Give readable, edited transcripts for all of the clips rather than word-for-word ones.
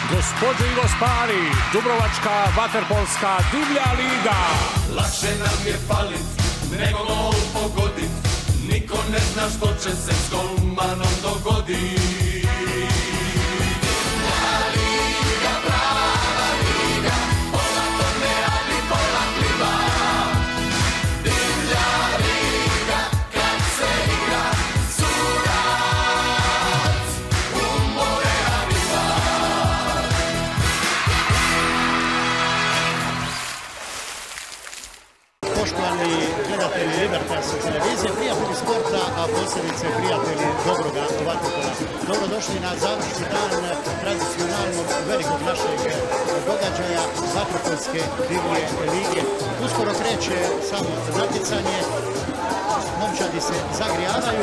Gospođe i gospari, Dubrovačka vaterpolska divlja liga. Lakše nam je palit, nego gol pogodit. Niko ne zna što će se s golmanom dogodit. Divlja liga, prava liga, pola torne, ali pola pliva. Divlja liga, kad se igra, surac u more arriva. Poštovani gledatelji Libertas televizije, prijatelji sporta, a posebice prijatelji dobroga vaterpola. Dobrodošli na završni dan tradicionalnog velikog našeg događaja vaterpolske divlje lige. Uskoro kreće samo natjecanje, momčadi se zagrijavaju.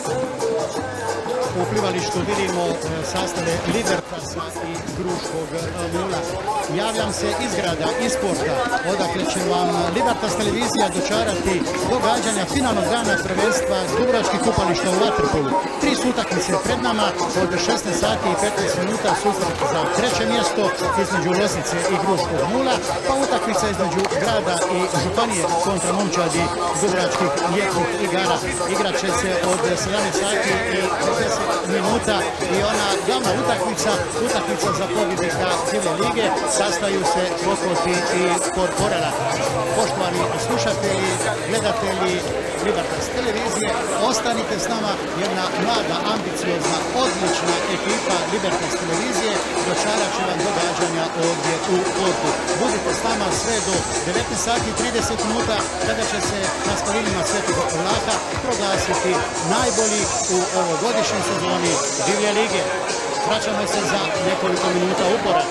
U plivalištu vidimo sastave Libertasa i Gruškog Mula. Javljam se iz grada, iz sporta, odakle će vam Libertas televizija dočarati događanja finalnog dana prvenstva Dubrovačkih kupališta u vaterpolu. 3 su utakmice pred nama, od 16 sati i 15 minuta susret za treće mjesto između Loznice i Gruškog Mula, pa utakmica između grada i županije kontra momčadi Dubrovačkih ljetnih igara. Igrat će se od 17 sati i 50 minuta i ona glavna utakmica za pobjednika cijele lige. Sastaju se Kokoti i Porporela. Poštovani slušatelji, gledatelji Libertas televizije, ostanite s nama, jedna mlada, ambiciozna, odlična ekipa Libertas televizije dočarat će vam događanja ovdje u Portu. Budite s nama sve do 19 sati i 30 minuta kada će se na spalinima Svetog Vlaha proglasiti najbolji u ovogodišnjoj sezoni divlje lige. Vraćamo se za nekoliko minuta u povrat.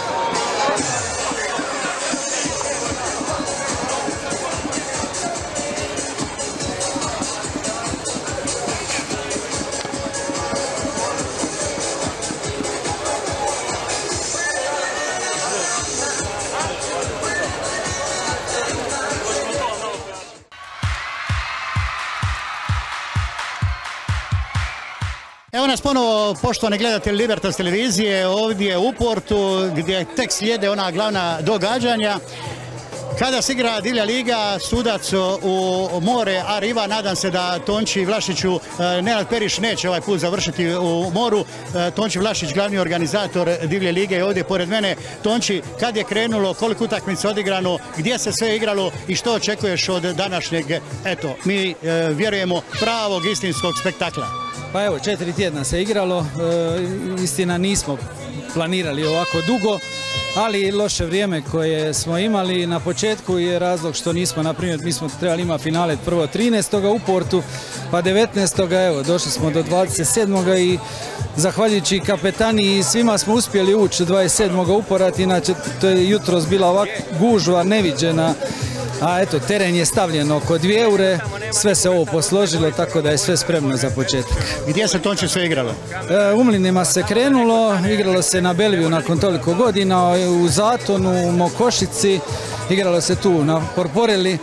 Evo nas ponovo, poštovani gledatelji Libertas televizije, ovdje u Portu gdje tek slijede ona glavna događanja. Kada se igra divlja liga, sudac u more arriva, nadam se da Tonči Vlašiću, Nenad Periš neće ovaj put završiti u moru. Tonči Vlašić, glavni organizator divlje lige, je ovdje pored mene. Tonči, kad je krenulo, koliko utakmica odigrano, gdje se sve igralo i što očekuješ od današnjeg, eto, mi vjerujemo, pravog istinskog spektakla? Pa evo, 4 tjedna se igralo, istina nismo planirali ovako dugo, ali loše vrijeme koje smo imali na početku je razlog što nismo, na primjer, mi smo trebali imati finale prvo 13. u Portu, pa 19. evo, došli smo do 27. i zahvaljujući kapetani i svima smo uspjeli ući 27. u Porat, inače to je jutros bila ovako gužva neviđena. A eto, teren je stavljen oko 2 eure, sve se ovo posložilo, tako da je sve spremno za početak. Gdje se Tonči sve igralo? U Mlinima se krenulo, igralo se na Belviju nakon toliko godina, u Zatonu, u Mokošici, igralo se tu na Porporeli.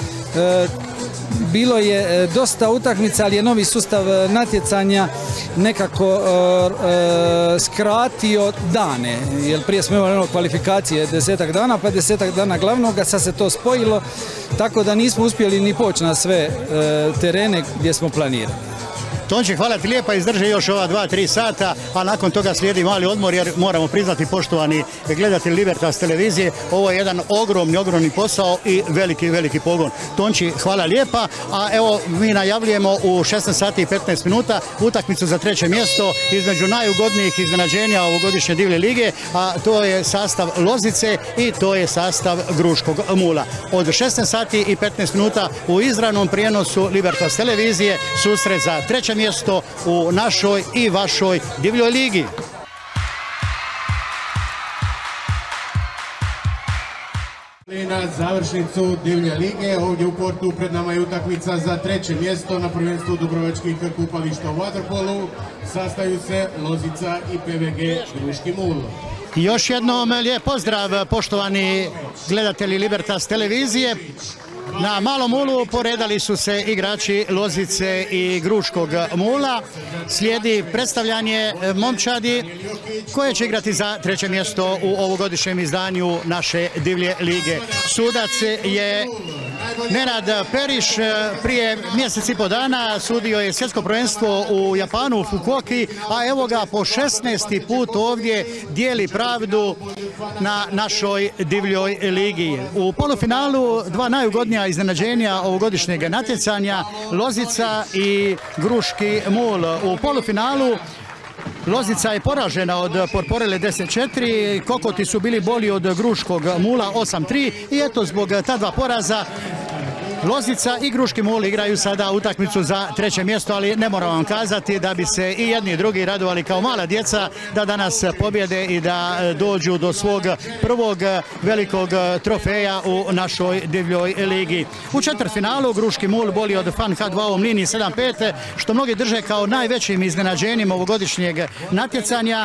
Bilo je dosta utakmica, ali je novi sustav natjecanja nekako skratio dane, jer prije smo imali kvalifikacije 10 dana, pa 10 dana glavnog, a sad se to spojilo, tako da nismo uspjeli ni poći na sve terene gdje smo planirali. Tonči, hvala ti lijepa, izdrži još ova 2-3 sata, a nakon toga slijedi mali odmor jer moramo priznati, poštovani gledatelji Libertas televizije, ovo je jedan ogromni posao i veliki pogon. Tonči, hvala lijepa, a evo mi najavljujemo u 16 sati i 15 minuta utakmicu za treće mjesto između najugodnijih iznenađenja ovogodišnje divlje lige, a to je sastav Loznice i to je sastav Gruškog Mula. Od 16 sati i 15 minuta u izravnom prijenosu Libertas televizije susret za treće mjesto u našoj i vašoj divljoj ligi. Na završnicu divlje lige, ovdje u Portu pred nama je utakmica za treće mjesto na prvenstvu Dubrovačkih kupališta u vaterpolu. Sastaju se Loznica i PVG Gruški Mul. Još jednom lijep pozdrav, poštovani gledatelji Libertas televizije. Na Malom Mulu poredali su se igrači Lozice i Gruškog Mula. Slijedi predstavljanje momčadi koje će igrati za treće mjesto u ovogodišnjem izdanju naše divlje lige. Sudac je Nenad Periš, prije mjesec i po dana sudio je svjetsko prvenstvo u Japanu u Fukuoki, a evo ga po 16. put ovdje dijeli pravdu na našoj divljoj ligi. U polufinalu dva najugodnija iznenađenja ovogodišnjeg natjecanja, Lozica i Gruški Mul. U polufinalu Lozica je poražena od Porporele 10-4, Kokoti su bili bolji od Gruškog Mula 8-3 i eto zbog ta dva poraza Lozica i Gruški Mul igraju sada utakmicu za treće mjesto, ali ne moram vam kazati da bi se i jedni i drugi radovali kao mala djeca da danas pobjede i da dođu do svog prvog velikog trofeja u našoj divljoj ligi. U četvrtfinalu Gruški Mul bolji od Fan H2 liniji 7-5, što mnogi drže kao najvećim iznenađenjem ovogodišnjeg natjecanja,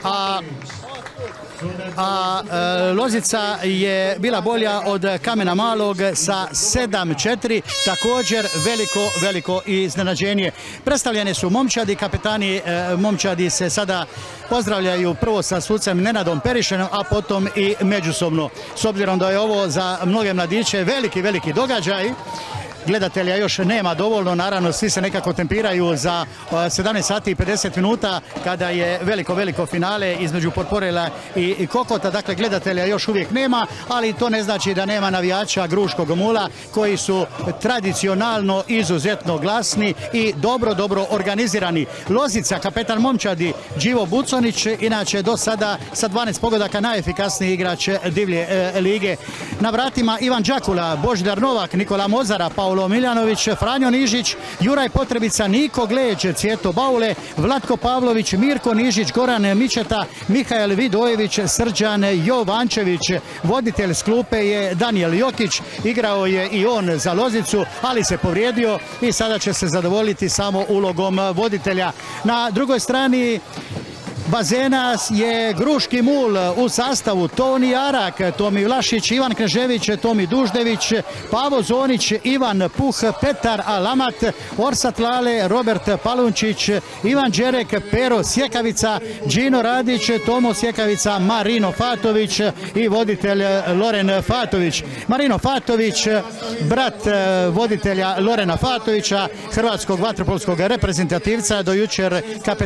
a Lozica je bila bolja od Kamena Malog sa 7-4, također veliko iznenađenje. Predstavljene su momčadi, kapetani momčadi se sada pozdravljaju prvo sa sucem Nenadom Perišenom, a potom i međusobno. S obzirom da je ovo za mnoge mladiće veliki događaj, gledatelja još nema dovoljno, naravno svi se nekako tempiraju za 17 sati i 50 minuta kada je veliko finale između Porporela i Kokota, dakle gledatelja još uvijek nema, ali to ne znači da nema navijača Gruškog Mula koji su tradicionalno izuzetno glasni i dobro organizirani. Lozica, kapetan momčadi Đivo Buconić, inače do sada sa 12 pogodaka najefikasniji igrač divlje lige. Na vratima Ivan Đakula, Božidar Novak, Nikola Mozara, Paolo Miljanović, Franjo Nižić, Juraj Potrebica, Niko Gleć, Cvjeto Baule, Vlatko Pavlović, Mirko Nižić, Goran Mičeta, Mihael Vidojević, Srđan Jovančević. Voditelj s klupe je Danijel Jokić, igrao je i on za Lozicu, ali se povrijedio i sada će se zadovoljiti samo ulogom voditelja. Na drugoj strani bazena je Gruški Mul u sastavu Toni Arak, Tomi Vlašić, Ivan Knežević, Tomi Duždević, Pavo Zonić, Ivan Puh, Petar Alamat, Orsat Lale, Robert Palunčić, Ivan Đerek, Pero Sjekavica, Đino Radić, Tomo Sjekavica, Marino Fatović i voditelj Loren Fatović. Marino Fatović, brat voditelja Lorena Fatovića, hrvatskog vaterpolskog reprezentativca, do jučer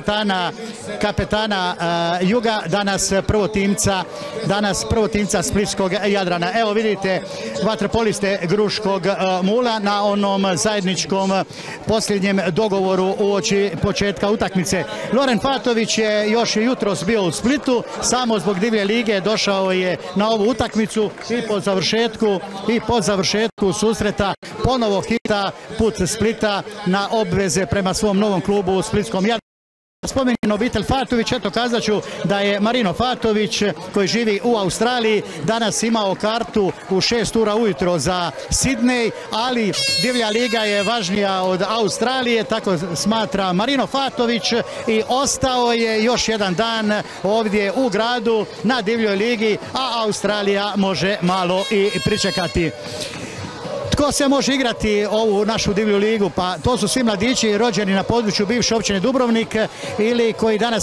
kapetana Juga, danas prvotimca Splitskog Jadrana. Evo vidite vaterpoliste Gruškog Mula na onom zajedničkom posljednjem dogovoru uoči početka utakmice. Loren Fatović je još jutros bio u Splitu, samo zbog divlje lige došao je na ovu utakmicu i po završetku susreta ponovo hita put Splita na obveze prema svom novom klubu u Splitskom Jadranu. Spominjeno obitelj Fatović, eto kazat ću da je Marino Fatović, koji živi u Australiji, danas imao kartu u 6 ura ujutro za Sidney, ali divlja liga je važnija od Australije, tako smatra Marino Fatović, i ostao je još jedan dan ovdje u gradu na divljoj ligi, a Australija može malo i pričekati. Tko se može igrati ovu našu divlju ligu? Pa to su svi mladići rođeni na području bivše općine Dubrovnik ili koji danas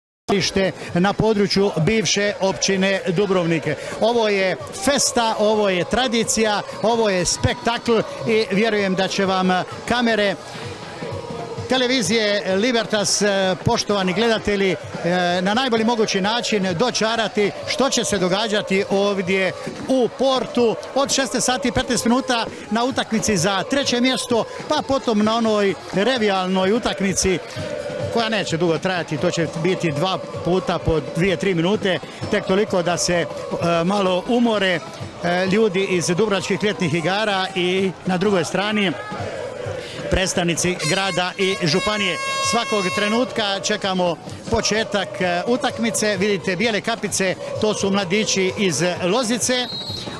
na području bivše općine Dubrovnik. Ovo je festa, ovo je tradicija, ovo je spektakl i vjerujem da će vam kamere televizije Libertas, poštovani gledatelji, na najbolji mogući način dočarati što će se događati ovdje u Portu od 16 sati i 15 minuta na utakmici za treće mjesto, pa potom na onoj revijalnoj utakmici koja neće dugo trajati, to će biti 2 puta po 2-3 minute, tek toliko da se malo umore ljudi iz Dubrovačkih ljetnih igara i na drugoj strani predstavnici grada i županije. Svakog trenutka čekamo početak utakmice. Vidite bijele kapice, to su mladići iz Lozice,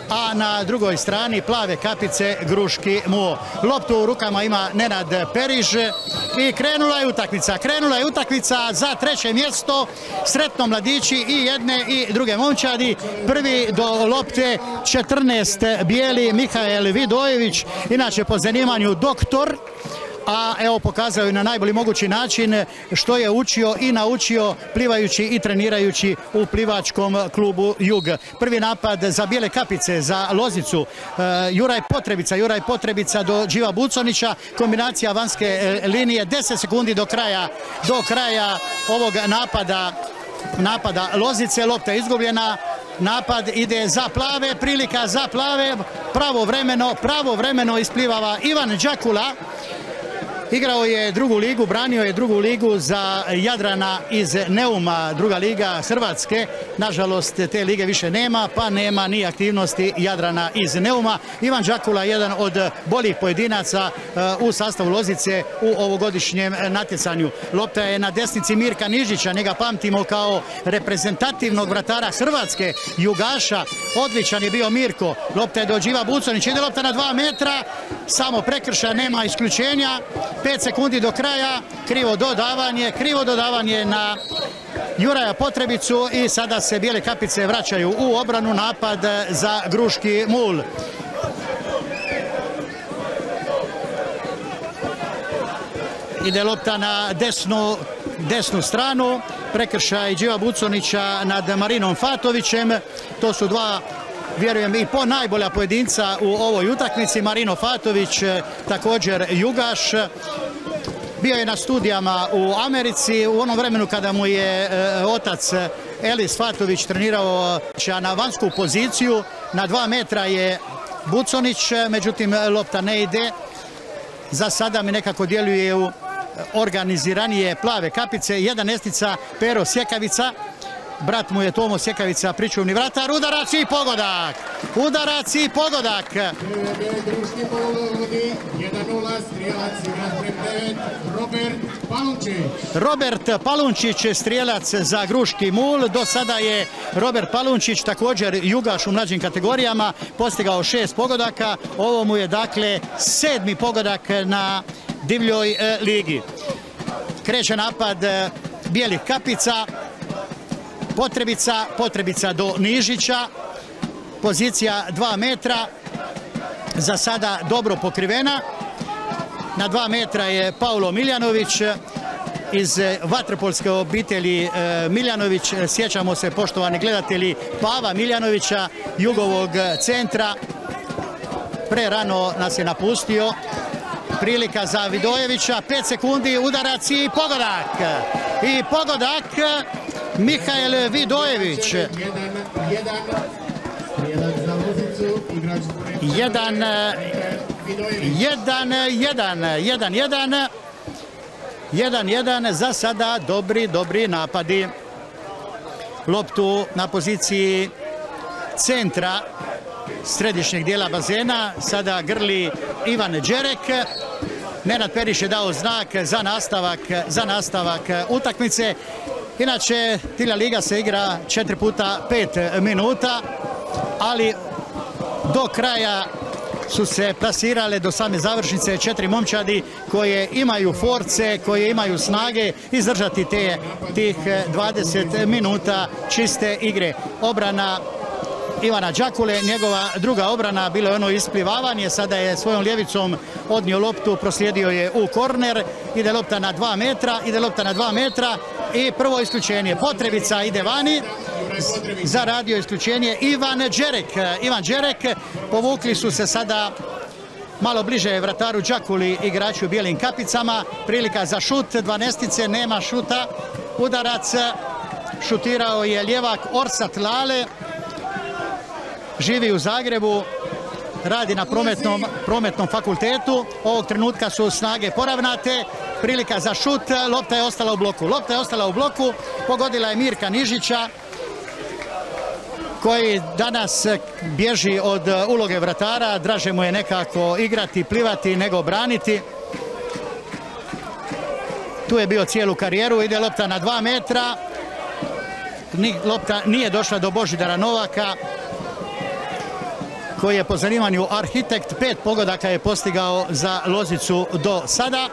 a na drugoj strani plave kapice Gruški Mul. Loptu u rukama ima Nenad Periž i krenula je utakmica za treće mjesto. Sretno mladići i jedne i druge momčadi. Prvi do lopte 14 bijeli Mihael Vidojević, inače po zanimanju doktor, a evo pokazao je na najbolji mogući način što je učio i naučio plivajući i trenirajući u plivačkom klubu Jug. Prvi napad za bijele kapice, za Lozicu, Juraj Potrebica do Điva Buconića, kombinacija vanjske linije, 10 sekundi do kraja ovog napada Lozice, lopta je izgubljena. Napad ide za plave, prilika za plave, pravovremeno isplivava Ivan Đakula. Igrao je drugu ligu, branio je drugu ligu za Jadrana iz Neuma, druga liga Hrvatske. Nažalost, te lige više nema, pa nema ni aktivnosti Jadrana iz Neuma. Ivan Đakula, jedan od boljih pojedinaca u sastavu Lozice u ovogodišnjem natjecanju. Lopta je na desnici Mirka Nižića, njega pamtimo kao reprezentativnog vratara Hrvatske, jugaša. Odličan je bio Mirko. Lopta je do Điva Buconića, ide lopta na 2 metra, samo prekršaj, nema isključenja. 5 sekundi do kraja, krivo dodavanje na Juraja Potrebicu i sada se bijele kapice vraćaju u obranu, napad za Gruški Mul. Ide lopta na desnu stranu, prekršaj Điva Buconića nad Marinom Fatovićem. To su dva, vjerujem, i po najbolja pojedinca u ovoj utakmici. Marino Fatović, također jugaš, bio je na studijama u Americi u onom vremenu kada mu je otac Elis Fatović trenirao na vanjsku poziciju. Na 2 metra je Buconić, međutim lopta ne ide. Za sada mi nekako djeluju organiziranije plave kapice. Jedan estica Pero Sjekavica, brat mu je Tomo Sjekavica, pričuvni vratar. Udarac i pogodak! Udarac i pogodak! Gruški Mul vodi 1:0, strijelac broj 9, Robert Palunčić, strijelac za Gruški Mul. Do sada je Robert Palunčić, također jugaš u mlađim kategorijama, postigao 6 pogodaka. Ovo mu je dakle 7. pogodak na divljoj ligi. Kreće napad bijelih kapica. Potrebica do Nižića, pozicija 2 metra, za sada dobro pokrivena. Na 2 metra je Paulo Miljanović iz vaterpolske obitelji Miljanović. Sjećamo se, poštovani gledatelji, Pava Miljanovića, Jugovog centra. Prerano nas je napustio. Prilika za Vidojevića, 5 sekundi, udarac i pogodak. I pogodak Mihael Vidojević. 1-1 za sada dobri napadi. Loptu na poziciji centra središnjeg dijela bazena sada grli Ivan Đerek. Nenad Periš je dao znak za nastavak utakmice. Inače, divlja liga se igra 4 puta 5 minuta, ali do kraja su se plasirale do same završnice 4 momčadi koje imaju force, koje imaju snage izdržati tih 20 minuta čiste igre. Obrana Ivana Đakule, njegova druga obrana, bilo je ono isplivavanje, sada je svojom ljevicom odnio loptu, proslijedio je u korner, ide lopta na 2 metra i prvo isključenje. Potrebica ide vani, zaradio isključenje Ivan Đerek. Povukli su se sada malo bliže vrataru Đakuli, igraču u bijelim kapicama. Prilika za šut, 12, nema šuta. Udarac, šutirao je ljevak Orsat Lale. Živi u Zagrebu, radi na prometnom fakultetu. Ovog trenutka su snage poravnate. Prilika za šut, lopta je ostala u bloku. Pogodila je Mirka Nižića, koji danas bježi od uloge vratara. Draže mu je nekako igrati, plivati nego braniti. Tu je bio cijelu karijeru. Ide lopta na 2 metra. Lopta nije došla do Božidara Novaka. koji je po zanimanju arhitekt. 5 pogodaka je postigao za Lozicu do sada.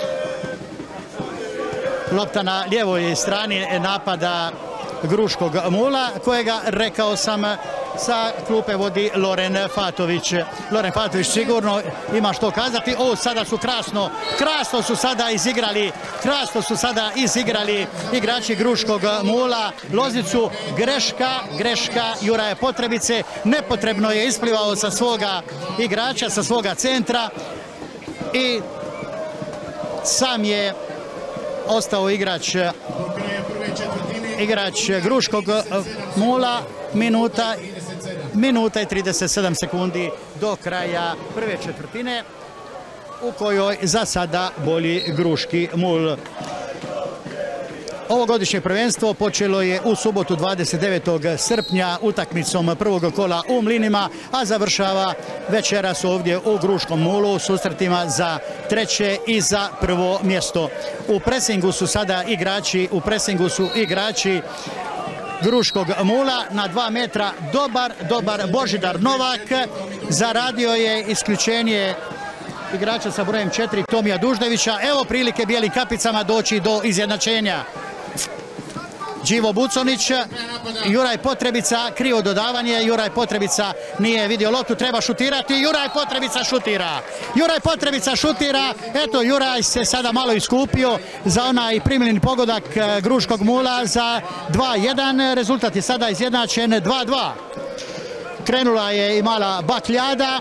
Lopta na lijevoj strani napada Gruškog Mula, kojega, rekao sam, sa klupe vodi Loren Fatović. Loren Fatović sigurno ima što kazati. O, sada su krasno su sada izigrali igrači Gruškog Mula Lozicu. Greška Juraja Potrebice. Nepotrebno je isplivao sa svoga igrača, sa svoga centra i sam je ostao igrač Gruškog Mula. Minuta i 37 sekundi do kraja prve četvrtine, u kojoj za sada bolji Gruški Mul. Ovogodišnje prvenstvo počelo je u subotu 29. srpnja utakmicom prvog kola u Mlinima, a završava večeras ovdje u Gruškom Mulu susretima za treće i za prvo mjesto. U presingu su sada igrači Gruškog Mula. Na 2 metra dobar Božidar Novak. Zaradio je isključenje igrača sa brojem 4 Tomija Duždevića. Evo prilike bijelim kapicama doći do izjednačenja. Đivo Buconić, Juraj Potrebica, krivo dodavanje, Juraj Potrebica nije vidio loptu, treba šutirati, Juraj Potrebica šutira, eto Juraj se sada malo iskupio za onaj primljeni pogodak Gruškog Mula za 2-1, rezultat je sada izjednačen 2-2. Krenula je i mala bakljada.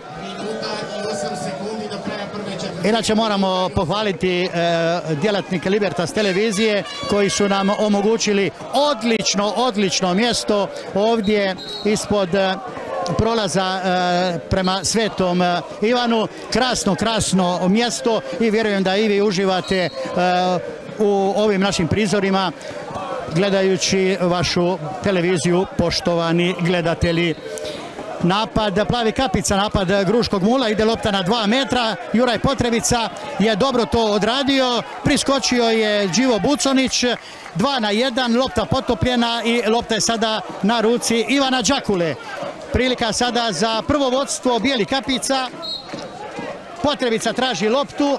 Inače moramo pohvaliti djelatnike Libertas televizije koji su nam omogućili odlično mjesto ovdje ispod prolaza prema Svetom Ivanu. Krasno mjesto i vjerujem da i vi uživate u ovim našim prizorima gledajući vašu televiziju, poštovani gledatelji. Napad plavi kapica, napad Gruškog Mula, ide lopta na 2 metra, Juraj Potrebica je dobro to odradio, priskočio je Đivo Buconić, 2-1, lopta potopljena i lopta je sada na ruci Ivana Đakule. Prilika sada za prvo vodstvo bijelih kapica, Potrebica traži loptu,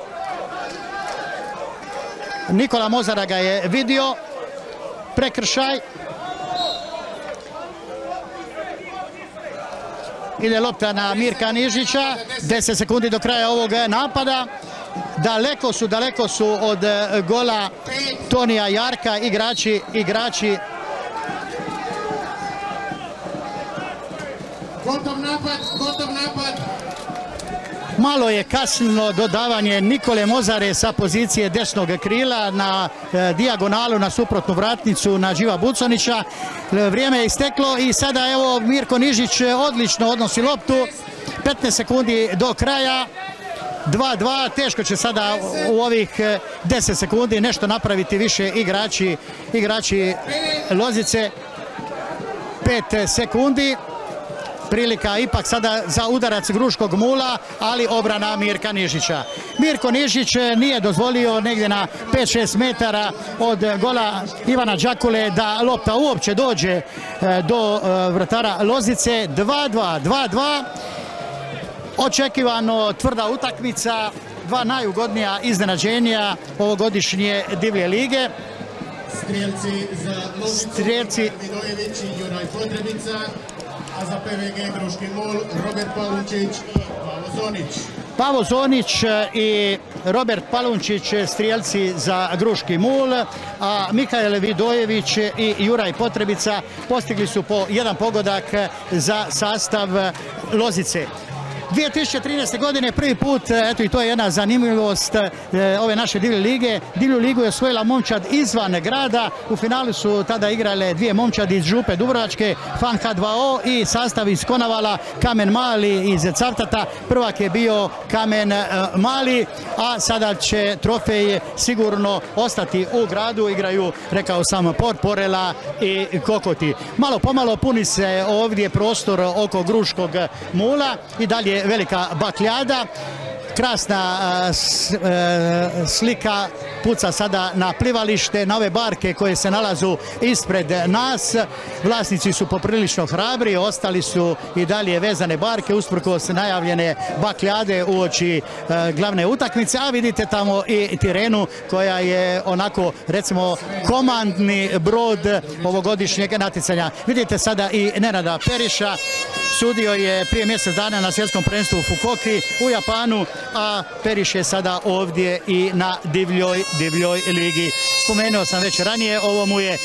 Nikola Mozara ga je vidio, prekršaj. Ide lopta na Mirka Nižića, 10 sekundi do kraja ovog napada. Daleko su od gola Tonija Jarka igrači. Gotov napad. Malo je kasno dodavanje Nikole Mozare sa pozicije desnog krila na dijagonalu na suprotnu vratnicu na Điva Buconića. Vrijeme je isteklo i sada evo Mirko Nižić odlično odnosi loptu. 15 sekundi do kraja. 2-2, teško će sada u ovih 10 sekundi nešto napraviti više igrači Lozice. 5 sekundi. Prilika ipak sada za udarac Gruškog Mula, ali obrana Mirka Nižića. Mirko Nižić nije dozvolio negdje na 5-6 metara od gola Ivana Đakule da lopta uopće dođe do vratara Lozice. 2-2. Očekivano tvrda utakmica, 2 najugodnija iznenađenja ovogodišnje divlje lige. Strijelci Vidojević i Juraj Potrebica, a za PVG Gruški Mul Robert Palunčić i Pavo Zonić. Pavo Zonić i Robert Palunčić strijelci za Gruški Mul, a Mikael Vidojević i Juraj Potrebica postigli su po 1 pogodak za sastav Lozice. 2013. godine prvi put, eto i to je jedna zanimljivost ove naše divlje lige. Divlju ligu je osvojila momčad izvan grada. U finalu su tada igrale 2 momčadi iz Župe Dubrovačke, FAN H2O i sastav iz Konavala, Kamen Mali iz Cavtata. Prvak je bio Kamen Mali, a sada će trofej sigurno ostati u gradu. Igraju, rekao sam, Porela i Kokoti. Malo pomalo puni se ovdje prostor oko Gruškog Mula i dalje velika bakljada. krasna slika puca sada na plivalište, na ove barke koje se nalazu ispred nas. Vlasnici su poprilično hrabri, ostali su i dalje vezane barke usprkos najavljene bakljade uoči glavne utakmice, a vidite tamo i Tirenu koja je onako recimo komandni brod ovogodišnjeg natjecanja. Vidite sada i Nenada Periša, sudio je prije mjesec dana na svjetskom prvenstvu u Fukuoki u Japanu, a Periš je sada ovdje i na divljoj ligi. Spomenuo sam već ranije, ovo mu je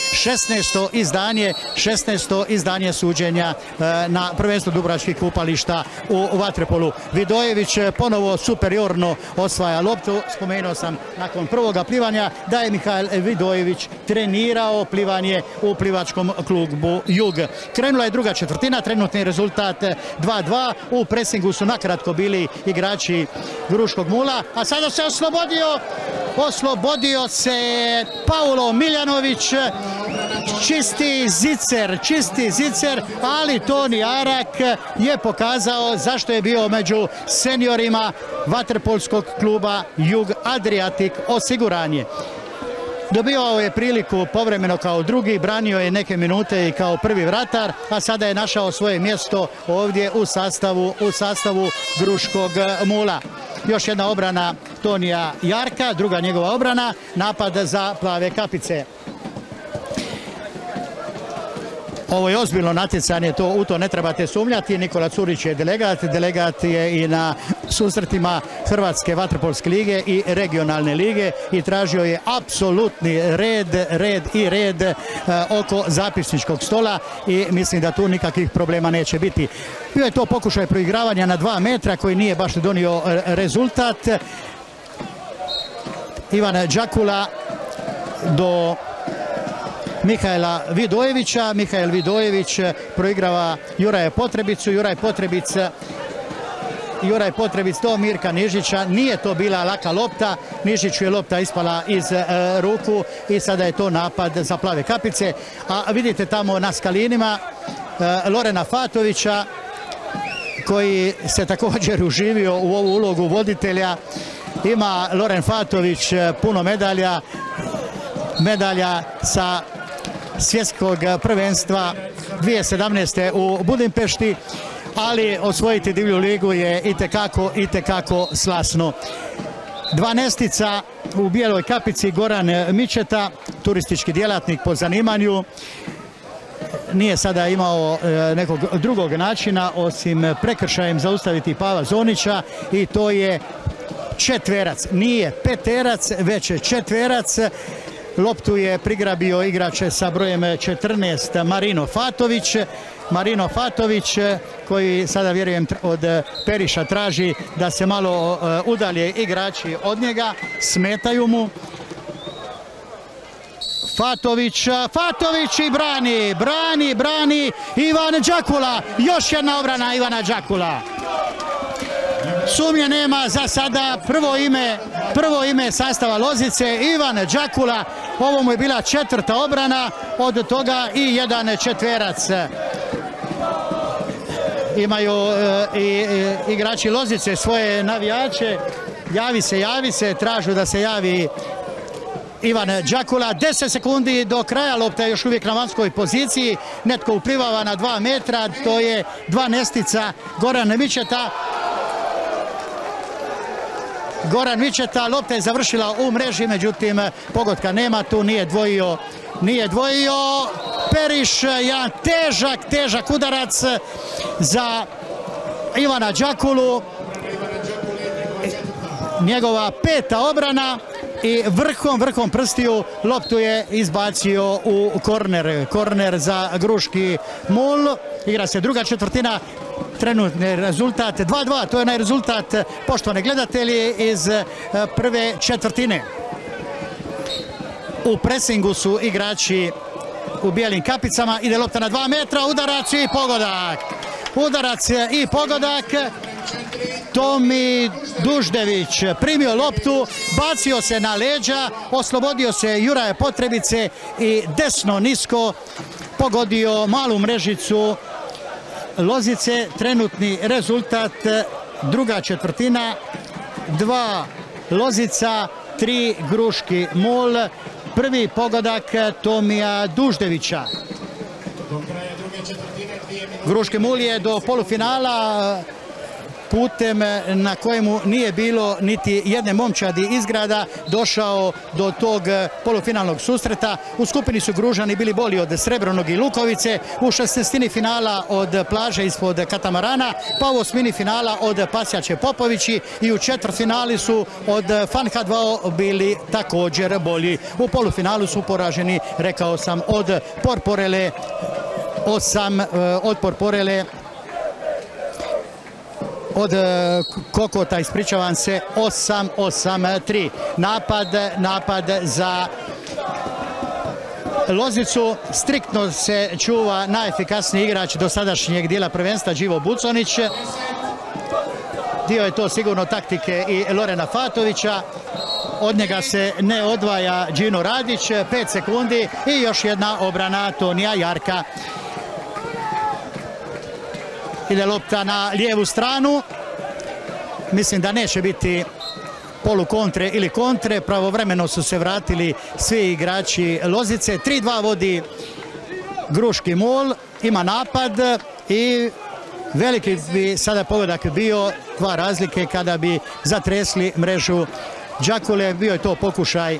16. izdanje suđenja na prvenstvu dubrovačkih kupališta u vaterpolu. Vidojević ponovo superiorno osvaja loptu. Spomenuo sam nakon prvoga plivanja da je Mihael Vidojević trenirao plivanje u plivačkom klubu Jug. Krenula je druga četvrtina, trenutni rezultat 2:2. U presingu su nakratko bili igrači Gruškog Mula, a sada se oslobodio se Paulo Miljanović, čisti zicer, ali Toni Arak je pokazao zašto je bio među seniorima vaterpolskog kluba Jug Adriatic osiguranje. Dobivao je priliku povremeno kao drugi, branio je neke minute i kao prvi vratar, a sada je našao svoje mjesto ovdje u sastavu Gruškog Mula. Još jedna obrana Tonija Jarka, druga njegova obrana, napad za plave kapice. Ovo je ozbiljno natjecanje, u to ne trebate sumnjati. Nikola Curić je delegat je i na susretima Hrvatske vaterpolske lige i regionalne lige i tražio je apsolutni red oko zapisničkog stola i mislim da tu nikakvih problema neće biti. Bio je to pokušaj proigravanja na 2 metra koji nije baš donio rezultat. Ivan Đakula do Mihaela Vidojevića. Mihael Vidojević proigrava Juraja Potrebicu. Juraj Potrebic do Mirka Nižića. Nije to bila laka lopta. Nižiću je lopta ispala iz ruku i sada je to napad za plave kapice. A vidite tamo na skalinima Lorena Fatovića koji se također uživio u ovu ulogu voditelja. Ima Loren Fatović puno medalja sa svjetskog prvenstva 2017. u Budimpešti, ali osvojiti divlju ligu je itekako slasno. 12. u bijeloj kapici Goran Mičeta, turistički djelatnik po zanimanju. Nije sada imao nekog drugog načina osim prekršajem zaustaviti Pava Zonića i to je četverac. Nije peterac, već četverac. Loptu je prigrabio igrač sa brojem 14 Marino Fatović koji sada vjerujem od Periša traži da se malo udalje igrači od njega, smetaju mu. Fatović i brani Ivan Đakula, još jedna obrana Ivana Đakula. Sumnje nema za sada, prvo ime sastava Lozice, Ivan Đakula. Ovo mu je bila 4. obrana, od toga i jedan četverac. Imaju i igrači Lozice svoje navijače. Javi se, tražu da se javi Ivan Đakula. 10 sekundi do kraja, lopta je još uvijek na vanjskoj poziciji. Netko uplivava na 2 metra, to je 12. Goran Mičeta, lopta je završila u mreži, međutim pogotka nema, tu nije dvojio. Periš, jedan težak udarac za Ivana Đakulu. Njegova 5. obrana i vrhom prstiju loptu je izbacio u korner za Gruški Mul. Igra se druga četvrtina, trenutni rezultat 2:2, to je onaj rezultat, poštovani gledatelji, iz prve četvrtine. U presingu su igrači u bijelim kapicama, ide lopta na 2 metra, udarac i pogodak. Tomi Duždević primio loptu, bacio se na leđa, oslobodio se Juraja Potrebice i desno nisko pogodio malu mrežicu Lozice. Trenutni rezultat druga četvrtina 2 Lozica, 3 Gruški Mol. Prvi pogodak Tomija Duždevića. Gruški Mol je do polufinala putem na kojemu nije bilo niti jedne momčadi iz grada došao do tog polufinalnog susreta. U skupini su Gružani bili bolji od Srebronog i Lukovice, u 16. finala od plaže ispod Katamarana, pa u 8. finala od Pasjače Popovići i u četvrtfinali su od Fanha 2 bili također bolji. U polufinalu su poraženi, rekao sam, od Porporele 8, od Kokota, ispričavam se, 8-3. Napad za Lozicu. Striktno se čuva najefikasniji igrač do sadašnjeg dijela prvenstva, Đivo Buconić. Dio je to sigurno taktike i Lorena Fatovića. Od njega se ne odvaja Đino Radić. 5 sekundi i još jedna obrana Tonija Jarka. Ide lopta na lijevu stranu. Mislim da neće biti polukontre ili kontre. Pravovremeno su se vratili svi igrači Lozice. 3-2 vodi Gruški Mol. Ima napad i veliki bi sada pogodak bio, 2 razlike kada bi zatresli mrežu Đakule. Bio je to pokušaj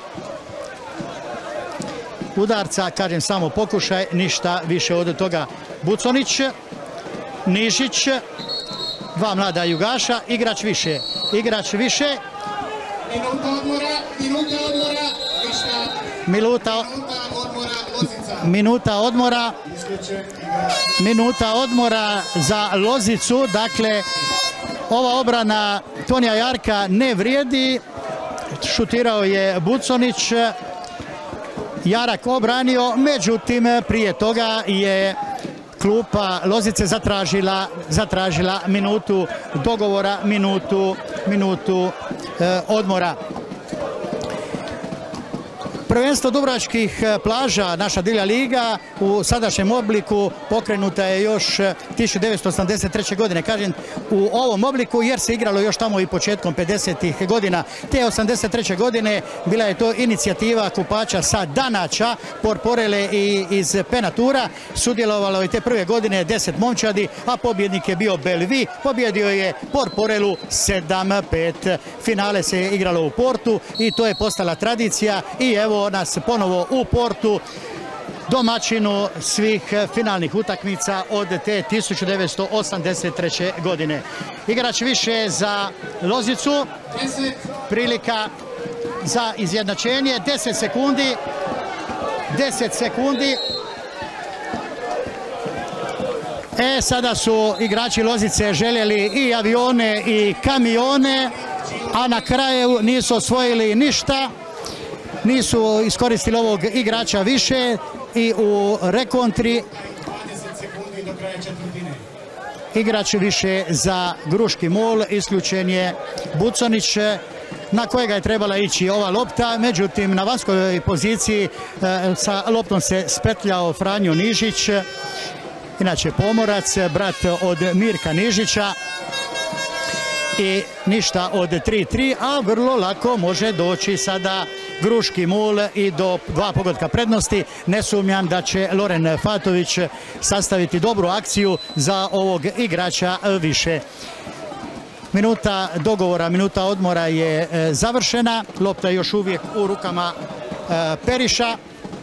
udarca, kažem samo pokušaj, ništa više od toga. Buconić, Nižić, 2 mlada jugaša, igrač više. Minuta odmora za Lozicu. Dakle, ova obrana Tonija Jarka ne vrijedi. Šutirao je Buconić, Jarak obranio, međutim prije toga je klupa Lozice zatražila minutu dogovora, minutu odmora. Prvenstvo dubrovačkih plaža, naša divlja liga, u sadašnjem obliku pokrenuta je još 1983. godine. Kažem u ovom obliku jer se igralo još tamo i početkom 50. godina. Te 83. godine bila je to inicijativa kupača sa Danača, Porporele i iz Penatura. Sudjelovalo je te prve godine 10 momčadi, a pobjednik je bio Belvi. Pobjedio je Porporelu 7-5. Finale se je igralo u Portu i to je postala tradicija i evo nas ponovo u Portu, domaćinu svih finalnih utakmica od te 1983. godine. Igrač više za Lozicu, prilika za izjednačenje, 10 sekundi. Sada su igrači Lozice željeli i avione i kamione, a na kraju nisu osvojili ništa. Nisu iskoristili ovog igrača više i u rekontri igrač više za Gruški Mol, isključen je Buconić na kojega je trebala ići ova lopta, međutim na vanjskoj poziciji sa loptom se spetljao Franjo Nižić, inače pomorac, brat od Mirka Nižića. I ništa od 3-3, a vrlo lako može doći sada Gruški Mol i do 2 pogotka prednosti. Ne sumnjam da će Loren Fatović sastaviti dobru akciju za ovog igrača više. Minuta dogovora, minuta odmora je završena. Lopta je još uvijek u rukama Periša.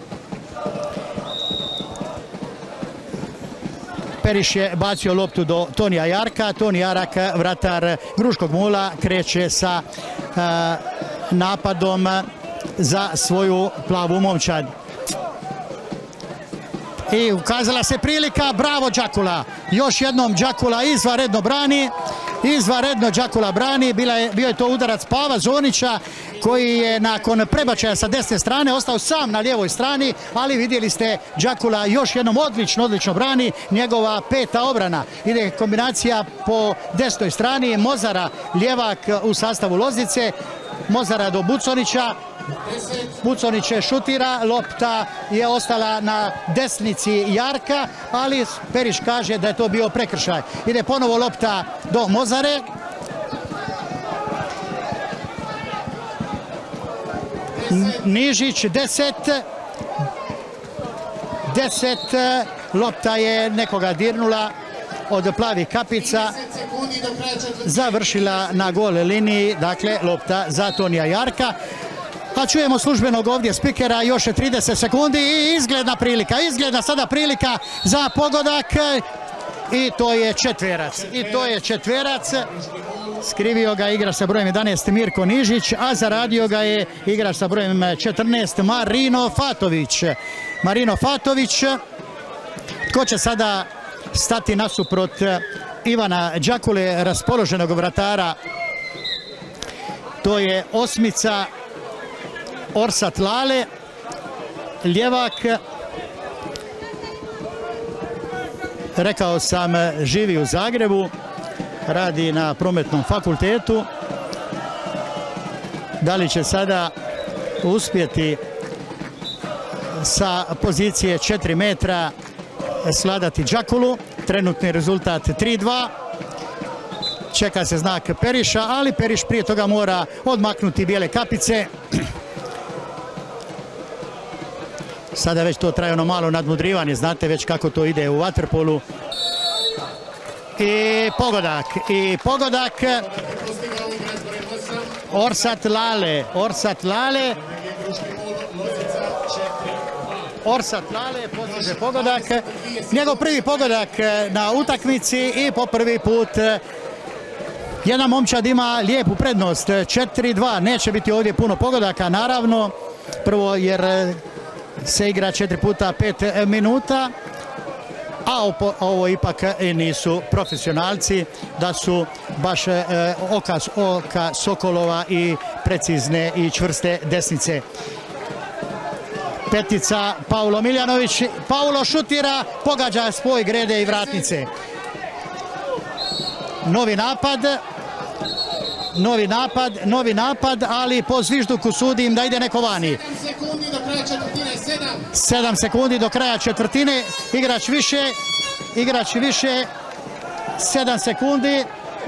Periš je bacio loptu do Tonija Jarka. Toni Jarak, vratar Gruškog Mola, kreće sa napadom za svoju plavu momčad. I ukazala se prilika, bravo Đakula. Još jednom Đakula izvanredno brani. Bio je to udarac Pava Zonića koji je nakon prebačaja sa desne strane ostao sam na lijevoj strani, ali vidjeli ste Đakula još jednom odlično brani, njegova 5. obrana. Ide kombinacija po desnoj strani, Mozara ljevak u sastavu Lozice, Mozara do Buconića. Buconić šutira, lopta je ostala na desnici Jarka, ali Periš kaže da je to bio prekršaj. Ide ponovo lopta do Mozare. Nižić 10, lopta je nekoga dirnula od plavih kapica, završila na gol liniji, dakle lopta za Tonija Jarka. A čujemo službenog ovdje spikera, još je 30 sekundi i izgledna sada prilika za pogodak i to je četverac. Skrivio ga igrač sa brojem 11 Mirko Nižić, a zaradio ga je igrač sa brojem 14 Marino Fatović. Tko će sada stati nasuprot Ivana Đakule, raspoloženog vratara? To je osmica Orsat Lale, ljevak. Rekao sam, živi u Zagrebu, radi na Prometnom fakultetu. Da li će sada uspjeti sa pozicije 4 metra sladati Đakulu? Trenutni rezultat 3-2. Čeka se znak Periša, ali Periš prije toga mora odmaknuti bijele kapice. Sada već to traje ono malo nadmudrivanje, znate već kako to ide u vaterpolu. I pogodak. Orsat Lale postiže pogodak. Njegov prvi pogodak na utakmici i po prvi put jedan momčad ima lijepu prednost. 4-2, neće biti ovdje puno pogodaka, naravno. Prvo jer se igra 4 puta 5 minuta, a ovo ipak nisu profesionalci, da su baš oka Sokolova i precizne i čvrste desnice. Petica Paulo Miljanović, Paulo šutira, pogađa spoj grede i vratnice. Novi napad, ali po zvižduku sudim da ide neko vani. 7 sekundi do kraja četvrtine, igrač više, 7 sekundi.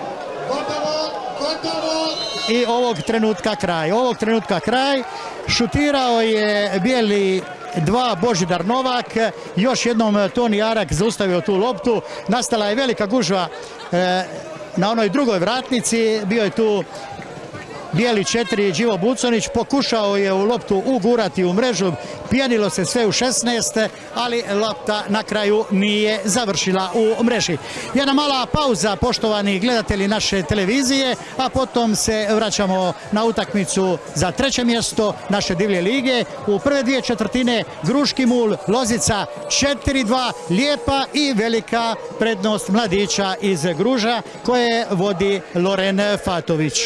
I ovog trenutka kraj. Šutirao je bijeli 2 Božidar Novak, još jednom Toni Jarak zaustavio tu loptu. Nastala je velika gužva na onoj drugoj vratnici, bio je tu bijeli 4 Đivo Buconić, pokušao je u loptu ugurati u mrežu, pijenilo se sve u 16, ali lopta na kraju nije završila u mreži. Jedna mala pauza, poštovani gledatelji naše televizije, a potom se vraćamo na utakmicu za 3. mjesto naše divlje lige. U prve 2 četvrtine Gruški Mul, Lozica 4-2, lijepa i velika prednost mladića iz Gruža koje vodi Loren Fatović.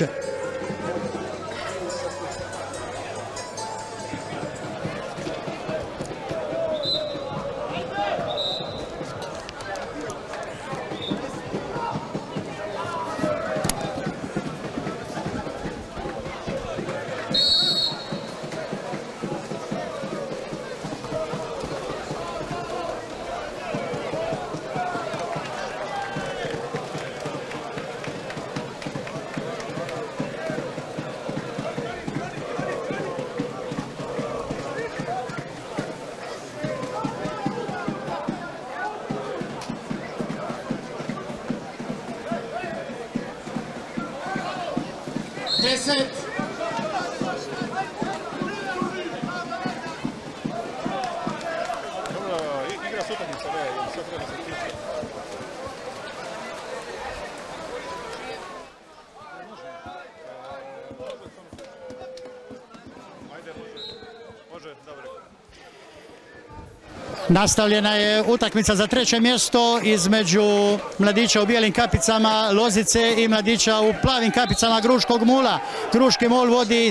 Nastavljena je utakmica za 3. mjesto između mladića u bijelim kapicama Lozice i mladića u plavim kapicama Gruškog Mula. Gruški Mul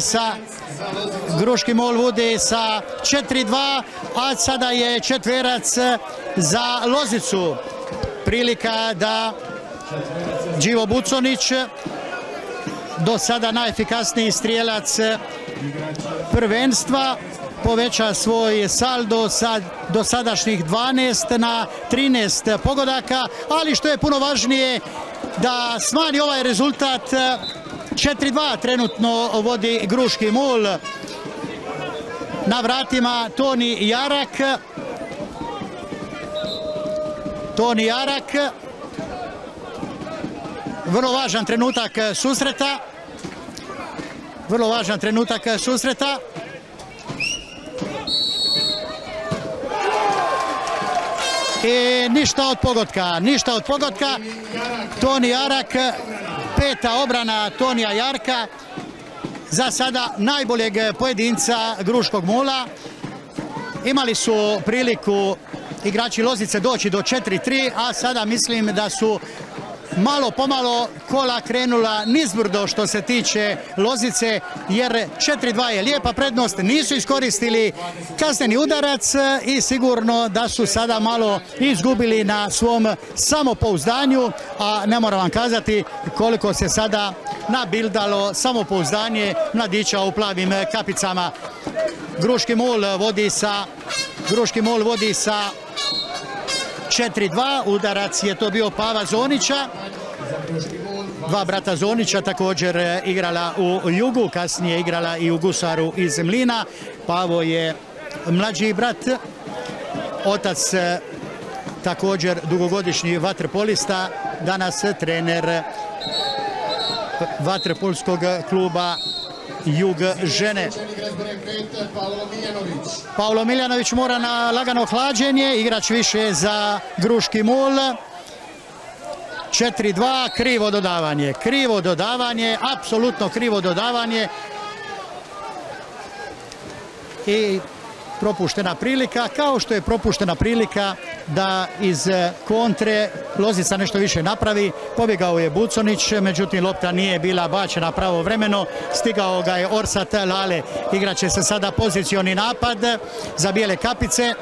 vodi sa 4-2, a sada je četverac za Lozicu. Prilika da Đivo Buconić, do sada najefikasniji strijelac prvenstva, poveća svoj saldo sa dosadašnjih 12 na 13 pogodaka, ali što je puno važnije da smanji ovaj rezultat. 4-2 trenutno vodi Gruški Mul. Na vratima Toni Jarak. Toni Jarak. Vrlo važan trenutak susreta. Vrlo važan trenutak susreta. I ništa od pogotka, ništa od pogotka. Toni Jarak, peta obrana Tonija Jarka. Za sada najboljeg pojedinca Gruškog Mula. Imali su priliku igrači Lozice doći do 4-3, a sada mislim da su malo pomalo kola krenula nizbrdo što se tiče Lozice, jer 4-2 je lijepa prednost, nisu iskoristili kazneni udarac i sigurno da su sada malo izgubili na svom samopouzdanju, a ne moram vam kazati koliko se sada nabildalo samopouzdanje mladića u plavim kapicama. Gruški Mul vodi sa 4-2, udarac je to bio Pava Zonića. Dva brata Zonića također igrala u Jugu, kasnije igrala i u Gusaru iz Mlina. Pavo je mlađi brat, otac također dugogodišnji vaterpolista, danas trener vaterpolskog kluba Jug žene. Paolo Miljanović mora na lagano hlađenje, igrač više za Gruški Mul. 4-2, krivo dodavanje, apsolutno krivo dodavanje. I propuštena prilika, kao što je propuštena prilika da iz kontre Lozica nešto više napravi. Pobjegao je Buconić, međutim lopta nije bila bačena pravovremeno. Stigao ga je Orsat Lale. Igraće se sada pozicioni napad za bijele kapice.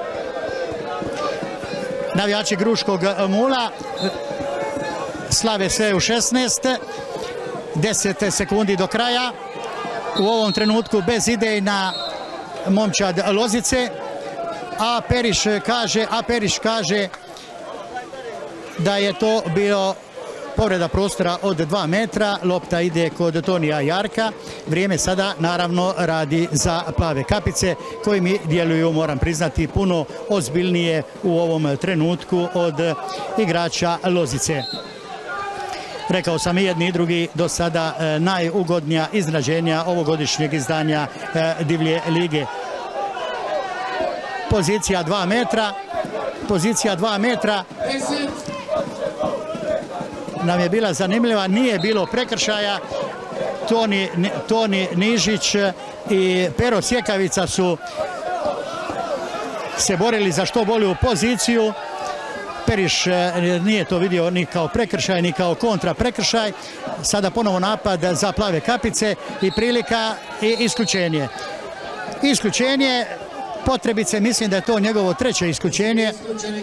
Navijači Gruškog Mula slave sve u 16. 10 sekundi do kraja. U ovom trenutku bez idejna momčad Lozice, a Periš kaže da je to bio povreda prostora od 2 metra. Lopta ide kod Tonija Jarka. Vrijeme sada naravno radi za plave kapice koji mi djeluju, moram priznati, puno ozbiljnije u ovom trenutku od igrača Lozice. Rekao sam i jedni i drugi do sada najugodnija iznenađenja ovogodišnjeg izdanja Divlje lige. Pozicija 2 metra nam je bila zanimljiva, nije bilo prekršaja. Toni Nižić i Pero Sjekavica su se borili za što bolju poziciju. Periš nije to vidio ni kao prekršaj, ni kao kontra prekršaj. Sada ponovo napad za plave kapice i prilika i isključenje. Isključenje Potrebice, mislim da je to njegovo treće isključenje.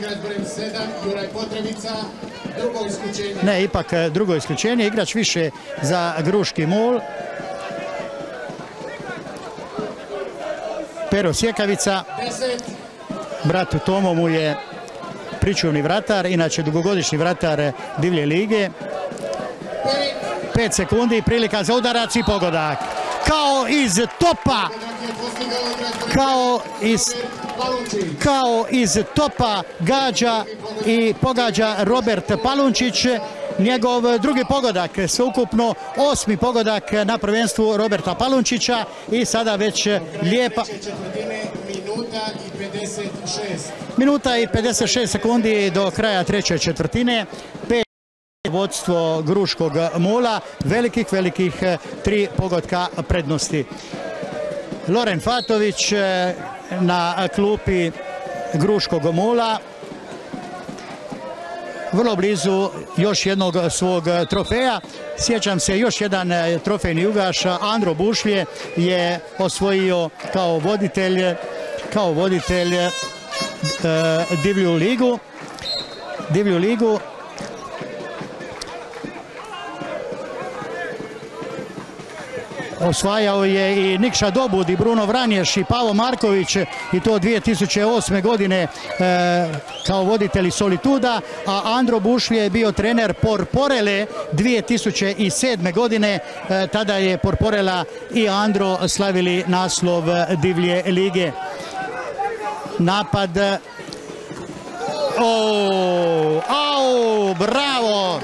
Ne, ipak drugo isključenje. Igrač više za Gruški Mul. Pero Sjekavica. Bratu Tomo mu je pričuvni vratar, inače dugogodišnji vratar Divlje lige. 5 sekundi, prilika za udarac i pogodak. Kao iz topa gađa i pogađa Robert Palunčić. Njegov drugi pogodak, sveukupno 8. pogodak na prvenstvu Roberta Palunčića i sada već lijepa... Minuta i 56 sekundi do kraja treće četvrtine. 5 vodstvo Gruškog Mula, velikih 3 pogotka prednosti. Loren Fatović na klupi Gruškog Mula. Vrlo blizu još jednog svog trofeja. Sjećam se, još jedan trofejni jugaš, Andro Bušlje, je osvojio kao voditelj Divlju ligu. Osvajao je i Nikša Dobud i Bruno Vranješ i Pavo Marković i to 2008. godine kao voditelji Solituda, a Andro Bušlje je bio trener Porporele 2007. godine. Tada je Porporela i Andro slavili naslov Divlje lige. Napad. Bravo!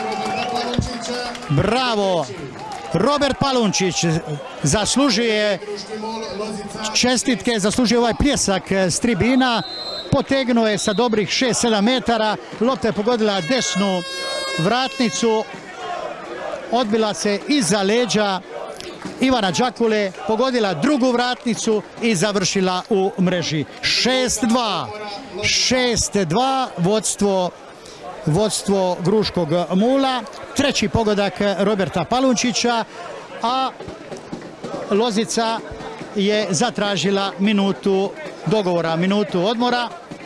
Bravo! Robert Palunčić zaslužuje čestitke, zaslužuje ovaj pljesak s tribina. Potegnuo je sa dobrih 6-7 metara. Lopta je pogodila desnu vratnicu. Odbila se iza leđa Ivana Đakule, pogodila drugu vratnicu i završila u mreži. 6-2. 6-2 vodstvo Gruškog Mula. Treći pogodak Roberta Palunčića, a Lozica je zatražila minutu dogovora, minutu odmora.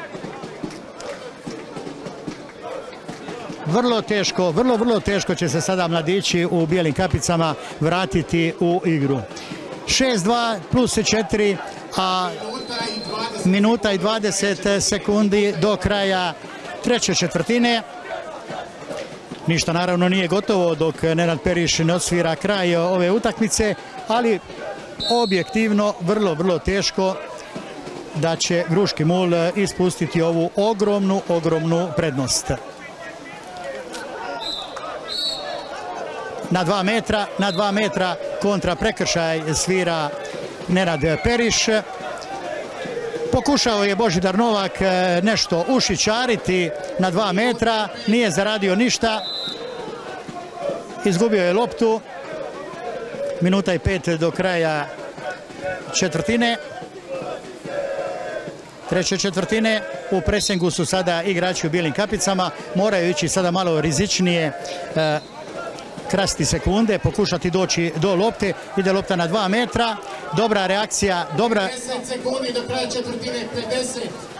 Vrlo teško, vrlo teško će se sada mladići u bijelim kapicama vratiti u igru. 6-2 plus 4, a minuta i 20 sekundi do kraja treće četvrtine. Ništa naravno nije gotovo dok Nenad Periš ne odsvira kraj ove utakmice, ali objektivno vrlo teško da će Gruški Mul ispustiti ovu ogromnu prednost. Na 2 metra kontra prekršaj svira Nenad Periš. Pokušao je Božidar Novak nešto ušićariti na 2 metra, nije zaradio ništa. Izgubio je loptu. Minuta i 5 do kraja četvrtine. Treće četvrtine. U presingu su sada igrači u bijelim kapicama. Moraju ići sada malo rizičnije, krasti sekunde, pokušati doći do lopte. Ide lopta na 2 metra. Dobra reakcija. 10 sekundi do kraja četvrtine, 50.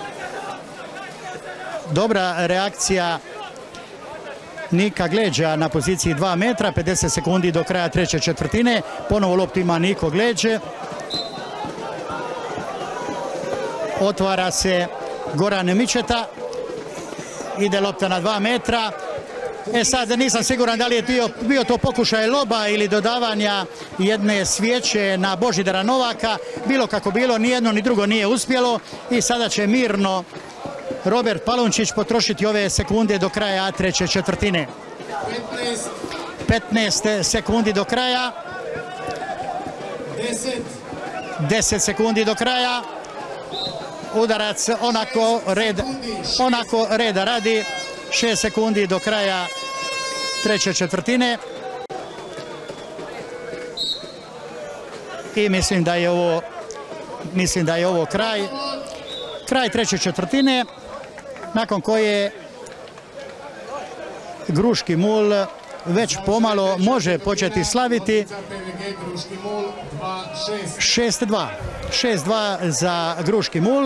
Dobra reakcija Nika Gleđa na poziciji 2 metra. 50 sekundi do kraja treće četvrtine. Ponovo loptu ima Niko Gleđe. Otvara se Goran Mičeta. Ide lopta na 2 metra. Sad nisam siguran da li je bio to pokušaj loba ili dodavanja jedne svijeće na Božidara Novaka. Bilo kako bilo, ni jedno ni drugo nije uspjelo i sada će mirno Robert Palunčić potrošiti ove sekunde do kraja treće četvrtine. 15 sekundi do kraja. 10 sekundi do kraja. Udarac onako reda radi. 6 sekundi do kraja treće četvrtine. I mislim da je ovo kraj treće četvrtine, nakon koje Gruški Mul već pomalo može početi slaviti. 6-2. 6-2 za Gruški Mul.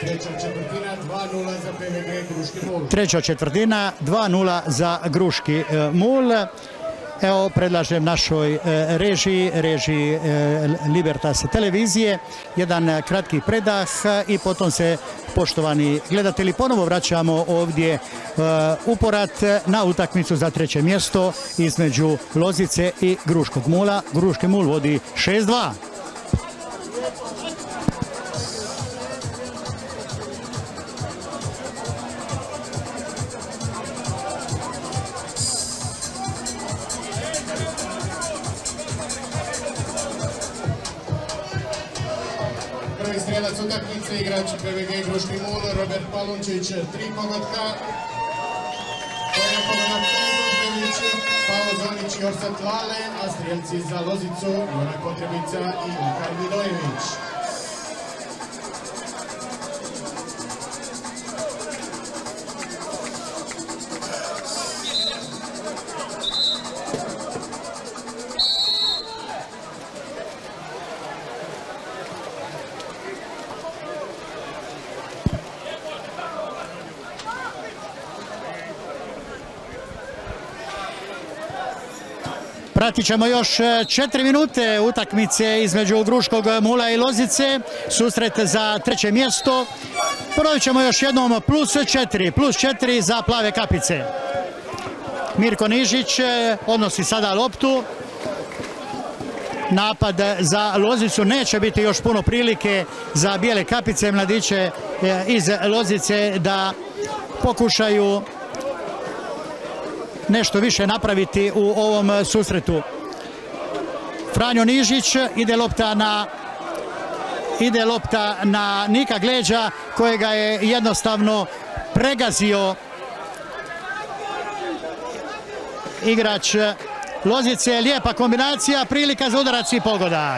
Treća četvrtina 2-0 za Gruški Mul. Evo, predlažem našoj režiji Libertas televizije jedan kratki predah i potom se, poštovani gledatelji, ponovo vraćamo ovdje u Porat na utakmicu za treće mjesto između Lozice i Gruškog Mula. Gruški Mul vodi 6-2. Strelac utakmice, igrač PVG Gruški Mul, Robert Palunčić, 3 pogotka. Pogodak Gruškević, Pavo Zonić i Orsat Lale, a strijelci za Lozicu, Jona Potrebica i Luka Vidojević. Pratit ćemo još 4 minute utakmice između Gruškog Mula i Lozice, susret za 3. mjesto. Ponovit ćemo još jednom +4 za plave kapice. Mirko Nižić odnosi sada loptu. Napad za Lozicu, neće biti još puno prilike za bijele kapice, mladiće iz Lozice da pokušaju nešto više napraviti u ovom susretu. Franjo Nižić, ide lopta na Nika Gleđa kojega je jednostavno pregazio igrač Lozice. Lijepa kombinacija, prilika za udarac i pogodak.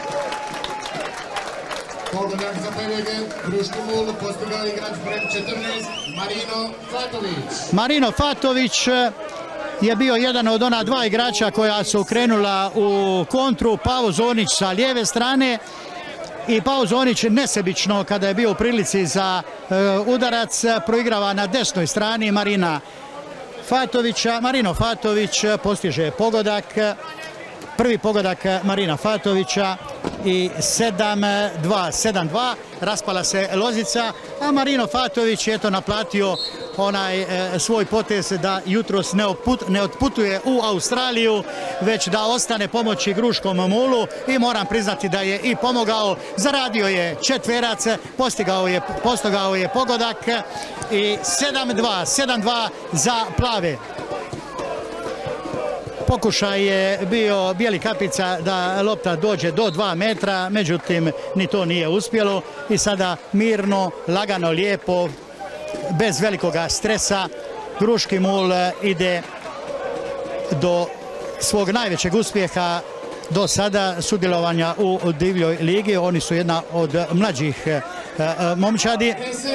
Pogodak za PVG, Gruški Mul, postigao igrač broj 14, Marino Fatović. Marino Fatović je bio jedan od ona dva igrača koja su krenula u kontru. Pavo Zonić sa lijeve strane i Pavo Zonić nesebično kada je bio u prilici za udarac proigrava na desnoj strani Marina Fatovića. Marino Fatović postiže pogodak, prvi pogodak Marina Fatovića i 7-2, raspala se Lozica, a Marino Fatović je to naplatio onaj svoj potez da jutros ne otputuje u Australiju, već da ostane pomoći Gruškom Mulu i moram priznati da je i pomogao, zaradio je četverac, postigao je pogodak i 7-2 za plave. Pokušaj je bio bijeli kapica da lopta dođe do 2 metra, međutim ni to nije uspjelo i sada mirno, lagano, lijepo, bez velikoga stresa Gruški Mul ide do svog najvećeg uspjeha do sada sudjelovanja u divljoj ligi. Oni su jedna od mlađih momčadi.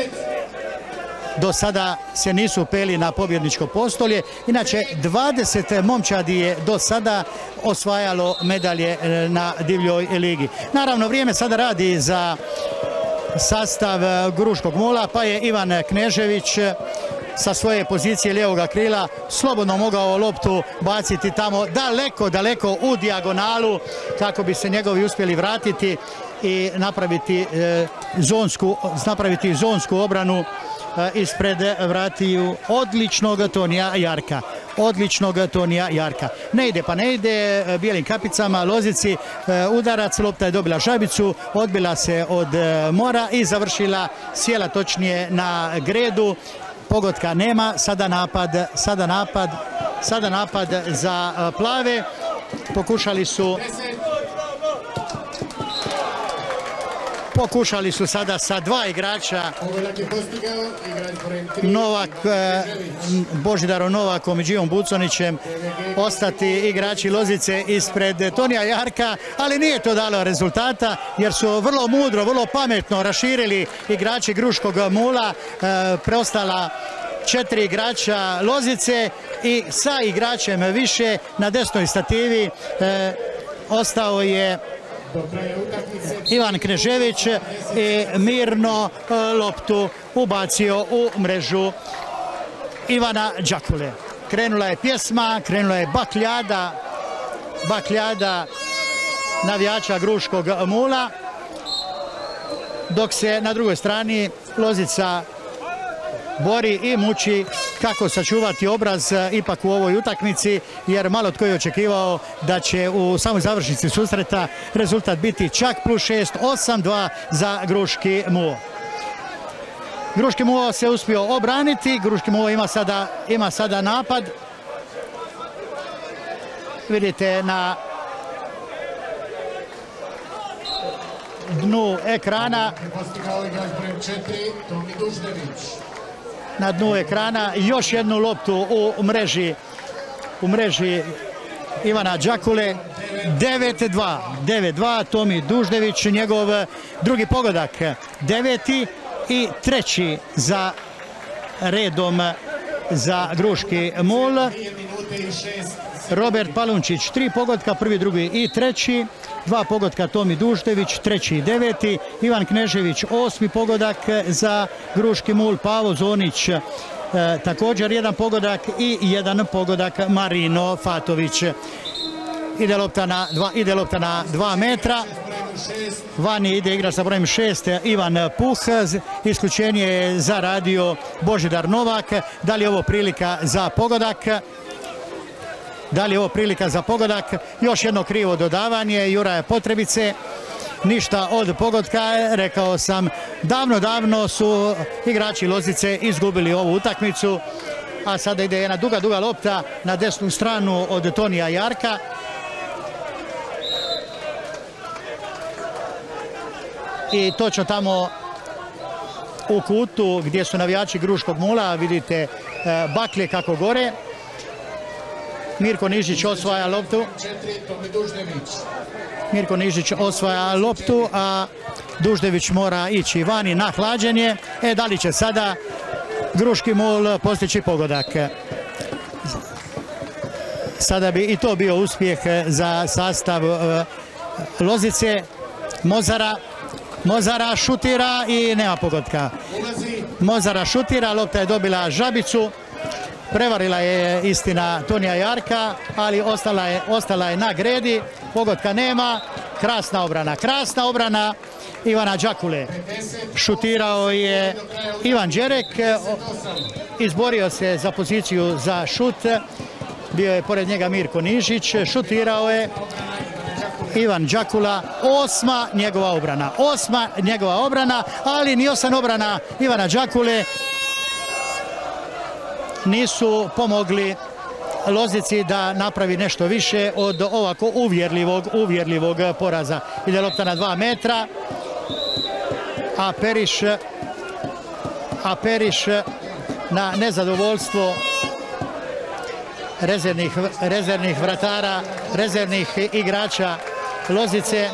Do sada se nisu peli na pobjedničko postolje. Inače, 20 momčadi je do sada osvajalo medalje na divljoj ligi. Naravno, vrijeme sada radi za sastav Gruškog Mula, pa je Ivan Knežević sa svoje pozicije lijevoga krila slobodno mogao loptu baciti tamo daleko u dijagonalu kako bi se njegovi uspjeli vratiti i napraviti zonsku obranu ispred vratiju odličnog Tonija Jarka. Ne ide bijelim kapicama Lozici, udarac, lopta je dobila žabicu, odbila se od mora i završila, sjela točnije na gredu. Pogotka nema, sada napad za plave. Pokušali su sada sa dva igrača, Božidarom Novakom i Đijom Buconićem, ostati igrači Lozice ispred Tonija Jarka, ali nije to dalo rezultata jer su vrlo mudro, vrlo pametno raširili igrači Gruškog Mula, preostala 4 igrača Lozice i sa igračem više na desnoj stativi ostao je Ivan Knežević i mirno loptu ubacio u mrežu Ivana Đakule. Krenula je pjesma, krenula je bakljada navijača Gruškog Mula, dok se na drugoj strani Lozica bori i muči kako sačuvati obraz ipak u ovoj utakmici, jer malo tko je očekivao da će u samoj završnici susreta rezultat biti čak +6, 8-2 za Gruški Mul. Gruški Mul se uspio obraniti, Gruški Mul ima sada napad. Vidite na dnu ekrana. Na dnu ekrana još jednu loptu u mreži Ivana Đakule. 9-2, Tomi Duždević, njegov drugi pogodak, 9. i 3. za redom za Gruški Mul. Robert Palunčić, 3 pogotka, prvi, drugi i 3. 2 pogotka Tomi Duždević, 3. i 9. Ivan Knežević, 8. pogodak za Gruški Mul. Pavo Zonić, također 1 pogodak i 1 pogodak Marino Fatović. ide lopta na 2 metra. Vani ide igrač sa brojem 6 Ivan Puh. Isključenje je zaradio Božidar Novak. Da li je ovo prilika za pogodak? Da li je ovo prilika za pogodak? Još jedno krivo dodavanje Juraja Potrebice. Ništa od pogotka, rekao sam, davno su igrači Lozice izgubili ovu utakmicu, a sada ide jedna duga lopta na desnu stranu od Tonija Jarka. I točno tamo u kutu gdje su navijači Gruškog Mula, vidite baklje kako gore. Mirko Nižić osvaja loptu. Mirko Nižić osvaja loptu, a Duždević mora ići vani na hlađenje. Da li će sada Gruški Mul postići pogodak? Sada bi i to bio uspjeh za sastav Lozice. Mozara šutira i nema pogotka. Mozara šutira, lopta je dobila žabicu. Prevarila je istina Tonija Jarka, ali ostala je na gredi. Pogotka nema. Krasna obrana Ivana Đakule. Šutirao je Ivan Đerek. Izborio se za poziciju za šut. Bio je pored njega Mirko Nižić. Šutirao je Ivan Đakula. Osma njegova obrana, ali ni 8 obrana Ivana Đakule nisu pomogli Lozici da napravi nešto više od ovako uvjerljivog poraza. Ide lopta na 2 metra, a Periš na nezadovoljstvo rezervnih vratara, rezervnih igrača Lozice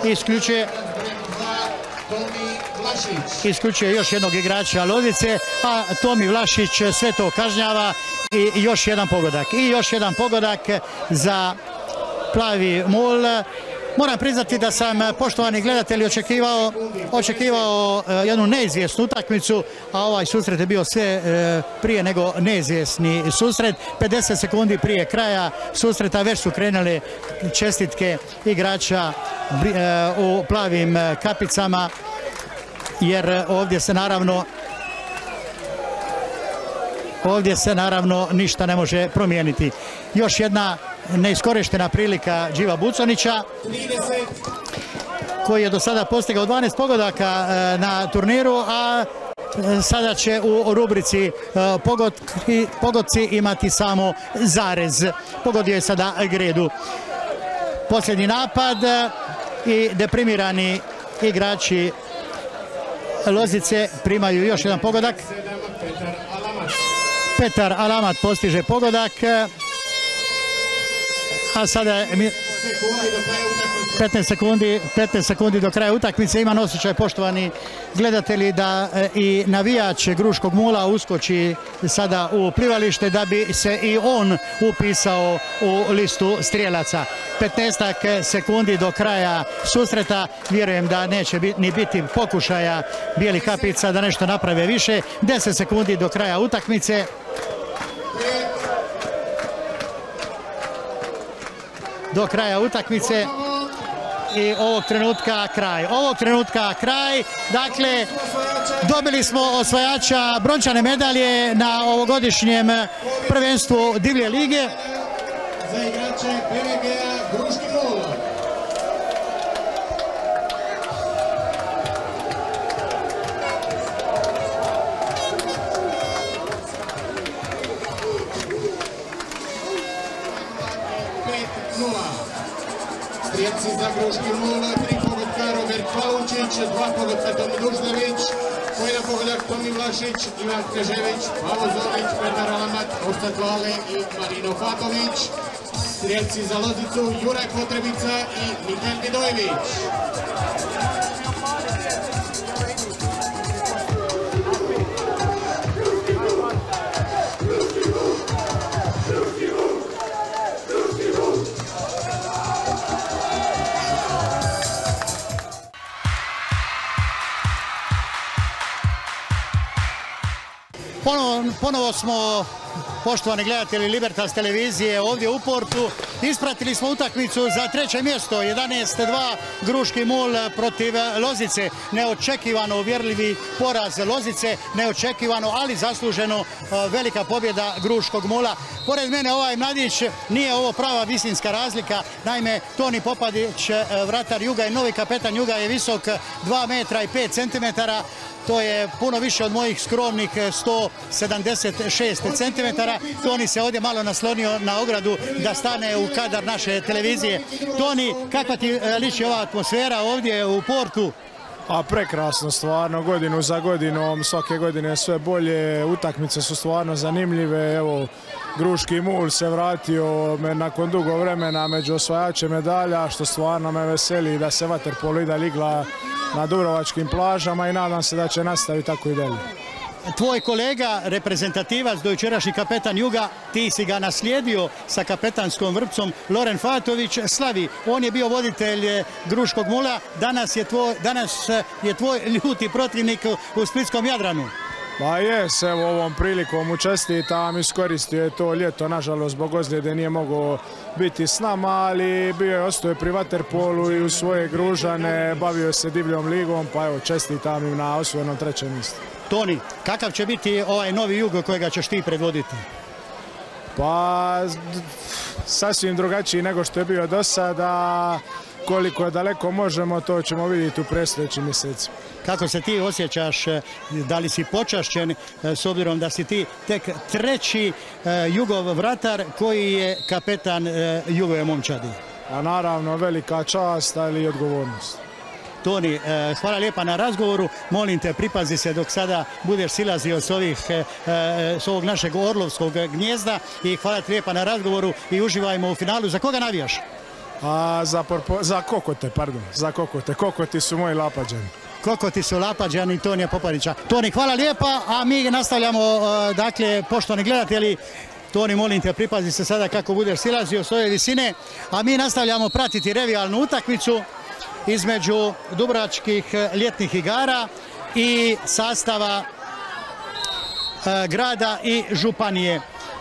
isključuje još jednog igrača Lozice, a Tomi Vlašić sve to kažnjava i još jedan pogodak za Plavi Mul. Moram priznati da sam, poštovani gledatelji, očekivao jednu neizvjesnu utakmicu, a ovaj susret je bio sve prije nego neizvjesni susret. 50 sekundi prije kraja susreta već su krenule čestitke igrača u plavim kapicama, jer ovdje se naravno ništa ne može promijeniti. Još jedna neiskorištena prilika Điva Buconića, koji je do sada postigao 12 pogodaka na turniru, a sada će u rubrici pogodci imati samo zarez. Pogodio je sada gredu. Posljednji napad i deprimirani igrači Lozice primaju još jedan pogodak. Petar Alamat postiže pogodak, a sada je 15 sekundi do kraja utakmice. Imam osjećaj, poštovani gledatelji, da i navijač Gruškog Mula uskoči sada u plivalište da bi se i on upisao u listu strijelaca. 15 sekundi do kraja susreta. Vjerujem da neće ni biti pokušaja bijelih kapica da nešto naprave više. 10 sekundi do kraja utakmice. Do kraja utakmice i ovog trenutka kraj. Dakle, dobili smo osvajača brončane medalje na ovogodišnjem prvenstvu Divlje lige. Za igrače PVG-a Gruški Mul. Strijelci za Gruški Mul, 3 pogotka Robert Palunčić, 2 pogotka Tomi Duždević, po jedan pogodak Tomi Vlašić, Ivan Knežević, Pavo Zolić, Petar Alamat, Orsat Lale i Marino Fatović. Strijelci za Lozicu Juraj Potrebica i Mihajl Vidojević. Ponovo smo poštovani gledatelji Libertas televizije ovdje u Portu. Ispratili smo utakmicu za treće mjesto, 11-2 Gruški Mul protiv Lozice. Neočekivano uvjerljivi poraz Lozice, neočekivano, ali zasluženo velika pobjeda Gruškog Mula. Pored mene ovaj mladić, nije ovo prava visinska razlika, naime Toni Popadić, vratar Juga i novi kapetan Juga, je visok 2 metra i 5 centimetara. To je puno više od mojih skromnih 176 cm. Toni se ovdje malo naslonio na ogradu da stane u kadar naše televizije. Toni, kakva ti liči ova atmosfera ovdje u Portu? A prekrasno, stvarno, godinu za godinom, svake godine sve bolje, utakmice su stvarno zanimljive. Evo, Gruški Mul se vratio nakon dugo vremena među osvajače medalja, što stvarno me veseli da se vaterpolo i dalje igra na dubrovačkim plažama i nadam se da će nastaviti tako i dalje. Tvoj kolega, reprezentativac, dojučerašnji kapetan Juga, ti si ga naslijedio sa kapetanskom vrpcom, Loren Fatović, slavi. On je bio voditelj Gruškog Mula, danas je tvoj ljuti protivnik u Splitskom Jadranu. Pa jes, evo ovom prilikom mu čestitam, iskoristio je to ljeto, nažalost zbog ozljede nije mogao biti s nama, ali bio je ostao pri vaterpolu i u svoje Gružane, bavio se divljom ligom, pa evo čestitam im na osvojenom trećem mjestu. Toni, kakav će biti ovaj novi Jugo kojega ćeš ti predvoditi? Pa sasvim drugačiji nego što je bio do sada. Koliko daleko možemo, to ćemo vidjeti u predstojećim mjesecima. Kako se ti osjećaš, da li si počašćen s obzirom da si ti tek treći Jugov vratar koji je kapetan Jugove momčadi? A naravno, velika čast, ali i odgovornost. Toni, hvala lijepa na razgovoru. Molim te, pripazi se dok sada budeš silazio s ovog našeg orlovskog gnjezda i hvala ti lijepa na razgovoru i uživajmo u finalu. Za koga navijaš? Za Kokote, pardon. Za Kokote. Kokoti su moji Lapađani. Kokoti su Lapađani Tonija Popadića. Toni, hvala lijepa, a mi nastavljamo, dakle, poštovani gledatelji, Toni, molim te, pripazi se sada kako budeš silazio s ove visine, a mi nastavljamo pratiti revijalnu utakmicu između Dubrovačkih ljetnih igara i sastava grada i županije.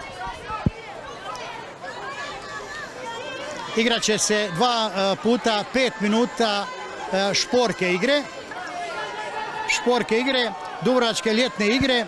Igraće se 2 puta 5 minuta šporke igre. Dubrovačke ljetne igre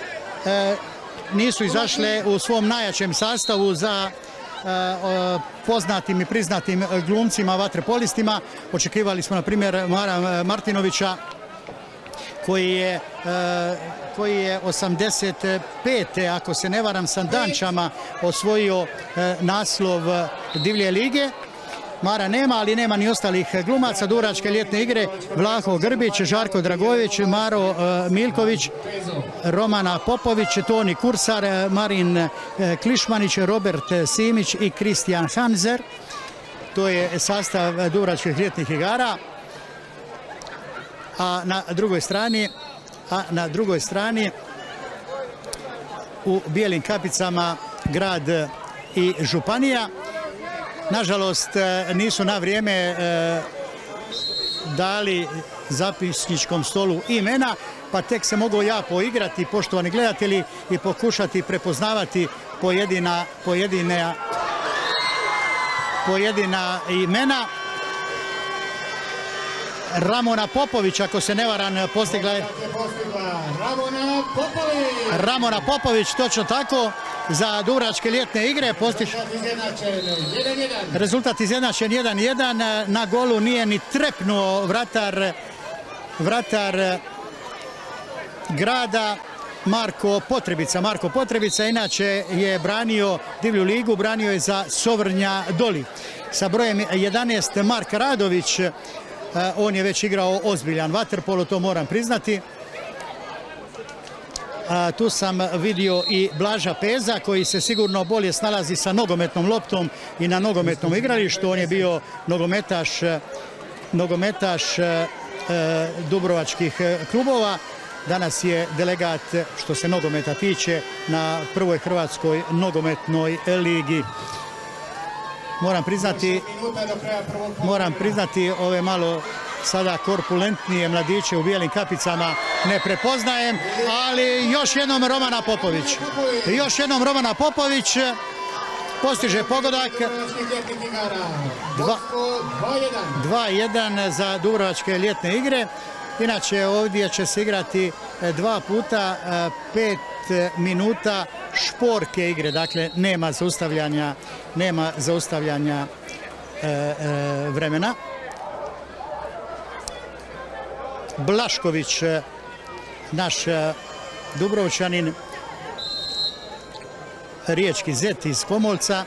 nisu izašle u svom najjačem sastavu za poznatim i priznatim glumcima, vaterpolistima. Očekivali smo na primjer Mara Martinovića koji je 85. ako se ne varam Sandančama osvojio naslov divlje lige. Mara nema, ali nema ni ostalih glumaca. Dubrovačke ljetne igre Vlaho Grbić, Žarko Dragojević, Maro Milković, Romana Popović, Toni Kursar, Marin Klišmanić, Robert Simić i Kristijan Hanzer. To je sastav Dubrovačkih ljetnih igara. A na drugoj strani u bijelim kapicama grad i županija. Nažalost, nisu na vrijeme dali zapisničkom stolu imena, pa tek se mogu ja poigrati, poštovani gledatelji, i pokušati prepoznavati pojedina imena. Ramona Popović, ako se ne varam, postigla je Ramona Popović, točno tako, za Dubrovačke ljetne igre. Rezultat izjednačen 1-1. Na golu nije ni trepnuo vratar grada Marko Potrebica. Marko Potrebica inače je branio divlju ligu, branio je za Sovrnja Doli. Sa brojem 11 Mark Radović, on je već igrao ozbiljan vaterpolo, to moram priznati. Tu sam vidio i Blaža Peza koji se sigurno bolje snalazi sa nogometnom loptom i na nogometnom igralištu. On je bio nogometaš dubrovačkih klubova. Danas je delegat, što se nogometa tiče, na prvoj hrvatskoj nogometnoj ligi. Moram priznati ove malo sada korpulentnije mladiće u bijelim kapicama ne prepoznajem, ali još jednom Romana Popović. Još jednom Romana Popović postiže pogodak. 2-1 za Dubrovačke ljetne igre. Inače ovdje će se igrati 2 puta 5 minuta šporke igre, dakle nema zaustavljanja vremena. Blašković, naš Dubrovčanin, riječki zet iz Komolca,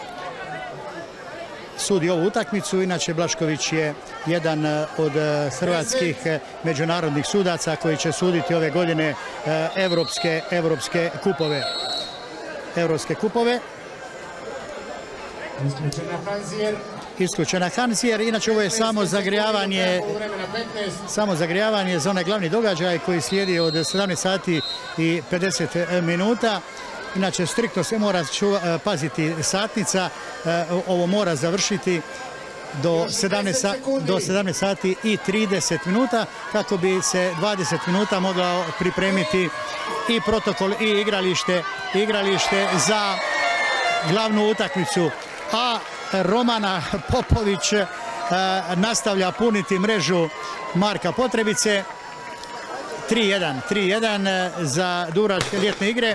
sudi ovu utakmicu. Inače Blašković je jedan od hrvatskih međunarodnih sudaca koji će suditi ove godine evropske kupove. Isključena Hanzijer. Inače ovo je samo zagrijavanje za onaj glavni događaj koji slijedi od 17 sati i 50 minuta. Inače striktno se mora paziti satnica, ovo mora završiti do 17 sati i 30 minuta kako bi se 20 minuta mogla pripremiti i protokol i igralište za glavnu utakmicu. A Romana Popović nastavlja puniti mrežu Marka Potrebice. 3-1 za Dubrovačke ljetne igre.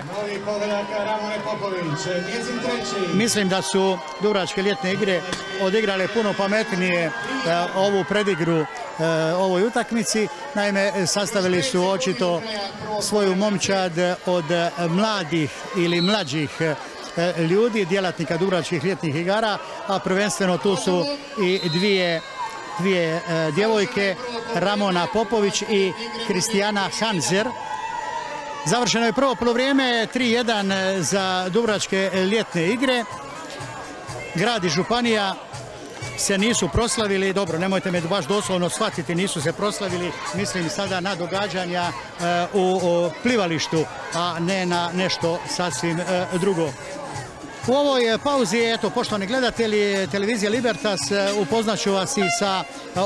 Mislim da su Dubrovačke ljetne igre odigrale puno pametnije ovu predigru ovoj utakmici. Naime, sastavili su očito svoju momčad od mladih ili mlađih ljudi, djelatnika Dubrovačkih ljetnih igara, a prvenstveno tu su i dvije djevojke, Ramona Popović i Kristijana Hanzer. Završeno je prvo polovrijeme, 3-1 za Dubrovačke ljetne igre. Grad i županija se nisu proslavili, dobro, nemojte me baš doslovno shvatiti, nisu se proslavili, mislim sada na događanja u plivalištu, a ne na nešto sasvim drugo. U ovoj pauzi, eto, poštovani gledatelji televizije Libertas, upoznat ću vas i sa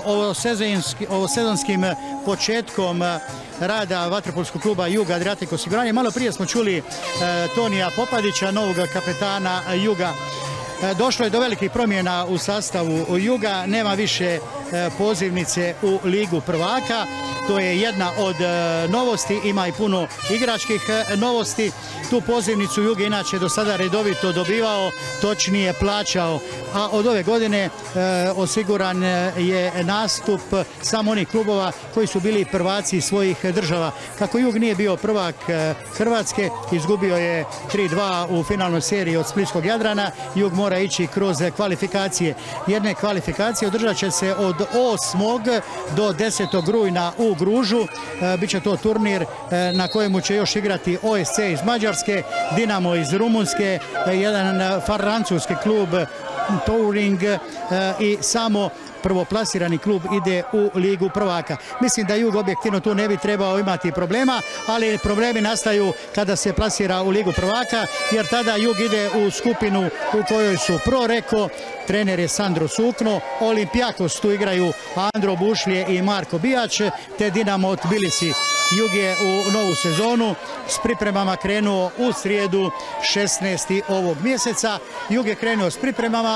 ovosezonskim početkom rada vaterpolskog kluba Juga Adriatic osiguranje. Malo prije smo čuli Tonija Popadića, novog kapetana Juga. Došlo je do velikih promjena u sastavu Juga, nema više pozivnice u Ligu prvaka. To je jedna od novosti, ima i puno igračkih novosti. Tu pozivnicu Jug inače do sada redovito dobivao, točnije plaćao, a od ove godine osiguran je nastup samo onih klubova koji su bili prvaci svojih država. Kako Jug nije bio prvak Hrvatske, izgubio je 3-2 u finalnoj seriji od Splitskog Jadrana, Jug mora ići kroz kvalifikacije. Jedne kvalifikacije održat će se od 8. do 10. rujna u Gružu. Biće to turnir na kojemu će još igrati OSC iz Mađarske, Dinamo iz Rumunjske, jedan francuski klub Touring i samo prvoplasirani klub ide u Ligu prvaka. Mislim da Jug objektivno tu ne bi trebao imati problema, ali problemi nastaju kada se plasira u Ligu prvaka, jer tada Jug ide u skupinu u kojoj su Pro Reko, trener je Sandro Sukno, Olimpijakos, tu igraju Andro Bušlje i Marko Bijač, te Dinamo Tbilisi. Jug je u novu sezonu s pripremama krenuo u srijedu 16. ovog mjeseca. Jug je krenuo s pripremama,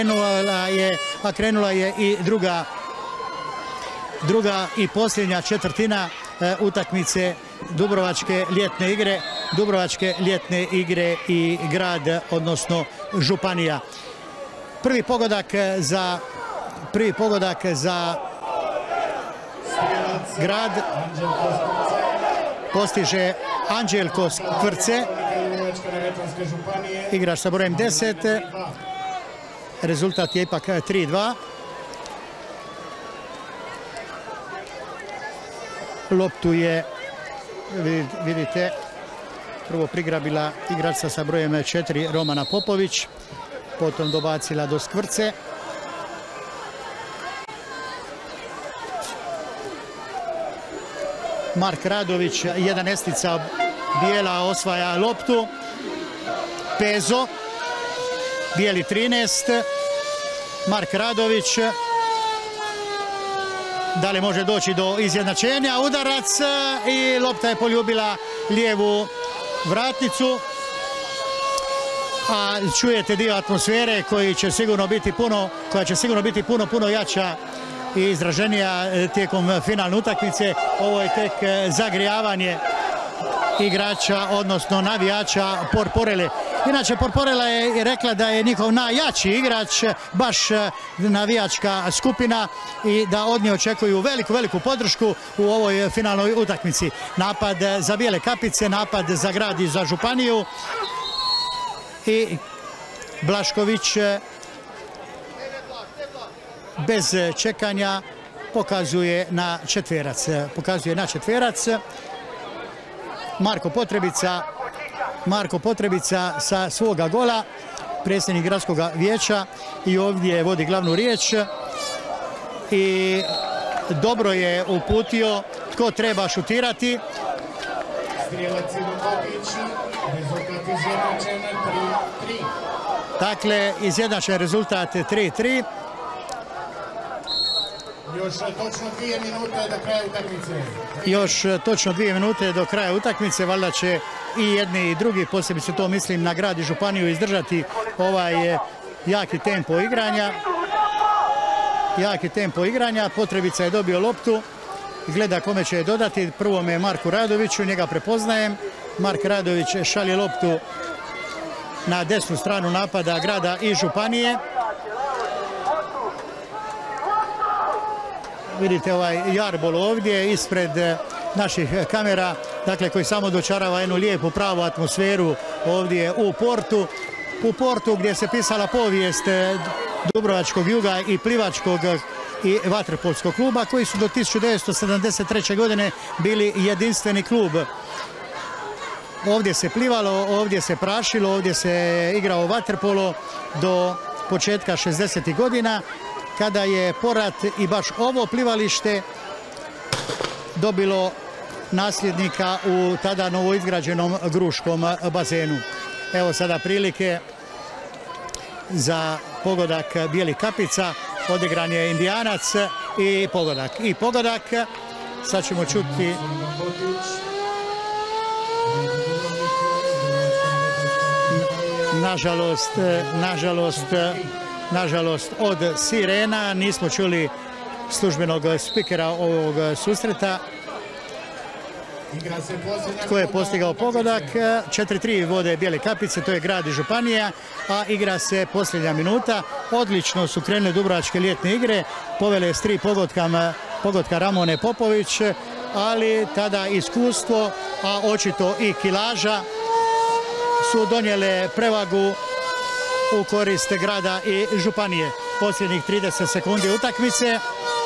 a krenula je i druga i posljednja četvrtina utakmice Dubrovačke ljetne igre. Dubrovačke ljetne igre i grad, odnosno županija. Prvi pogodak za grad postiže Anđelko Skvrce, igrač sa brojem 10. Rezultat je ipak 3-2. Loptu je, vidite, prvo prigrabila igrača sa brojem 4 Romana Popović, potom dobacila do Skvrce. Mark Radović, jedan estica bijela, osvaja loptu. Pezo, bijeli 13. Mark Radović. da li može doći do izjednačenja. Udarac i lopta je poljubila lijevu vratnicu. A čujete dio atmosfere koja će sigurno biti puno jača i izraženija tijekom finalne utakmice. Ovo je tek zagrijavanje igrača, odnosno navijača Porporele. Inače, Porporela je rekla da je njihov najjači igrač baš navijačka skupina i da od nje očekuju veliku podršku u ovoj finalnoj utakmici. Napad za bijele kapice, napad za grad i za županiju. I Blašković bez čekanja pokazuje na četverac. Marko Potrebica sa svoga gola, predsjednik gradskog vijeća, i ovdje vodi glavnu riječ i dobro je uputio tko treba šutirati. Dakle, izjednačen rezultat 3-3. Još točno 2 minute do kraja utakmice. Još točno 2 minute do kraja utakmice. Valjda će i jedni i drugi, posebice to mislim na grad i županiju, izdržati ovaj jaki tempo igranja. Potrebica je dobio loptu. Gleda kome će je dodati. Prvom je Marku Radoviću, njega prepoznajem. Mark Radović šalje loptu na desnu stranu napada grada i županije. Vidite ovaj jarbol ovdje ispred naših kamera, dakle koji samo dočarava jednu lijepu pravu atmosferu ovdje u Portu gdje se pisala povijest Dubrovačkog juga i plivačkog i vaterpolskog kluba koji su do 1973. godine bili jedinstveni klub. Ovdje se plivalo, ovdje se prašilo, ovdje se igrao vaterpolo do početka 60. godina, kada je porat i baš ovo plivalište dobilo nasljednika u tada novoizgrađenom Gruškom bazenu. Evo sada prilike za pogodak bijelih kapica. Odigran je Indijanac i pogodak. Sad ćemo čuti nažalost od sirena nismo čuli službenog spikera ovog susreta. Tko je postigao pogodak? 4-3 vode bijele kapice, to je grad i županija, a igra se posljednja minuta. Odlično su krenule dubrovačke ljetne igre, povele s 3 pogotka Ramone Popović, ali tada iskustvo, a očito i kilaža su donijele prevagu u korist grada i županije. Posljednjih 30 sekundi utakmice.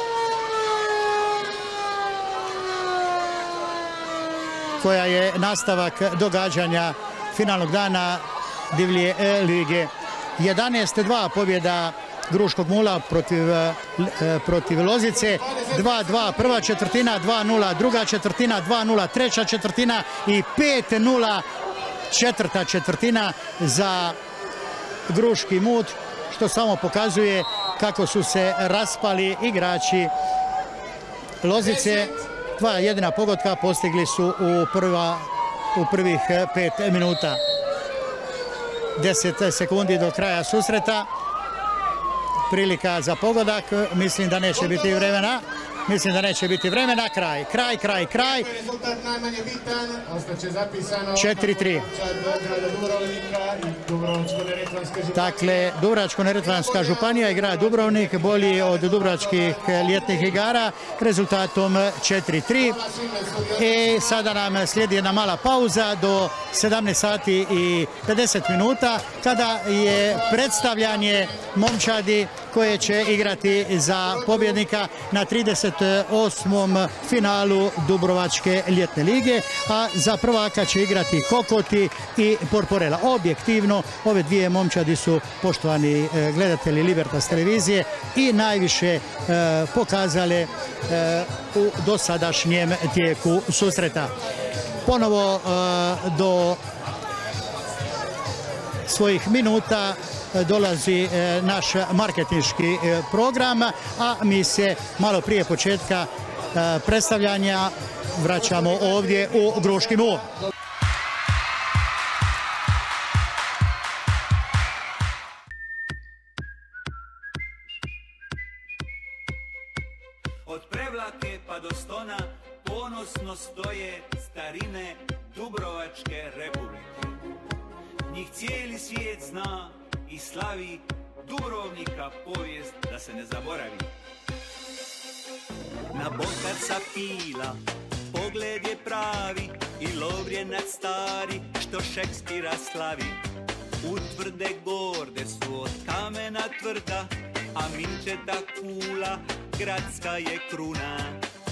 Koja je nastavak događanja finalnog dana divlje lige. 11-2 pobjeda Gruškog Mula protiv Lozice. 2-2 prva četvrtina, 2-0 druga četvrtina, 2-0 treća četvrtina i 5-0 četvrta četvrtina za Gruški Mut, što samo pokazuje kako su se raspali igrači Lozice. 2 jedina pogotka postigli su u prvih 5 minuta. 10 sekundi do kraja susreta. Prilika za pogodak. Mislim da neće biti vremena. Kraj. Rezultat najmanje bitan, ostaće zapisano 4-3. Dakle, Dubrovačko-neretvanska županija i grad Dubrovnik bolji od dubrovačkih ljetnih igara rezultatom 4-3. I sada nam slijedi jedna mala pauza do 17 sati i 50 minuta kada je predstavljanje momčadi koje će igrati za pobjednika na 38. finalu Dubrovačke ljetne lige, a za prvaka će igrati Kokoti i Porporela. Objektivno, ove dvije momčadi su, poštovani gledatelji Libertas televizije, i najviše pokazale u dosadašnjem tijeku susreta. Ponovo do svojih minuta dolazi naš marketinški program, a mi se malo prije početka predstavljanja vraćamo ovdje u Gruški mur. Od Prevlake pa do Stona ponosno stoje starine Dubrovačke republike. Njih cijeli svijet zna i slavi, Dubrovnika povijest da se ne zaboravi. Na Bokarca pila pogled je pravi i Lovrijenac stari što Šekspira slavi. Utvrde gorde su od kamena tvrda, a minčeta kula gradska je kruna.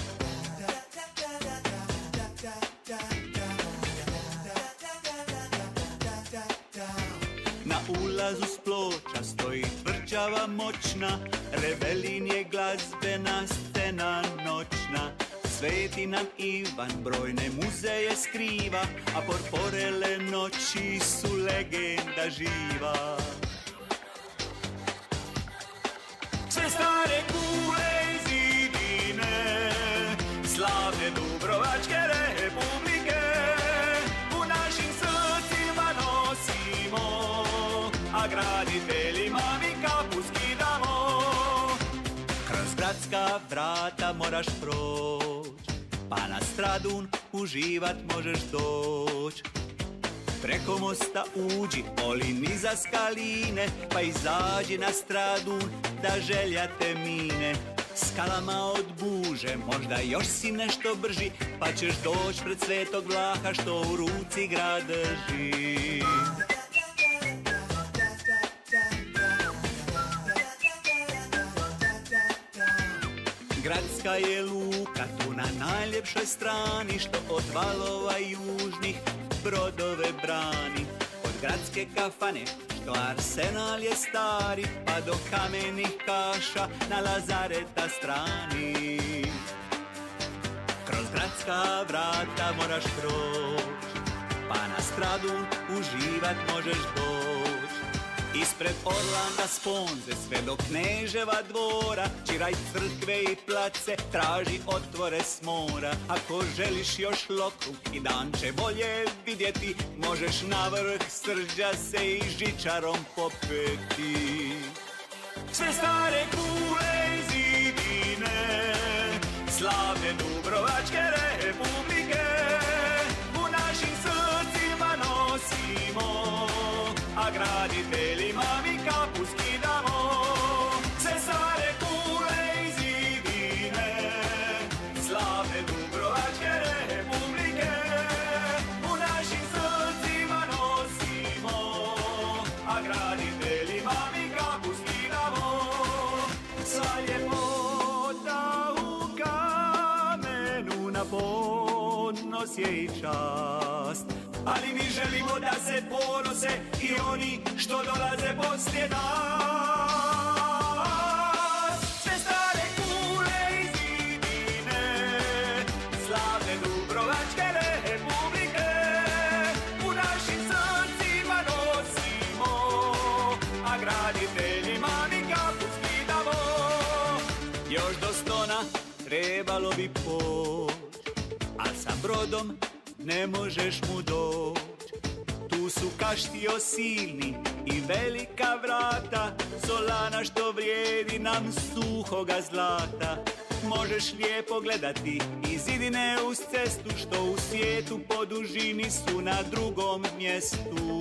Na ulazu s Ploča stoji tvrđava moćna, Rebelin je glazbena scena noćna. Sveti nam Ivan brojne muzeje skriva, a porporele noći su legenda živa. Sve stare kule i zidine, slavne Dubrovačke republike, u našim srcima nosimo, a graditeljima mi kapu skidamo. Kroz gradska vrata moraš proć, pa na Stradun uživat možeš doć. Preko mosta uđi, oli niza skaline, pa izađi na Stradun da želja te mine. Skalama od buže, možda još si nešto brži, pa ćeš doć pred Svetog Vlaha što u ruci grad drži. Gradska je luka tu na najljepšoj strani, što od valova južnih brodove brani. Od gradske kafane što Arsenal je stari, pa do kamenih kaša na Lazareta strani. Kroz gradska vrata moraš proć, pa na Stradun uživat možeš doć. Ispred Orlanda Sponze sve do Kneževa dvora, čiraj crkve i place, traži otvore s mora. Ako želiš još lokrug i danče bolje vidjeti, možeš na vrh Srđa se i žičarom popeti. Sve stare kule i zidine, slavne Dubrovačke republike, u našim srcima nosimo, a graditeljima mi kapu skidamo. Sve stare kule i zidine, slavne Dubrovačke republike, u našim srcima nosimo, a graditeljima mi kapu skidamo. Sva ljepota u kamenu na ponos je i čast, ali mi želimo da se ponose i oni što dolaze poslije nas. Sve stare kule i zidine, slavne Dubrovačke republike, u našim srcima nosimo, a graditeljima mi kapu skidamo. Još do Stona trebalo bi poć, a sa brodom ne možeš mu doć. Tu su Kaštio silni i velika vrata, solana što vrijedi nam suhoga zlata. Možeš lijepo gledati i zidine uz cestu, što u svijetu po dužini su na drugom mjestu.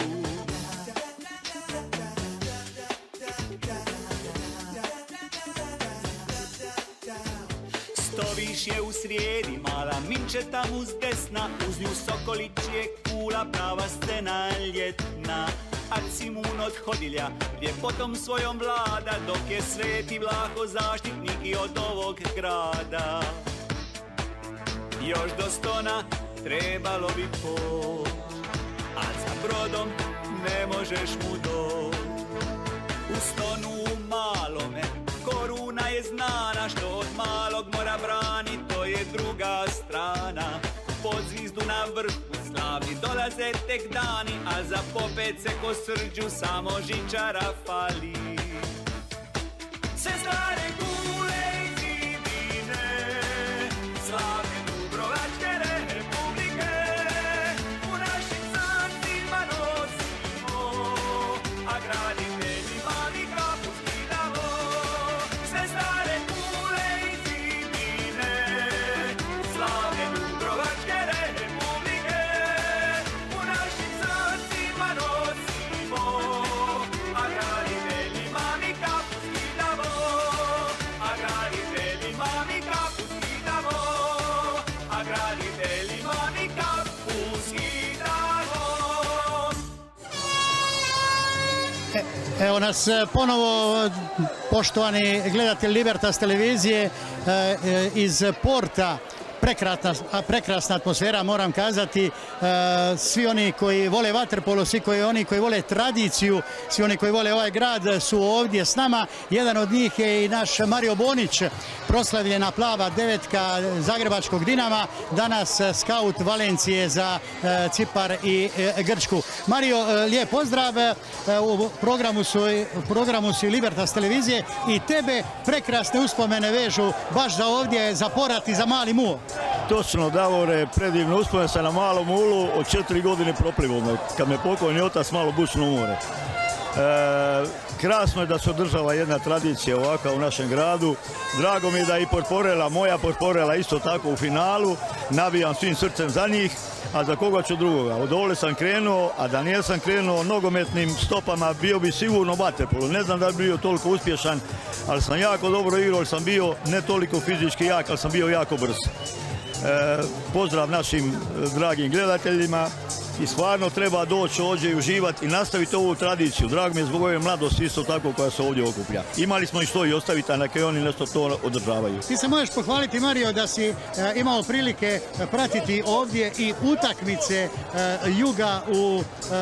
Stoviš je u srijedi, mala minčeta uz desna, uz nju Sokolić je kula, prava scena ljetna. A Cimun od Hodilja ljepotom svojom vlada, dok je Sveti Vlaho zaštitnik i od ovog grada. Još do Stona trebalo bi poć, a za brodom ne možeš mu doć. U Stonu malome Koruna je znana, što od malog mora brani, to je druga strana. Po od zvizdu na vrhu. Slavni dolaze tek dani, a za popet se ko srđu samo žičara fali. Sve stare kule i zidine, slavne Dubrovačke republike, u našim srcima nosimo, a graditeljima mi kapu skidamo. Sve stare kule i zidine, slavne Dubrovačke republike, u našim srcima nosimo, a graditeljima mi kapu skidamo, a graditeljima mi kapu skidamo, a graditeljima mi kapu skidamo. Evo nas ponovo, poštovani gledatelji Libertas televizije, iz Porta. Prekrasna atmosfera, moram kazati. Svi oni koji vole vaterpolo, svi oni koji vole tradiciju, svi oni koji vole ovaj grad su ovdje s nama. Jedan od njih je i naš Mario Bonić, proslavljena plava devetka Zagrebačkog Dinama, danas skaut Valencije za Cipar i Grčku. Mario, lijep pozdrav. U programu su Libertas televizije i tebe prekrasne uspomene vežu baš za ovdje, za Porat i za Mali Mul. Točno, Davore, predivno uspomene sam na Malom Mulu, od 4 godine proplivome, kad me pokojni otac malo bušno u more. Krasno je da se održava jedna tradicija ovaka u našem gradu. Drago mi je da i Porporela, moja Porporela isto tako u finalu. Navijam svim srcem za njih, a za koga ću drugoga. Od ovdje sam krenuo, a da nisam krenuo nogometnim stopama, bio bi sigurno vaterpolo. Ne znam da bi bio toliko uspješan, ali sam jako dobro igrao, ali sam bio ne toliko fizički jak, ali sam bio jako brz. Pozdrav našim dragim gledateljima i stvarno treba doći ovdje i uživati i nastaviti ovu tradiciju. Drago mi je zbog ove mladosti isto tako koja se ovdje okuplja. Imali smo i što i ostaviti, a neka oni nešto to održavaju. Ti se možeš pohvaliti, Mario, da si imao prilike pratiti ovdje i utakmice Juga u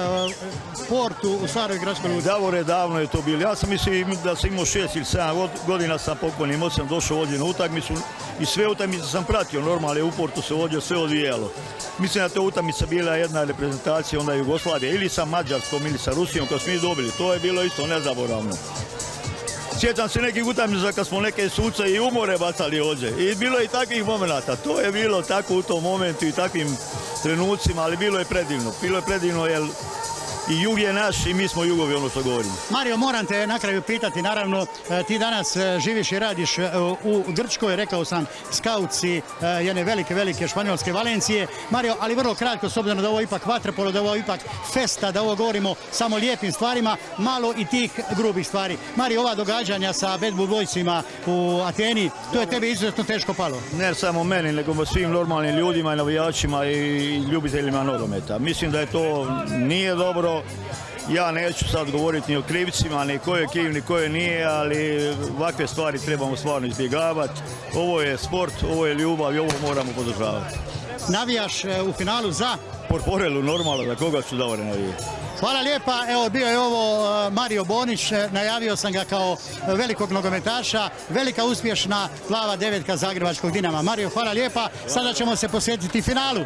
Portu u Staroj Gradskoj luci. Davore, davno je to bilo. Ja sam mislim da sam imao 6 ili 7 godina sam pokojnim ocem došao ovdje na utakmicu i sve utakmice sam pratio. Normalno je u Portu se ovdje sve odvijalo. Mislim da to utakmica bila jedna reprezentacija onda Jugoslavije ili sa Mađarskom ili sa Rusijom kad smo mi dobili. To je bilo isto nezaboravno. Sjećam se nekih utakmica kad smo neke suce i umore bacali ovdje. I bilo je i takvih momenata. To je bilo tako u tom momentu i takvim trenucima, ali bilo je predivno. Bilo je predivno jer i Jug je naš i mi smo Jugovi, ono što govorimo. Mario, moram te na kraju pitati, naravno, ti danas živiš i radiš u Grčkoj, rekao sam, skaut si jedne velike španjolske Valencije. Mario, ali vrlo kratko, s obzirom da ovo ipak vaterpolo, da ovo ipak festa, da ovo govorimo samo lijepim stvarima, malo i tih grubih stvari. Mario, ova događanja sa Bad Blue Boysima u Ateni, to je tebi izuzetno teško palo. Ne samo meni, nego svim normalnim ljudima i navijačima i ljubiteljima nogometa. Mislim da je to nije dobro. Ja neću sad govoriti ni o krivcima, ni ko je kriv, ni ko je nije, ali ovakve stvari trebamo stvarno izbjegavati. Ovo je sport, ovo je ljubav i ovo moramo podržavati. Navijaš u finalu za? Porporelu, normalno, za koga ću Davore navijeti. Hvala lijepa, evo bio je ovo Mario Bonić, najavio sam ga kao velikog nogometaša, velika uspješna plava devetka Zagrebačkog Dinama. Mario, hvala lijepa, sada ćemo se posvetiti finalu.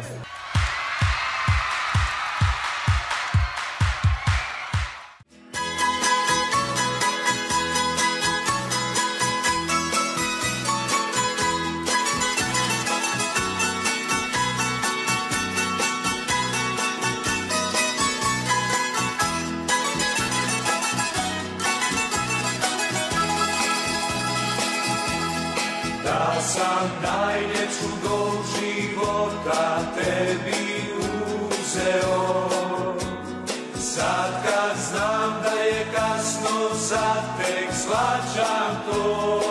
Da sam najljepšu dob života tebi uzeo, sad kad znam da je kasno, sad tek shvaćam to.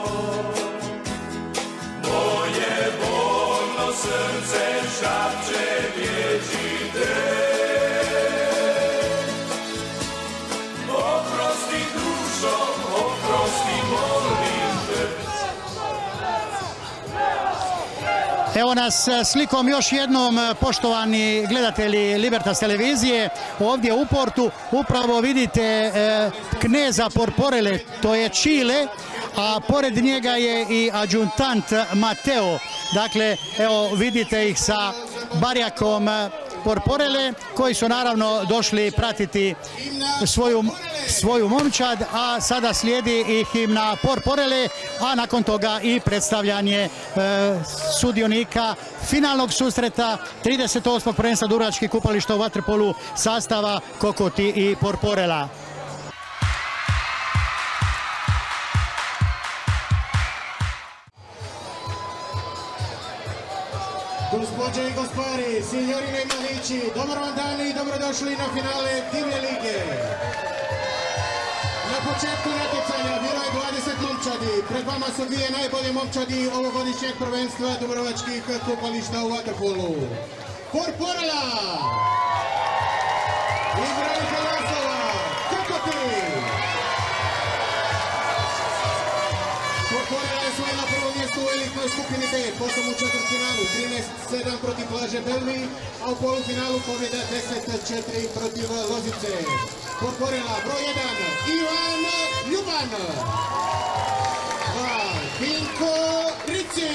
Moje bolno srce šapće vječite, oprosti dušo, oprosti molim te. Evo nas slikom još jednom, poštovani gledatelji Libertas televizije, ovdje u Portu. Upravo vidite kneza Porporele, to je Čile, a pored njega je i adjutant Mateo. Dakle, evo vidite ih sa barjakom Porporele, koji su naravno došli pratiti svoju momčad, a sada slijedi i himna Porporele, a nakon toga i predstavljanje sudionika finalnog susreta 38. prvenstva dubrovačkih kupališta u vaterpolu sastava Kokoti i Porporela. Gospođe i gospari, signorine i malići, dobar vam dan i dobrodošli na finale Divlje lige. Na početku natjecanja bilo je 20 momčadi, pred vama su dvije najbolje momčadi ovogodišnjeg prvenstva dubrovačkih kupališta u vaterpolu. Porporela i Branka Lasova, Kokoti. Porporela je osvojila prvo mjesto u elitnoj skupini B, potom u četvrtfinalu 13-7 protiv Blaže Belmi, a u polufinalu pobjeda 10-4 protiv Lozice. Porporela broj 1 Ivan Ljuban, 2 Dinko Rici,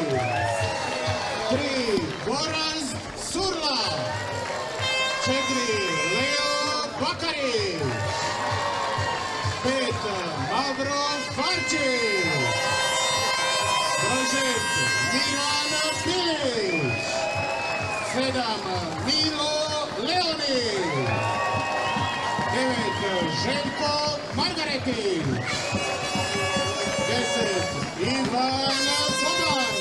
3 Gorazd Surla, 4 Leo Bakari, 5 Mavro Farčić, broj 6 Milan Bilić, 7 Milo Leoni, 9 Željko Margaretić, 10 Ivan Boban,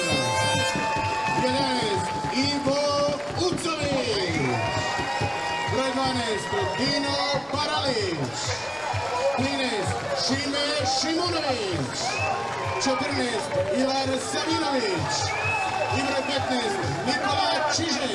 11 Ivo Ucović, broj 12 Dino Paralić, 13 Šime Šimunović, 14 Ilar Savinović i broj 15 Nikola Čižek.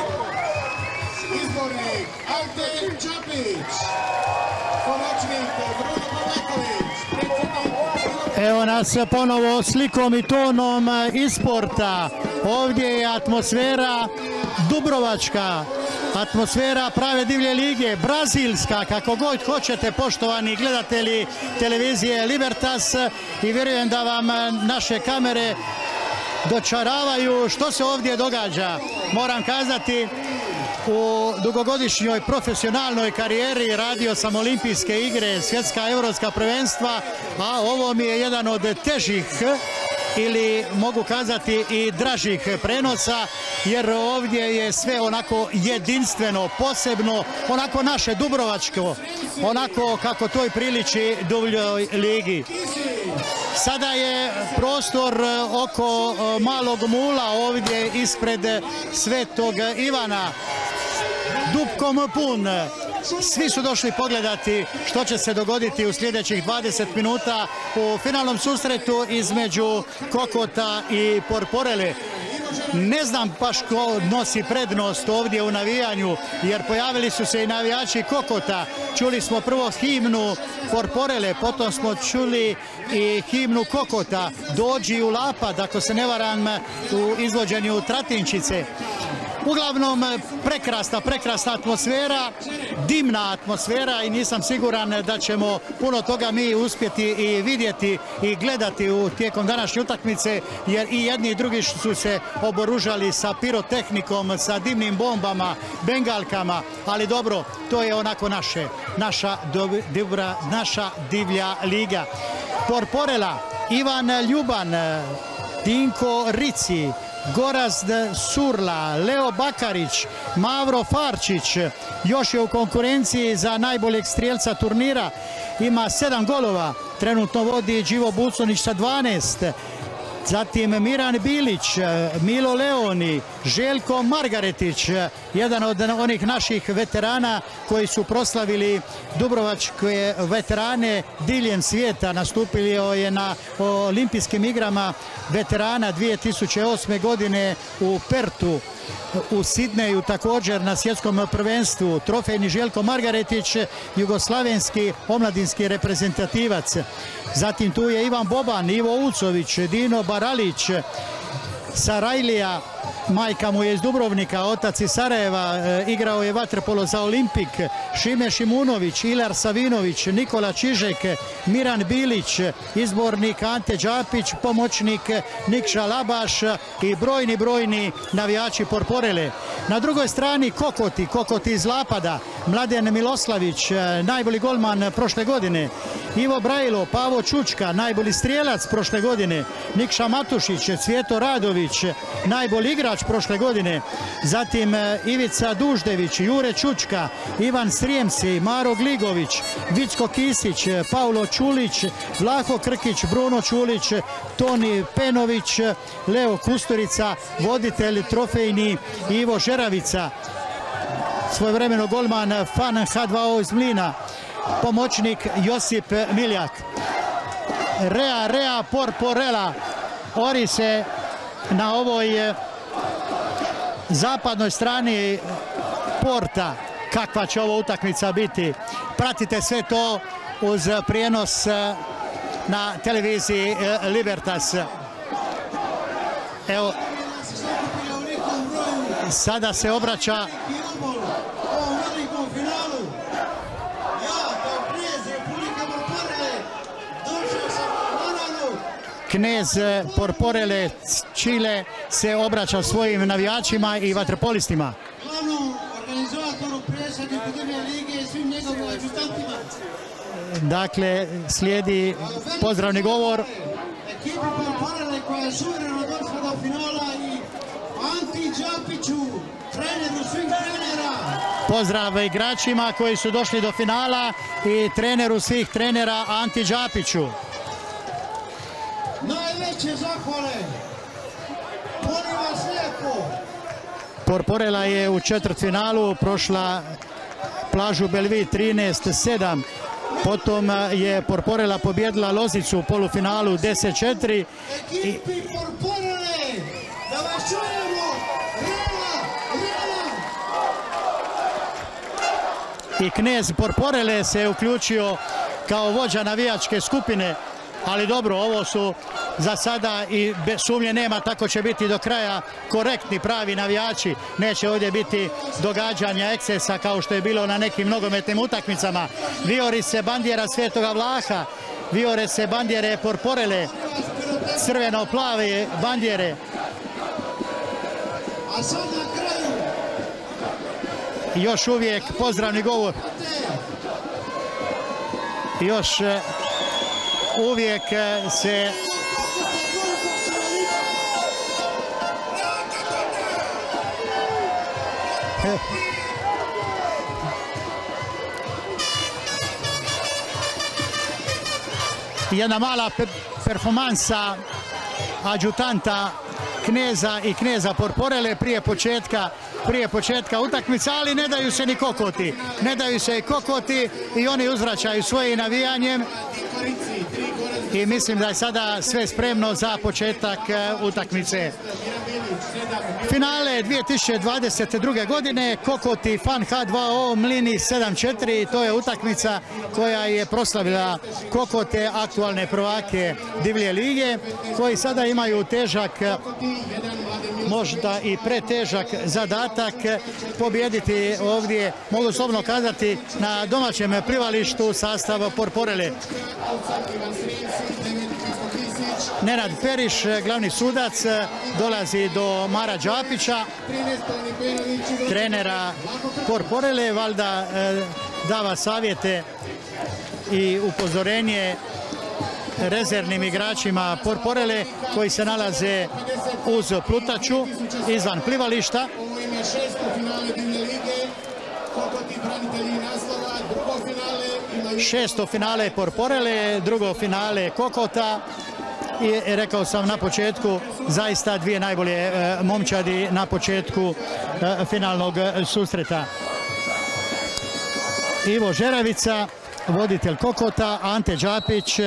Izbornik Ante Čapić, pomoćnik Bruno Pavlaković, predsjednik... Evo nas ponovo slikom i tonom iz sporta. Ovdje je atmosfera dubrovačka, atmosfera prave divlje lige, brazilska, kako god hoćete, poštovani gledatelji televizije Libertas, i vjerujem da vam naše kamere dočaravaju što se ovdje događa. Moram kazati, u dugogodišnjoj profesionalnoj karijeri radio sam olimpijske igre, svjetska, europska prvenstva, a ovo mi je jedan od težih ili mogu kazati i dražih prenosa, jer ovdje je sve onako jedinstveno, posebno, onako naše dubrovačko, onako kako to i priliči Divljoj ligi. Sada je prostor oko Malog Mula ovdje ispred Svetog Ivana dupkom pun. Svi su došli pogledati što će se dogoditi u sljedećih 20 minuta u finalnom susretu između Kokota i Porporele. Ne znam baš ko nosi prednost ovdje u navijanju, jer pojavili su se i navijači Kokota. Čuli smo prvo himnu Porporele, potom smo čuli i himnu Kokota, Dođi u Lapad, ako se ne varam, u izvođenju Tratinčice. Uglavnom, prekrasna atmosfera, dimna atmosfera, i nisam siguran da ćemo puno toga mi uspjeti i vidjeti i gledati tijekom današnje utakmice, jer i jedni i drugi su se oboružali sa pirotehnikom, sa dimnim bombama, bengalkama, ali dobro, to je onako naša divlja liga. Porporela, Ivan Ljuban, Dinko Rici, Gorazd Surla, Leo Bakarić, Mavro Farčić, još je u konkurenciji za najboljeg strijelca turnira, ima 7 golova, trenutno vodi Đivo Buconić sa 12, zatim Miran Bilić, Milo Leoni, Željko Margaretić, jedan od onih naših veterana koji su proslavili dubrovačke veterane diljem svijeta. Nastupio je na olimpijskim igrama veterana 2008. godine u Pertu, u Sidneju također na svjetskom prvenstvu. Trofejni Željko Margaretić, jugoslavenski omladinski reprezentativac. Zatim tu je Ivan Boban, Ivo Ucović, Dino Baralić, Sarajlija, majka mu je iz Dubrovnika, otac iz Sarajeva, igrao je vaterpolo za Olimpik, Šime Šimunović, Ilar Savinović, Nikola Čižek, Miran Bilić, izbornik Ante Đapić, pomoćnik Nikša Labaš i brojni navijači Porporele. Na drugoj strani Kokoti iz Lapada, Mladen Miloslavić, najbolji golman prošle godine, Ivo Brajlo, Pavo Čučka, najbolji strijelac prošle godine, Nikša Matušić, Cvjeto Radović, najbolji igrač prošle godine, zatim Ivica Duždević, Jure Čučka, Ivan Srijemsi, Maro Gligović, Vicko Kisić, Paulo Čulić, Vlaho Krkić, Bruno Čulić, Toni Penović, Leo Kusturica, voditelj trofejni Ivo Žeravica, svojevremeno golman Fan H2O iz Mlina, pomoćnik Josip Miljak. Rea Porporela ori se na ovoj zapadnoj strani porta. Kakva će ovo utakmica biti? Pratite sve to uz prijenos na televiziji Libertas. Evo, sada se obraća knez Porporele Čile, se obraća svojim navijačima i vaterpolistima. Glavnom organizatoru, predsjedniku Divlje lige i svim njegovim adjutantima. Dakle, slijedi pozdravni govor. Ekipi Porporele koja je suvereno došla do finala i Anti Đapiću, treneru svih trenera. Pozdrav igračima koji su došli do finala i treneru svih trenera Anti Đapiću. Najveće zahvale. Molim vas lijepo. Porporela je u četvrtfinalu prošla plažu Belvi 13-7. Potom je Porporela pobjedila Lozicu u polufinalu 10-4. Ekipi Porporele, da vas čujemo. I knez Porporele se uključio kao vođa navijačke skupine. Ali dobro, ovo su za sada i bez sumnje nema, tako će biti do kraja korektni, pravi navijači. Neće ovdje biti događanja, ekscesa kao što je bilo na nekim nogometnim utakmicama. Vijori se bandjera Svetoga Vlaha, vijore se bandjere Porporele, crveno-plave bandjere. A sad na kraju. Još uvijek pozdravni govor. Još uvijek se jedna mala performansa adjutanta kneza i kneza Porporele prije početka utakmice, ali ne daju se ni kokoti. Ne daju se i kokoti i oni uzvraćaju svojim navijanjem. I mislim da je sada sve spremno za početak utakmice. Finale 2022. godine, Kokoti Fan H2O Mlini 7-4. To je utakmica koja je proslavila Kokote, aktualne prvake Divlje lige, koji sada imaju težak, možda i pretežak zadatak pobijediti ovdje, mogu slobodno kazati, na domaćem plivalištu sastav Porporele. Nenad Periš, glavni sudac, dolazi do Mara Đapića, trenera Porporele, valjda dava savjete i upozorenje rezervnim igračima Porporele koji se nalaze uz plutaču izvan plivališta. Šesto finale Porporele, drugo finale Kokota i rekao sam na početku zaista dvije najbolje momčadi na početku finalnog susreta. Ivo Žeravica, voditelj Kokota, Ante Đapić,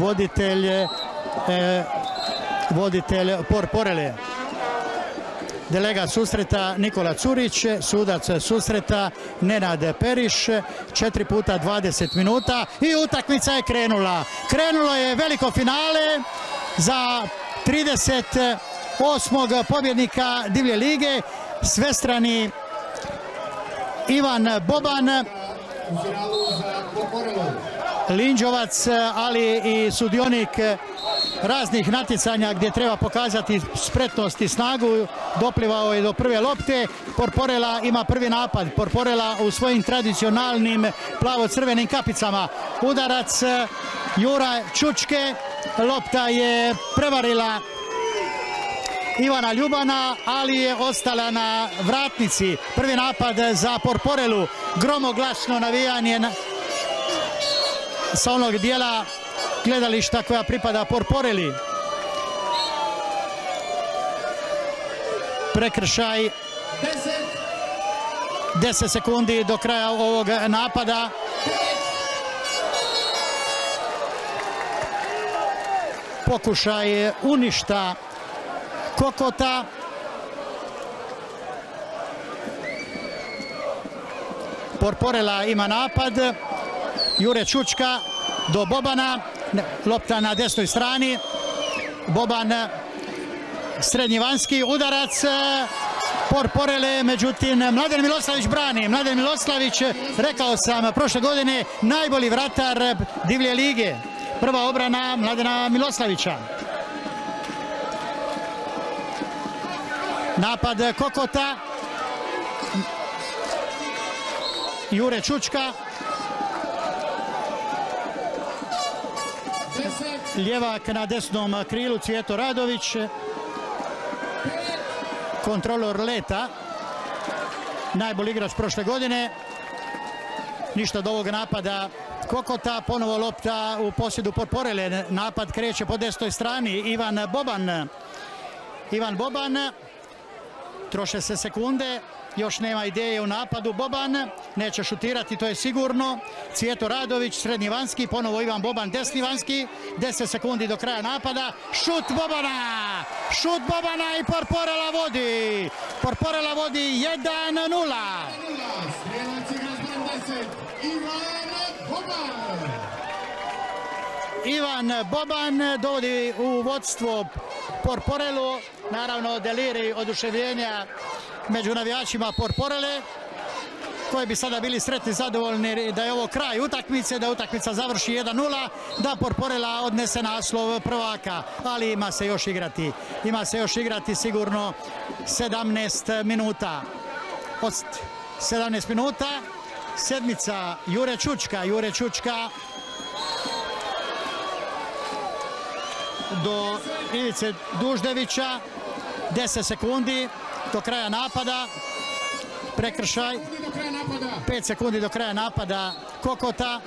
voditelj Porporele. Delegat susreta Nikola Curić, sudac susreta Nenad Periš, 4 puta 20 minuta i utakmica je krenula. Krenulo je veliko finale za 30 8. pobjednika divlje lige, svestrani Ivan Boban, Linđovac, ali i sudionik raznih natjecanja gdje treba pokazati spretnost i snagu, doplivao je do prve lopte. Porporela ima prvi napad, Porporela u svojim tradicionalnim plavo-crvenim kapicama. Udarac Jura Čučke, lopta je prevarila Ivana Ljubana, ali je ostala na vratnici. Prvi napad za Porporelu, gromoglasno navijanje sa onog dijela gledališta koja pripada Porporeli. Prekršaj, 10 sekundi do kraja ovog napada. Pokušaj uništa Kokota. Porporela ima napad, Jure Čučka do Bobana, lopta na desnoj strani, Boban srednji vanjski, udarac Porporele, međutim Mladen Miloslavić brani. Mladen Miloslavić, rekao sam, prošle godine najbolji vratar divlje lige. Prva obrana Mladena Miloslavića. Napad Kokota, Jure Čučka, ljevak na desnom krilu Cvijeto Radović, kontrolor leta, najbolji igrač prošle godine. Ništa od ovog napada Kokota, ponovo lopta u posjedu Porporele, napad kreće po desnoj strani, Ivan Boban, troše se sekunde, još nema ideje u napadu. Boban neće šutirati, to je sigurno. Cvijeto Radović, srednji vanjski, ponovo Ivan Boban, desni vanjski, 10 sekundi do kraja napada. Šut Bobana! Šut Bobana i Porporela vodi! Porporela vodi 1-0. Ivan Boban dovodi u vodstvo Porporelu, naravno deliri oduševljenja među navijačima Porporele, koji bi sada bili sretni, zadovoljni da je ovo kraj utakmice, da utakmica završi 1-0, da Porporela odnese naslov prvaka, ali ima se još igrati. Ima se još igrati sigurno 17 minuta. Od 17 minuta sedmica Jure Čučka do Ivice Duždevića, 10 sekundi do kraja napada, prekršaj, 5 sekundi do kraja napada Kokota.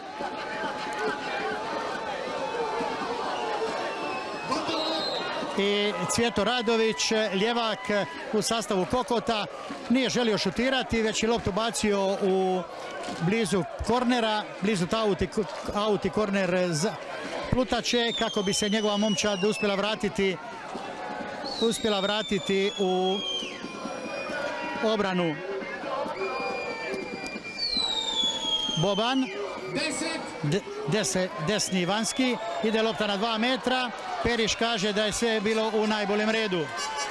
I Cvijeto Radović, ljevak u sastavu Kokota, nije želio šutirati, već je loptu bacio u blizu kornera, blizu auti korner za plutače, kako bi se njegova momčad uspjela vratiti u obranu. Boban, desni vanjski, ide lopta na 2 metra, Periš kaže da je sve bilo u najboljem redu.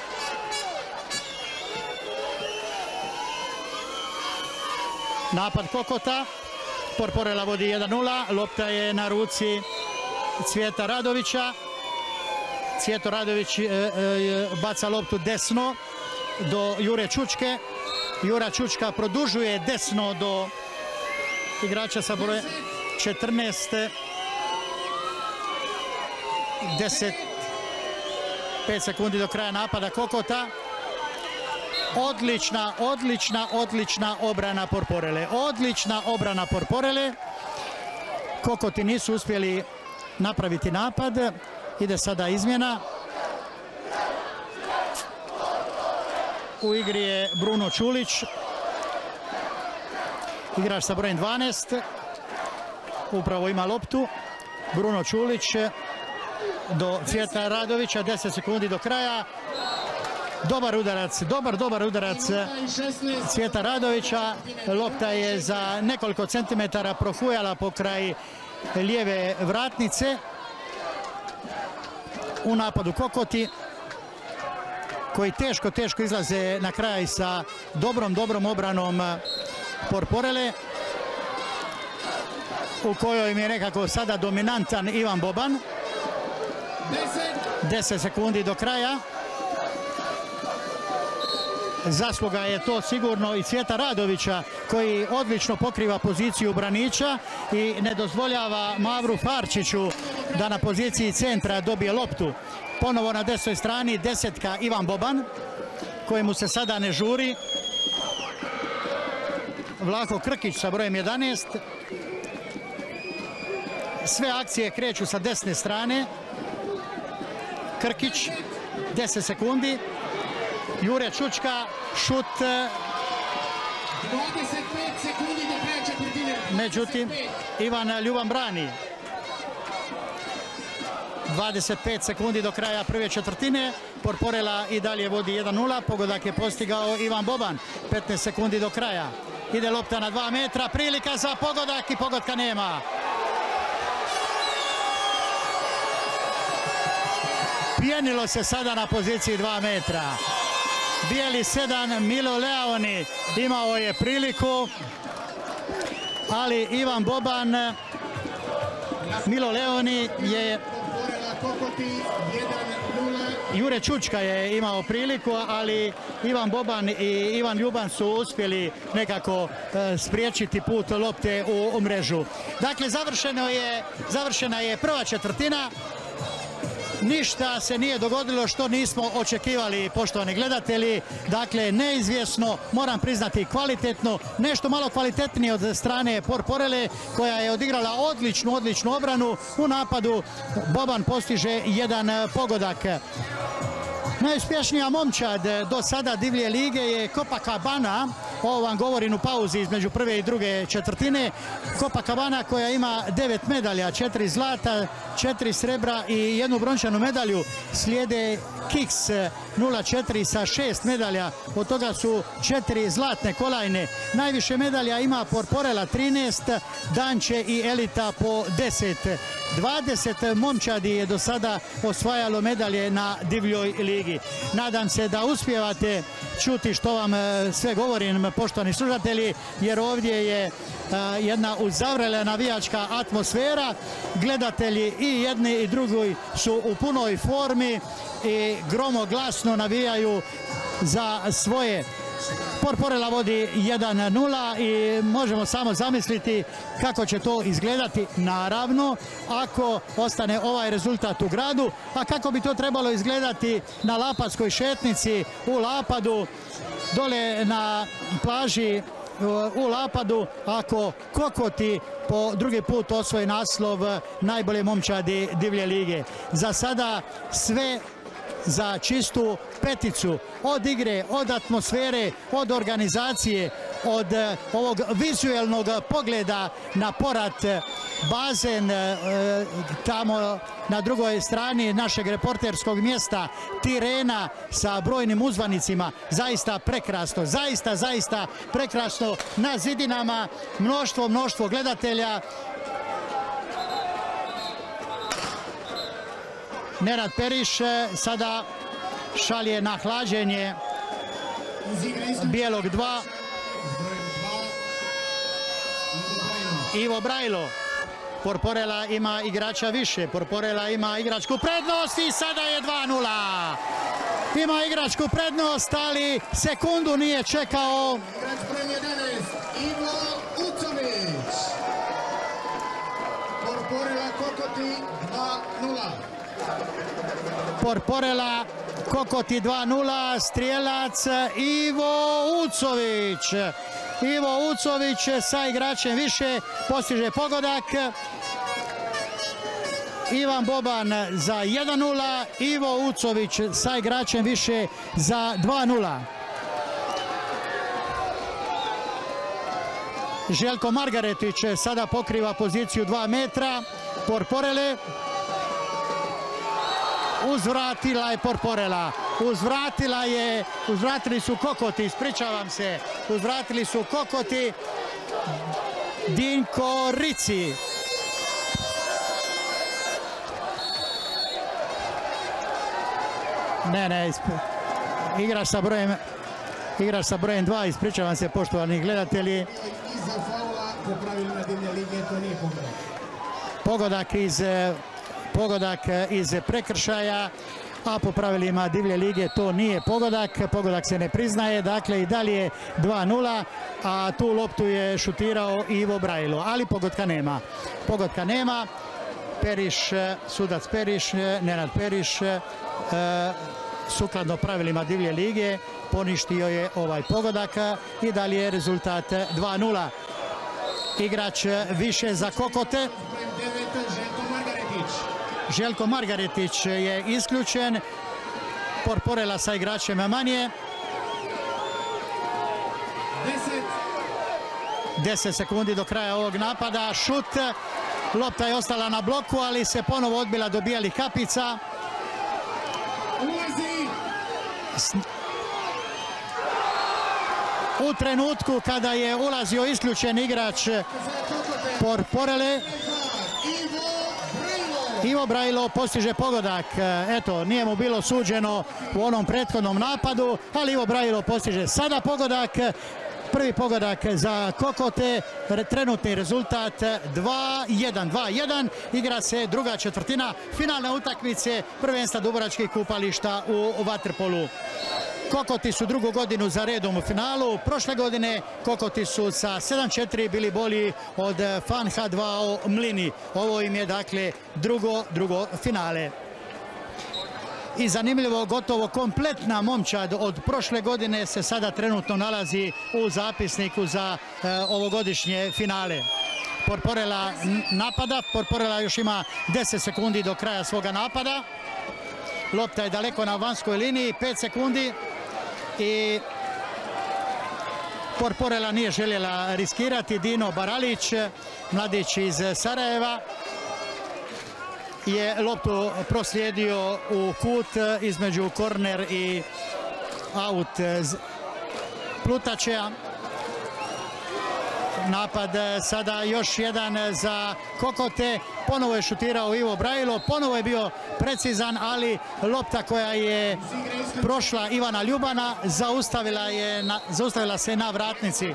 Napad Kokota, Porporela vodi 1-0, lopta je na ruci Cvijeta Radovića. Cvijeto Radović baca loptu desno do Jure Čučke. Jura Čučka produžuje desno do igrača sa brojem 14. 5 sekundi do kraja napada Kokota. Odlična obrana Porporele. Odlična obrana Porporele. Kokoti nisu uspjeli napraviti napad. Ide sada izmjena. U igri je Bruno Čulić, igrač sa brojem 12. Upravo ima loptu. Bruno Čulić do Cvijeta Radovića, 10 sekundi do kraja. Dobar udarac, dobar udarac Cvijeta Radovića. Lopta je za nekoliko centimetara prohujala pokraj lijeve vratnice. U napadu Kokoti. koji teško izlaze na kraj sa dobrom obranom Porporele, u kojoj mi je nekako sada dominantan Ivan Boban. 10 sekundi do kraja. Zasluga je to sigurno i Cvijeta Radovića, koji odlično pokriva poziciju braniča i ne dozvoljava Mavru Farčiću da na poziciji centra dobije loptu. Ponovo na desnoj strani desetka Ivan Boban, kojemu se sada ne žuri. Vlaho Krkić sa brojem 11. Sve akcije kreću sa desne strane. Krkić, 10 sekundi. Jure Čučka, šut. 25 sekundi do kraja četvrtine. Međutim, Ivan Ljuban brani. 25 sekundi do kraja prve četvrtine. Porporela i dalje vodi 1-0. Pogodak je postigao Ivan Boban. 15 sekundi do kraja. Ide lopta na 2 metra. Prilika za pogodak i pogotka nema. Pijenilo se sada na poziciji 2 metra. Bijeli 7, Milo Leoni imao je priliku, ali Ivan Boban, Milo Leoni je... Jure Čučka je imao priliku, ali Ivan Boban i Ivan Ljuban su uspjeli nekako spriječiti put lopte u mrežu. Dakle, završena je prva četvrtina. Ništa se nije dogodilo što nismo očekivali, poštovani gledatelji. Dakle, neizvjesno, moram priznati kvalitetno, nešto malo kvalitetnije od strane Porporele, koja je odigrala odličnu obranu. U napadu Boban postiže jedan pogodak. Najuspješnija momčad do sada divlje lige je Copacabana. Ovo vam govorim u pauzi između prve i druge četvrtine. Copacabana koja ima 9 medalja, 4 zlata, 4 srebra i 1 brončanu medalju. Slijede Kiks 04 sa 6 medalja, od toga su 4 zlatne kolajne. Najviše medalja ima Porporela 13, Danče i Elita po 10. 20 momčadi je do sada osvajalo medalje na divljoj ligi. Nadam se da uspijevate čuti što vam sve govorim, poštovani slušatelji, jer ovdje je jedna uzavrela navijačka atmosfera. Gledatelji i jedni i drugi su u punoj formi i gromoglasno navijaju za svoje. Porporela vodi 1-0 i možemo samo zamisliti kako će to izgledati, naravno, ako ostane ovaj rezultat u gradu, a kako bi to trebalo izgledati na Lapatskoj šetnici u Lapadu, dole na plaži u Lapadu, ako Kokoti po drugi put osvoji naslov najbolje momčadi divlje lige. Za sada sve za čistu peticu, od igre, od atmosfere, od organizacije, od ovog vizuelnog pogleda na porat, bazen tamo na drugoj strani našeg reporterskog mjesta, Tirena sa brojnim uzvanicima. Zaista prekrasno, zaista prekrasno. Na zidinama mnoštvo gledatelja. Nenad Periš sada šalje na hlađenje bijelog 2. Ivo Brajlo. Porporela ima igrača više. Porporela ima igračku prednost i sada je 2-0. Ima igračku prednost, ali sekundu nije čekao. Ivo Ucović. Porporela Kokoti 2-0. Porporela Kokoti 2-0, strijelac Ivo Ucović. Ivo Ucović sa igračem više postiže pogodak. Ivan Boban za 1-0, Ivo Ucović sa igračem više za 2-0. Željko Margaretić sada pokriva poziciju 2 metra Porporele. Uzvratila je Porporela, uzvratili su Kokoti, ispričavam se, uzvratili su Kokoti. Dinko Rici. Igrač sa brojem 2, ispričavam se poštovani gledatelji. Iza faula po pravilima Divlje lige to nije Pogodak iz prekršaja, a po pravilima Divlje lige to nije pogodak se ne priznaje, dakle i dalje 2-0, a tu loptu je šutirao Ivo Brajlo, ali pogotka nema. Sudac Periš, Nenad Periš, sukladno pravilima Divlje lige poništio je ovaj pogodak i dalje je rezultat 2-0. Igrač više za Kokote. Željko Margaretić je isključen. Porporela sa igračem manje. 10 sekundi do kraja ovog napada. Šut. Lopta je ostala na bloku, ali se ponovo odbila do bijelih kapica. U trenutku kada je ulazio isključen igrač Porporele, Ivo Brajlo postiže pogodak. Eto, nije mu bilo suđeno u onom prethodnom napadu, ali Ivo Brajlo postiže sada pogodak. Prvi pogodak za Kokote, trenutni rezultat 2-1. Igra se druga četvrtina finalne utakmice prvenstva dubrovačkih kupališta u vaterpolu. Kokoti su drugu godinu za redom u finalu. Prošle godine Kokoti su sa 7-4 bili bolji od FAN H2O Mlini. Ovo im je dakle drugo finale. I zanimljivo, gotovo kompletna momčad od prošle godine se sada trenutno nalazi u zapisniku za ovogodišnje finale. Porporela napada, Porporela još ima 10 sekundi do kraja svoga napada. Lopta je daleko na vanjskoj liniji, 5 sekundi i Porporela nije željela riskirati. Dino Baralić, mladić iz Sarajeva, je loptu proslijedio u kut između korner i aut Plutačeja. Napad sada još jedan za Kokote. Ponovo je šutirao Ivo Brajlo, ponovo je bio precizan, ali lopta koja je prošla Ivana Ljubana zaustavila se na vratnici.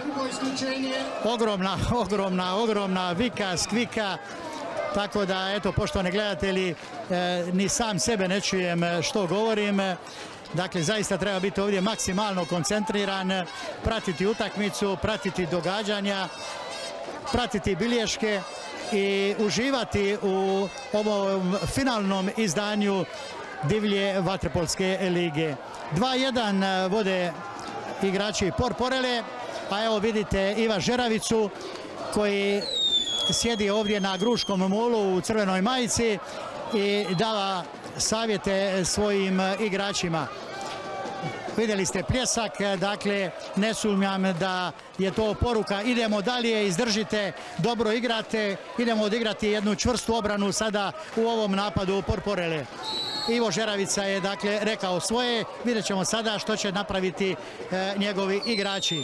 Ogromna vika, skvika. Tako da, eto, poštovani gledatelji, ni sam sebe ne čujem što govorim. Dakle, zaista treba biti ovdje maksimalno koncentriran, pratiti utakmicu, pratiti događanja, pratiti bilješke i uživati u ovom finalnom izdanju Divlje vaterpolske lige. 2-1 vode igrači Porporele, a evo vidite Iva Žeravicu koji sjedi ovdje na Gruškom molu u crvenoj majici i dava savjete svojim igračima. Vidjeli ste pljesak, dakle ne sumnjam da je to poruka idemo dalje, izdržite, dobro igrate, idemo odigrati jednu čvrstu obranu sada u ovom napadu Porporele. Ivo Žeravica je dakle rekao svoje, vidjet ćemo sada što će napraviti njegovi igrači.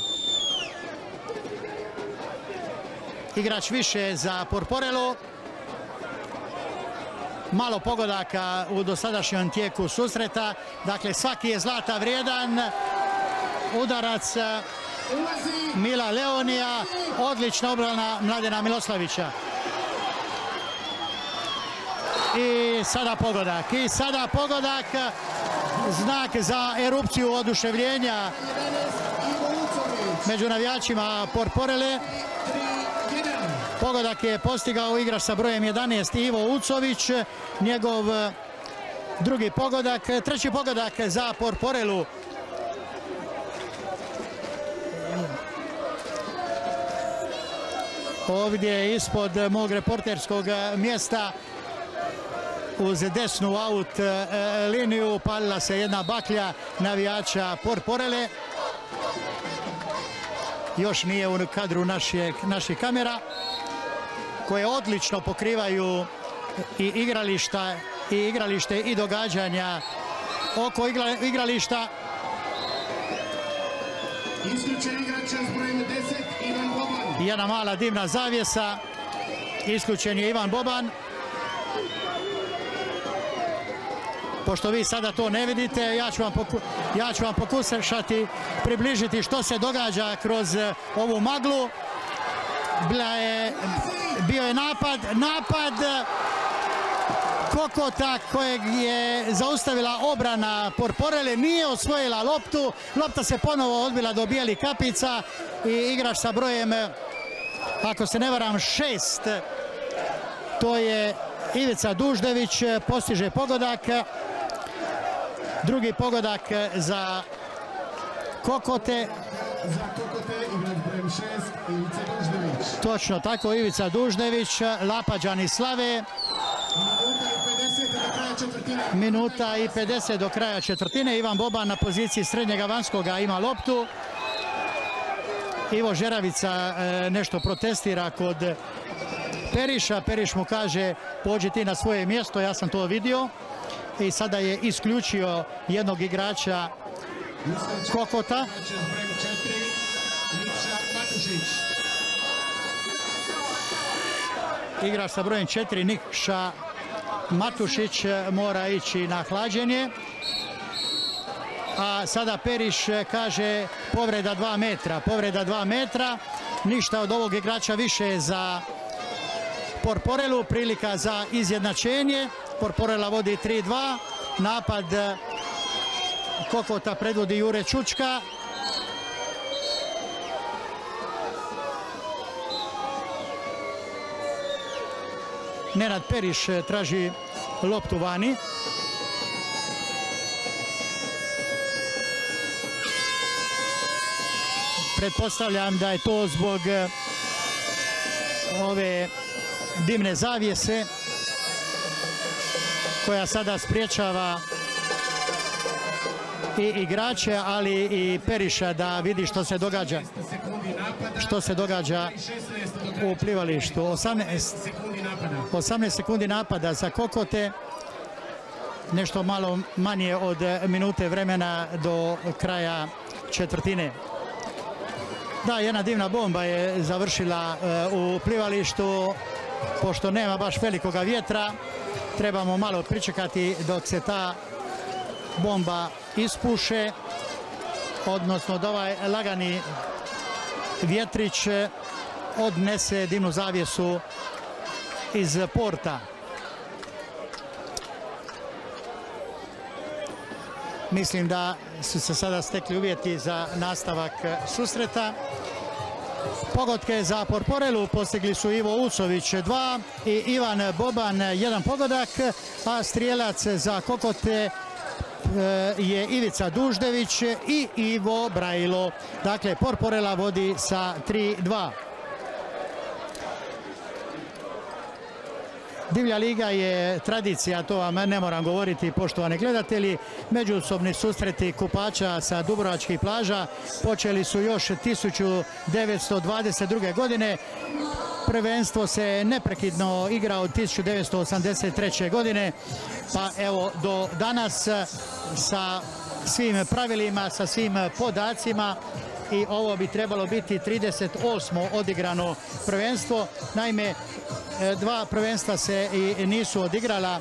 Igrač više za Porporelu. Malo pogodaka u dosadašnjem tijeku susreta. Dakle, svaki je zlata vrijedan. Udarac Mila Leonija. Odlična obrana Mladena Miloslavića. I sada pogodak. Znak za erupciju oduševljenja među navijačima Porporele. Pogodak je postigao igrač sa brojem 11 Ivo Ucović, njegov drugi pogodak, treći pogodak za Porporelu. Ovdje ispod mog reporterskog mjesta uz desnu aut liniju palila se jedna baklja navijača Porporele. Još nije u kadru naših kamera koje odlično pokrivaju i igralište i događanja oko igrališta. Isključen igrač s brojem 10, Ivan Boban. Jedna mala dimna zavjesa, isključen je Ivan Boban. pošto vi sada to ne vidite, ja ću vam pokušati približiti što se događa kroz ovu maglu. Bio je napad Kokota kojeg je zaustavila obrana Porporele, nije osvojila loptu, lopta se ponovo odbila do bijelih kapica i igrač sa brojem, ako se ne varam, 6, to je Ivica Duždević, postiže pogodak. Drugi pogodak za Kokote. Za Kokote igrač brojem 6, Ivica Duždević. Točno tako, Ivica Duždević, Lapađani slave. Minuta i 50 do kraja četvrtine. Ivan Boban na poziciji srednjega vanjskoga ima loptu. Ivo Žeravica nešto protestira kod Periša. Periš mu kaže pođi ti na svoje mjesto, ja sam to vidio. I sada je isključio jednog igrača Kokota. Igrač sa brojem 4, Nikša Matušić, mora ići na hlađenje. A sada Periš kaže povreda 2 metra. Povreda 2 metra. Ništa od ovog igrača više za Porporelu. Prilika za izjednačenje. Porporela vodi 3-2. Napad Kokota predvodi Jure Čučka. Nenad Periš traži loptu vani. Pretpostavljam da je to zbog ove dimne zavjese koja sada spriječava i igrače, ali i Periša da vidi što se događa. Što se događa u plivalištu. 18 sekundi napada za Kokote. Nešto malo manje od minute vremena do kraja četvrtine. Da, jedna divna bomba je završila u plivalištu. Pošto nema baš velikoga vjetra, trebamo malo pričekati dok se ta bomba ispuše, odnosno da ovaj lagani vjetrić odnese dimnu zavjesu iz porta. Mislim da su se sada stekli uvjeti za nastavak susreta. Pogodke za Porporelu postigli su Ivo Ucović 2 i Ivan Boban 1 pogodak, a strijelac za Kokote je Ivica Duždević i Ivo Brajilo. Dakle, Porporela vodi sa 3-2. Divlja liga je tradicija, to vam ne moram govoriti, poštovani gledatelji. Međusobni susreti kupača sa dubrovačkih plaža počeli su još 1922. godine. Prvenstvo se neprekidno igra od 1983. godine, pa evo do danas sa svim pravilima, sa svim podacima, i ovo bi trebalo biti 38. odigrano prvenstvo. Naime, dva prvenstva se i nisu odigrala.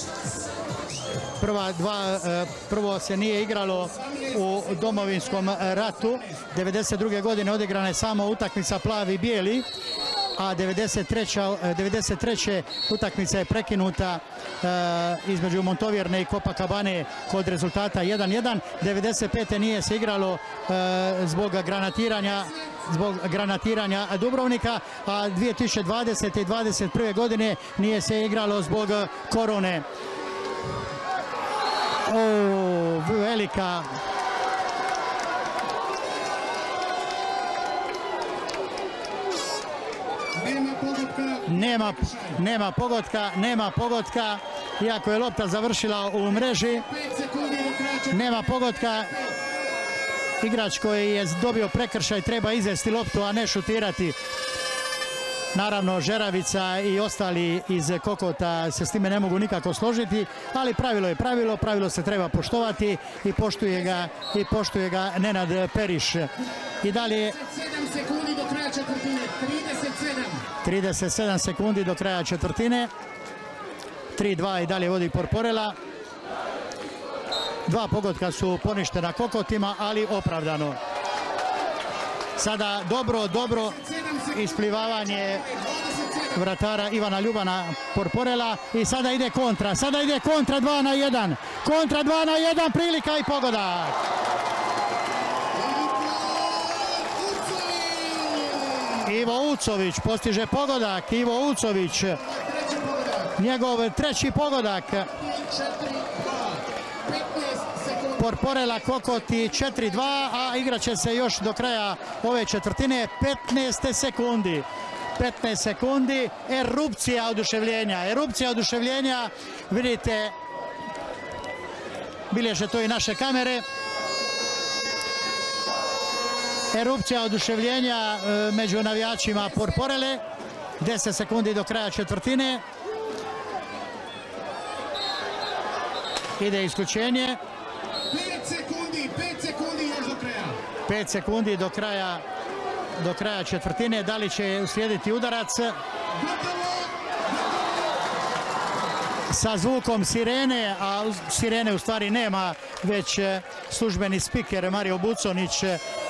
Prvo se nije igralo u Domovinskom ratu. 1992. godine odigrana je samo utakmica plavi bijeli, a 1993. utakmica je prekinuta između Montovjerne i Copacabane kod rezultata 1-1. 1995. nije se igralo zbog granatiranja Dubrovnika, a 2020. i 2021. godine nije se igralo zbog korone. Velika nema pogotka, iako je lopta završila u mreži. Nema pogotka. Igrač koji je dobio prekršaj treba izvesti loptu, a ne šutirati. Naravno, Žeravica i ostali iz Kokota se s time ne mogu nikako složiti, ali pravilo je pravilo, pravilo se treba poštovati i poštuje ga Nenad Periš. I dalje 37 sekundi do kraja četvrtine. 3-2 i dalje vodi Porporela. 2 pogotka su poništena Kokotima, ali opravdano. Sada dobro isplivavanje vratara Ivana Ljubana Porporela i sada ide kontra 2 na 1. Kontra 2 na 1, prilika i pogodak. Ivo Ucović postiže pogodak, Ivo Ucović, njegov treći pogodak. Porporela Kokoti 4-2, a igrat će se još do kraja ove četvrtine 15 sekundi. 15 sekundi, erupcija oduševljenja, vidite, bilježe to i naše kamere. Erupcija oduševljenja među navijačima Porporele, 10 sekundi do kraja četvrtine. Ide isključenje. 5 sekundi još do kraja. 5 sekundi do kraja četvrtine. Da li će uslijediti udarac? Sa zvukom sirene, a sirene u stvari nema, već službeni spiker Mario Buconić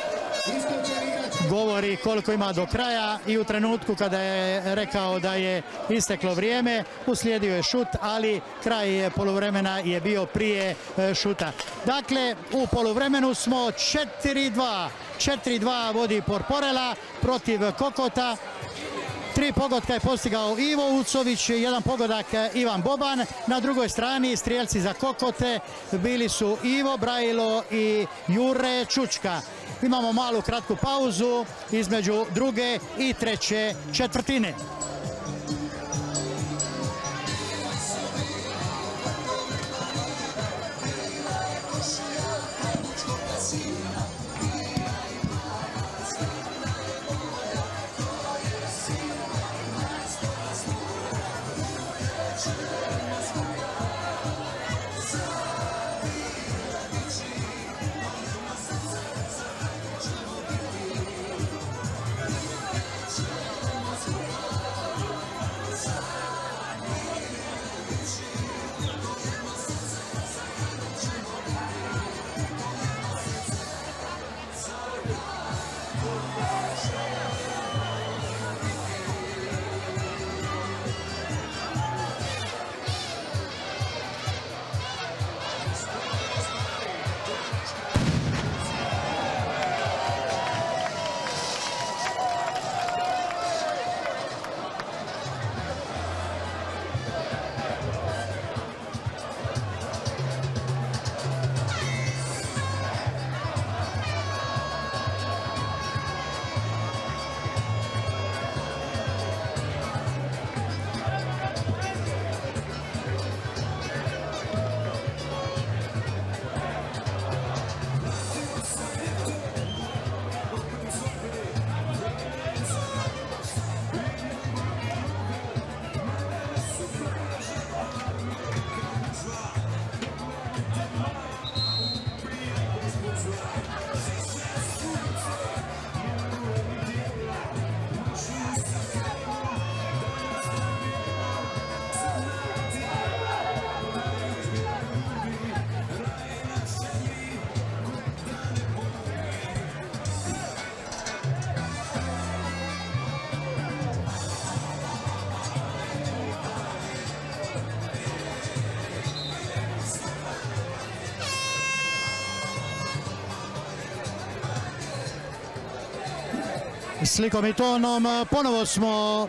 govori koliko ima do kraja i u trenutku kada je rekao da je isteklo vrijeme, uslijedio je šut, ali kraj poluvremena je bio prije šuta. Dakle, u poluvremenu smo 4-2. 4-2 vodi Porporela protiv Kokota. 3 pogotka je postigao Ivo Ucović, 1 pogodak Ivan Boban. Na drugoj strani strijelci za Kokote bili su Ivo Brajilo i Jure Čučka. Imamo malu kratku pauzu između druge i treće četvrtine. Slikom i tonom ponovo smo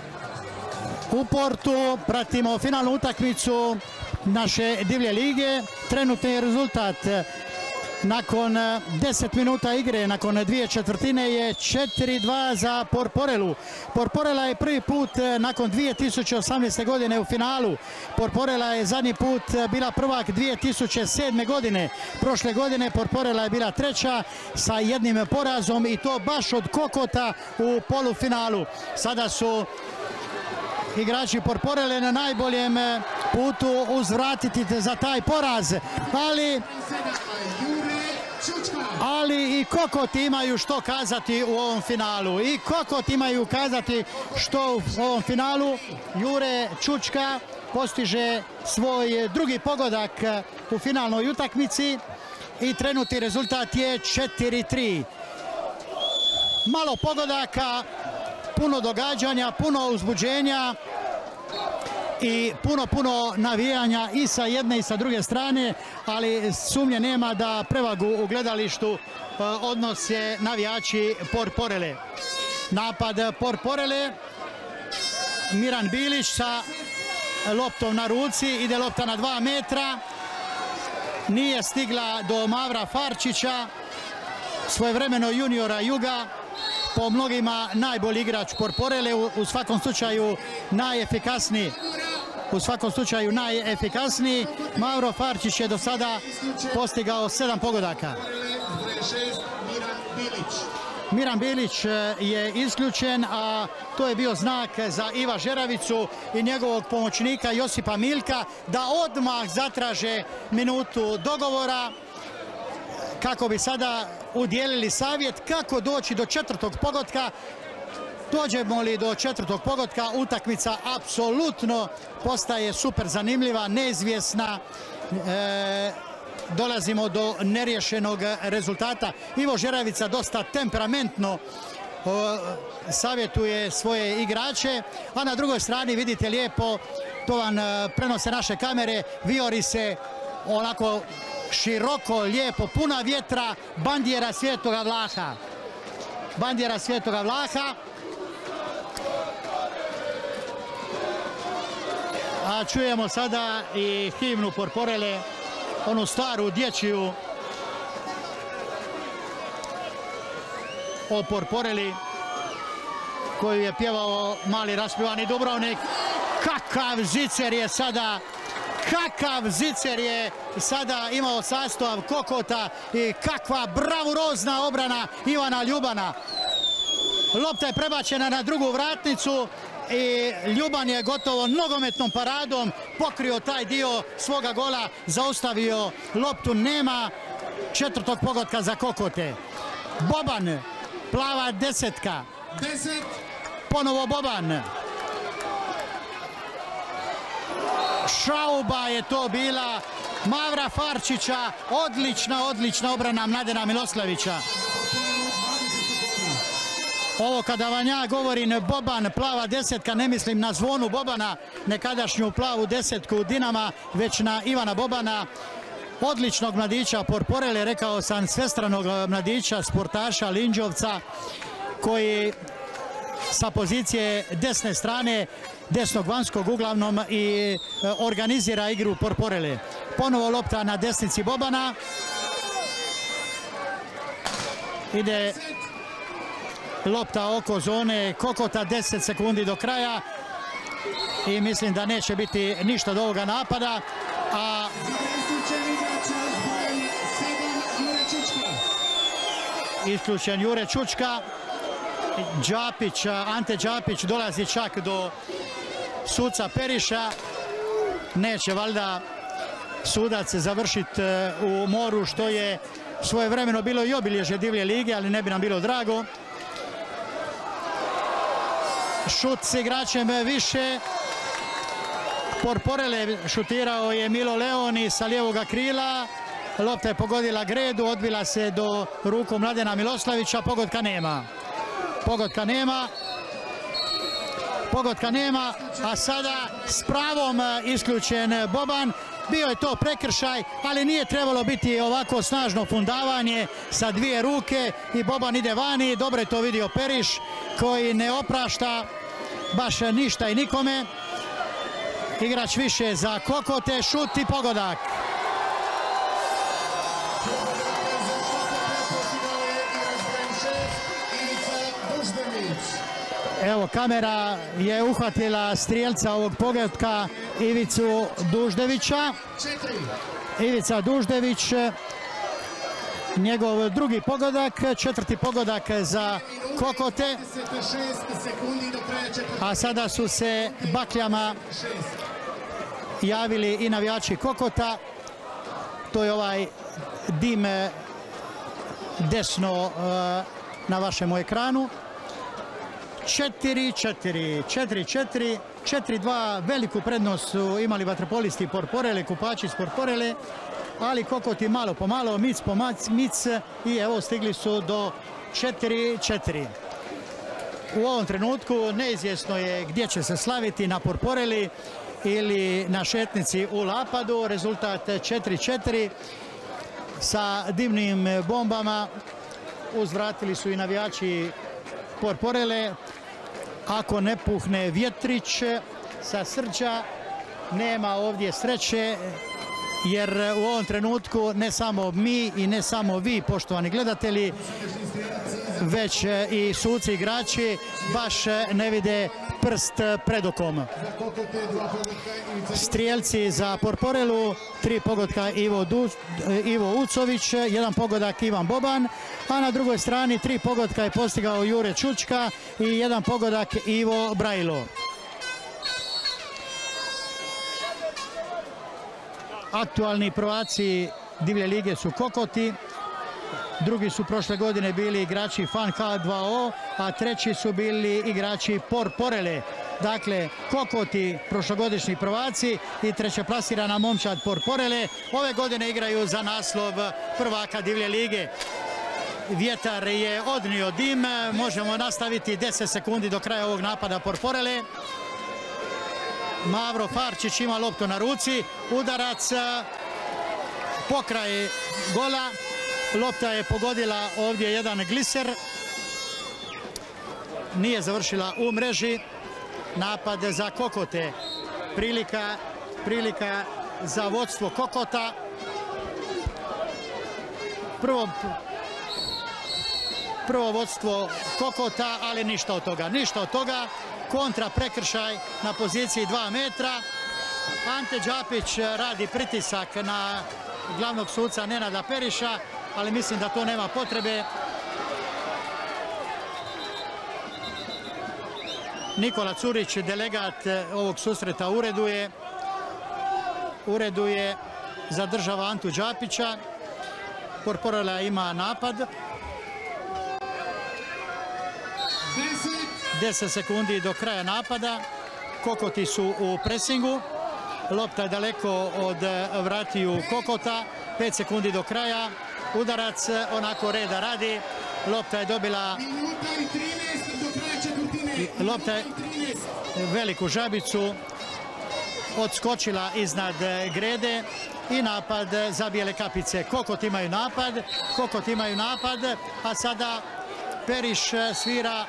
u Portu, pratimo finalnu utakmicu naše divlje lige. Trenutni rezultat nakon 10 minuta igre, nakon 2 četvrtine je 4-2 za Porporelu. Porporela je prvi put nakon 2018. godine u finalu. Porporela je zadnji put bila prvak 2007. godine. Prošle godine Porporela je bila treća sa 1 porazom i to baš od Kokota u polufinalu. Sada su igrači Porporele na najboljem putu uzvratiti za taj poraz, ali i Kokoti imaju što kazati u ovom finalu. I Kokoti imaju kazati što u ovom finalu. Jure Čučka postiže svoj drugi pogodak u finalnoj utakmici i trenutni rezultat je 4-3. Malo pogodaka, puno događanja, puno uzbuđenja i puno navijanja i sa jedne i sa druge strane, ali sumnje nema da prevagu u gledalištu odnose navijači Porporele. Napad Porporele, Miran Bilić sa loptom na ruci, ide lopta na 2 metra, nije stigla do Mavra Farčića, svojevremeno juniora Juga, po mnogima najbolji igrač Porporele, u svakom slučaju najefikasniji. Mavro Farčić je do sada postigao 7 pogodaka. Miran Bilić je isključen, a to je bio znak za Iva Žeravicu i njegovog pomoćnika Josipa Milka da odmah zatraže minutu dogovora kako bi sada udjelili savjet kako doći do 4. pogotka. Dođemo li do 4. pogotka, utakmica apsolutno postaje super zanimljiva, neizvjesna. Dolazimo do neriješenog rezultata. Ivo Žeravica dosta temperamentno savjetuje svoje igrače, a na drugoj strani vidite lijepo, to vam prenose naše kamere, vijori se onako široko, lijepo, puna vjetra, bandjera Svetoga Vlaha. Bandjera Svetoga Vlaha. A čujemo sada i himnu Porporele, onu staru dječju o Porporeli koju je pjevao mali raspjevani Dubrovnik. Kakav zicer je sada imao sastav Kokota i kakva bravurozna obrana Ivana Ljubana. Lopta je prebačena na drugu vratnicu i Ljuban je gotovo nogometnom paradom pokrio taj dio svoga gola, zaustavio loptu, nema 4. pogotka za Kokote. Boban, plava 10. Ponovo Boban. Šauba je to bila Mavra Farčića, odlična obrana Mladena Miloslavića. Ovo kada vam ja govorim Boban, plava 10, ne mislim na Zvonu Bobana, nekadašnju plavu 10 Dinama, već na Ivana Bobana, odličnog mladića Porporele, rekao sam svestranog mladića, sportaša Linđovca, koji sa pozicije desne strane, desnog vanjskog uglavnom, i organizira igru Porporele. Ponovo lopta na desnici Bobana. Ide lopta oko zone Kokota, 10 sekundi do kraja i mislim da neće biti ništa od ovoga napada. A isključen Jure Čučka. Ante Đapić dolazi čak do suca Periša. Neće valjda sudac završiti u moru, što je svojevremeno bilo i obilježje divlje lige, ali ne bi nam bilo drago. Šut s igračem više. Porporele šutirao je Milo Leoni sa lijevoga krila. Lopta je pogodila gredu, odbila se do ruku Mladena Miloslavića. Pogotka nema, a sada s pravom isključen Boban. Bio je to prekršaj, ali nije trebalo biti ovako snažno fundavanje sa 2 ruke i Boban ide vani. Dobro je to vidio Periš, koji ne oprašta baš ništa i nikome. Igrač više za Kokote, šut i pogodak. Evo, kamera je uhvatila strijelca ovog pogotka, Ivicu Duždevića. Ivica Duždević, njegov drugi pogodak, 4. pogodak za Kokote. A sada su se bakljama javili i navijači Kokota. To je ovaj dim desno na vašem ekranu. 4-4, 4-2 veliku prednost su imali vaterpolisti Porporele, kupači iz Porporele, ali Kokoti malo po malo, mic po mic i evo stigli su do 4-4. U ovom trenutku neizvjesno je gdje će se slaviti, na Porporeli ili na šetnici u Lapadu. Rezultat 4-4 sa dimnim bombama. Uzvratili su i navijači Porporele. Ako ne puhne vjetrić sa Srđa, nema ovdje sreće, jer u ovom trenutku ne samo mi i ne samo vi, poštovani gledatelji, već i suci igrači baš ne vide prst pred okom. Strijelci za Porporelu, 3 pogotka Ivo Ucović, 1 pogodak Ivan Boban, a na drugoj strani 3 pogotka je postigao Jure Čučka i 1 pogodak Ivo Brajlo. Aktualni prvaci divlje lige su Kokoti, drugi su prošle godine bili igrači Fan K2O, a treći su bili igrači Porporele. Dakle, Kokoti prošlogodišnji prvaci i trećeplasirana momčad Porporele ove godine igraju za naslov prvaka divlje lige. Vjetar je odnio dim, možemo nastaviti 10 sekundi do kraja ovog napada Porporele. Mavro Farčić ima loptu na ruci, udarac pokraj gola, lopta je pogodila ovdje jedan gliser, nije završila u mreži. Napad za Kokote, prilika za vodstvo Kokota. Prvo vodstvo Kokota, ali ništa od toga. Kontra prekršaj na poziciji 2 metra. Ante Đapić radi pritisak na glavnog suca Nenada Periša, ali mislim da to nema potrebe. Nikola Curić, delegat ovog susreta, ureduje, zadržava Antu Đapića. Porporela ima napad. 10 sekundi do kraja napada. Kokoti su u presingu. Lopta je daleko od vratiju Kokota. 5 sekundi do kraja. Udarac onako reda radi. Lopta je dobila veliku žabicu. Odskočila iznad grede i napad za bijele kapice. Kokot imaju napad, a sada Periš svira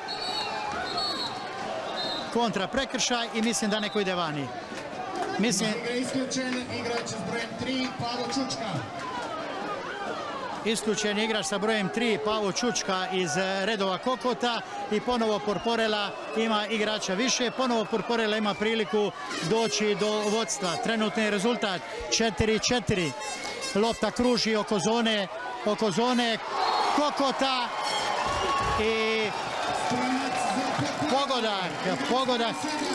kontra prekršaj i mislim da neko ide vani. Isključen igrač s brojem 3, Pavo Čučka. Isključen igrač sa brojem 3, Pavo Čučka iz redova Kokota i ponovo Porporela ima igrača više. Ponovo Porporela ima priliku doći do vodstva. Trenutni rezultat 4-4. Lopta kruži oko zone Kokota i pogodak.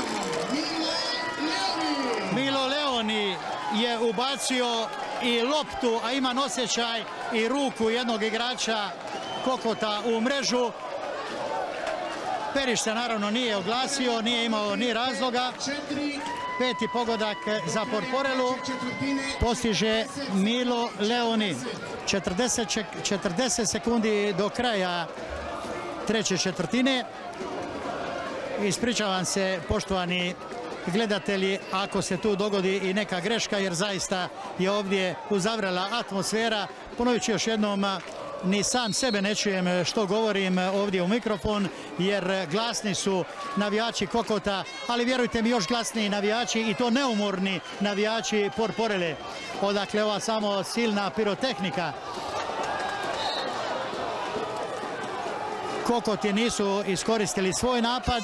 Milo Leoni je ubacio i loptu, a ima osjećaj i ruku jednog igrača Kokota u mrežu. Periš se naravno nije oglasio, nije imao ni razloga. 5. pogodak za Porporelu postiže Milo Leoni. 40 sekundi do kraja treće četvrtine. Ispričavam se, poštovani gledatelji, ako se tu dogodi i neka greška, jer zaista je ovdje uzavrela atmosfera. Ponovit ću još jednom, ni sam sebe ne čujem što govorim ovdje u mikrofon, jer glasni su navijači Kokota, ali vjerujte mi, još glasniji navijači, i to neumorni navijači Porporele. Odakle ova samo silna pirotehnika. Kokoti nisu iskoristili svoj napad.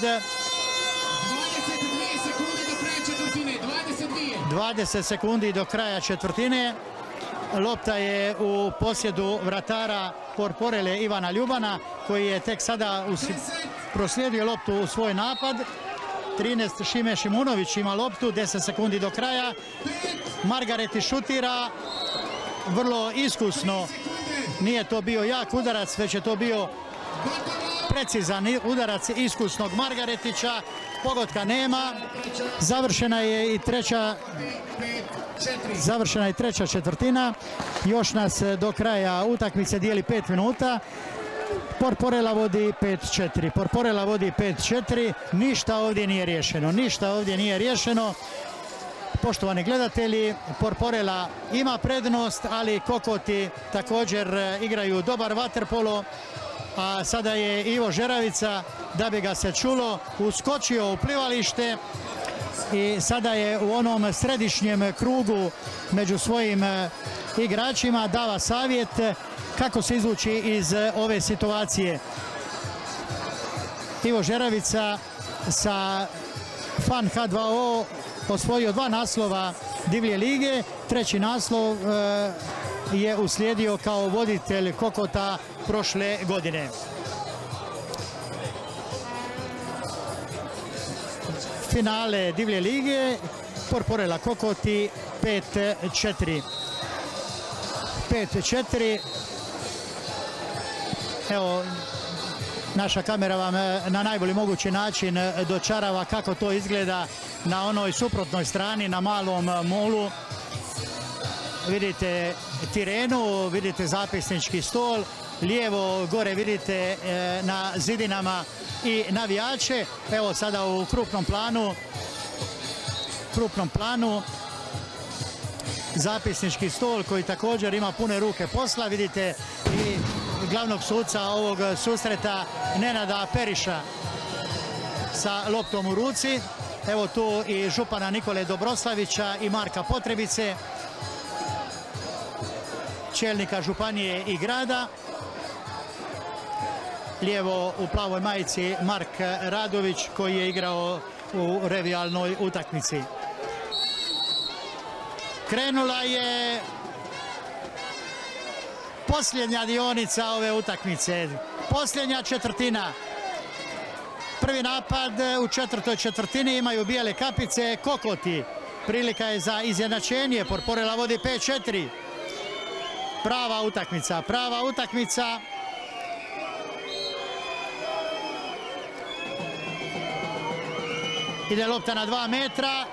20 sekundi do kraja četvrtine. Lopta je u posjedu vratara Porporele Ivana Ljubana, koji je tek sada proslijedio loptu u svoj napad. 13 Šime Šimunović ima loptu, 10 sekundi do kraja. Margareti šutira vrlo iskusno. Nije to bio jak udarac, već je to bio precizan udarac iskusnog Margaretića. pogotka nema. Završena je i treća četvrtina. Još nas do kraja utakmice dijeli 5 minuta. Porporella vodi 5-4. Ništa ovdje nije riješeno. Poštovani gledatelji, Porporella ima prednost, ali Kokoti također igraju dobar vaterpolo. A sada je Ivo Žeravica, da bi ga se čulo, uskočio u plivalište i sada je u onom središnjem krugu među svojim igračima dava savjet kako se izvući iz ove situacije. Ivo Žeravica sa FAN H2O osvojio 2 naslova divlje lige, 3. naslov je uslijedio kao voditelj Kokota prošle godine. Finale divlje lige, Porporella Kokoti 5-4. Evo, naša kamera vam na najbolji mogući način dočarava kako to izgleda na onoj suprotnoj strani, na malom molu. Vidite tirenu, vidite zapisnički stol, lijevo gore vidite na zidinama i navijače. Evo sada u krupnom planu zapisnički stol koji također ima pune ruke posla. Vidite i glavnog suca ovog susreta Nenada Periša sa loptom u ruci. Evo tu i župana Nikole Dobroslavića i Marka Potrebice, čelnika županije i grada. Lijevo u plavoj majici Mark Radović koji je igrao u revijalnoj utakmici. Krenula je posljednja dionica ove utakmice, posljednja četvrtina. Prvi napad u 4. četvrtini imaju bijele kapice Kokoti. Prilika je za izjednačenje, Porporella vodi 5-4. Prava utakmica. Ide lopta na 2 metra.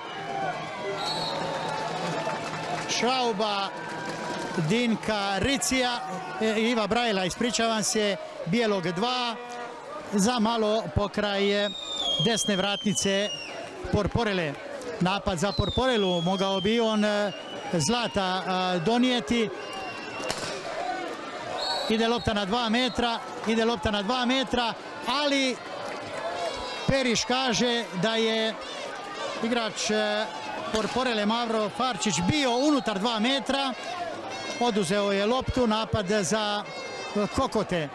Šauba Dinka Ricija, Iva Brajla, ispričavam se, bijelog 2. Za malo pokraj desne vratnice Porporelle. Napad za Porporellu, mogao bi on zlata donijeti. Ide lopta na 2 metra, ali Periš kaže da je igrač Porporelle Mavro Farčić bio unutar 2 metra. Oduzeo je loptu, napad za Kokote.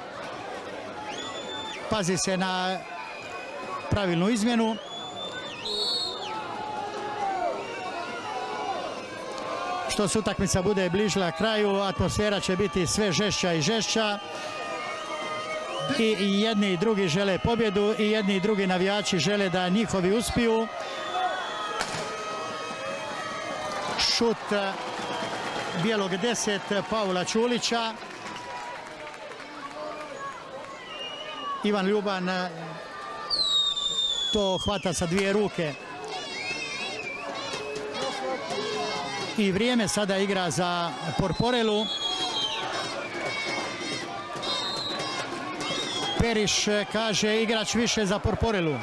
Pazi se na pravilnu izmjenu. Što se utakmica bude bližila kraju, atmosfera će biti sve žešća i žešća. I jedni i drugi žele pobjedu i jedni i drugi navijači žele da njihovi uspiju. Šut bijelog 10 Paula Čulića. Ivan Ljuban to hvata sa 2 ruke. I vrijeme sada igra za Porporellu. Periš kaže igrač više za Porporellu.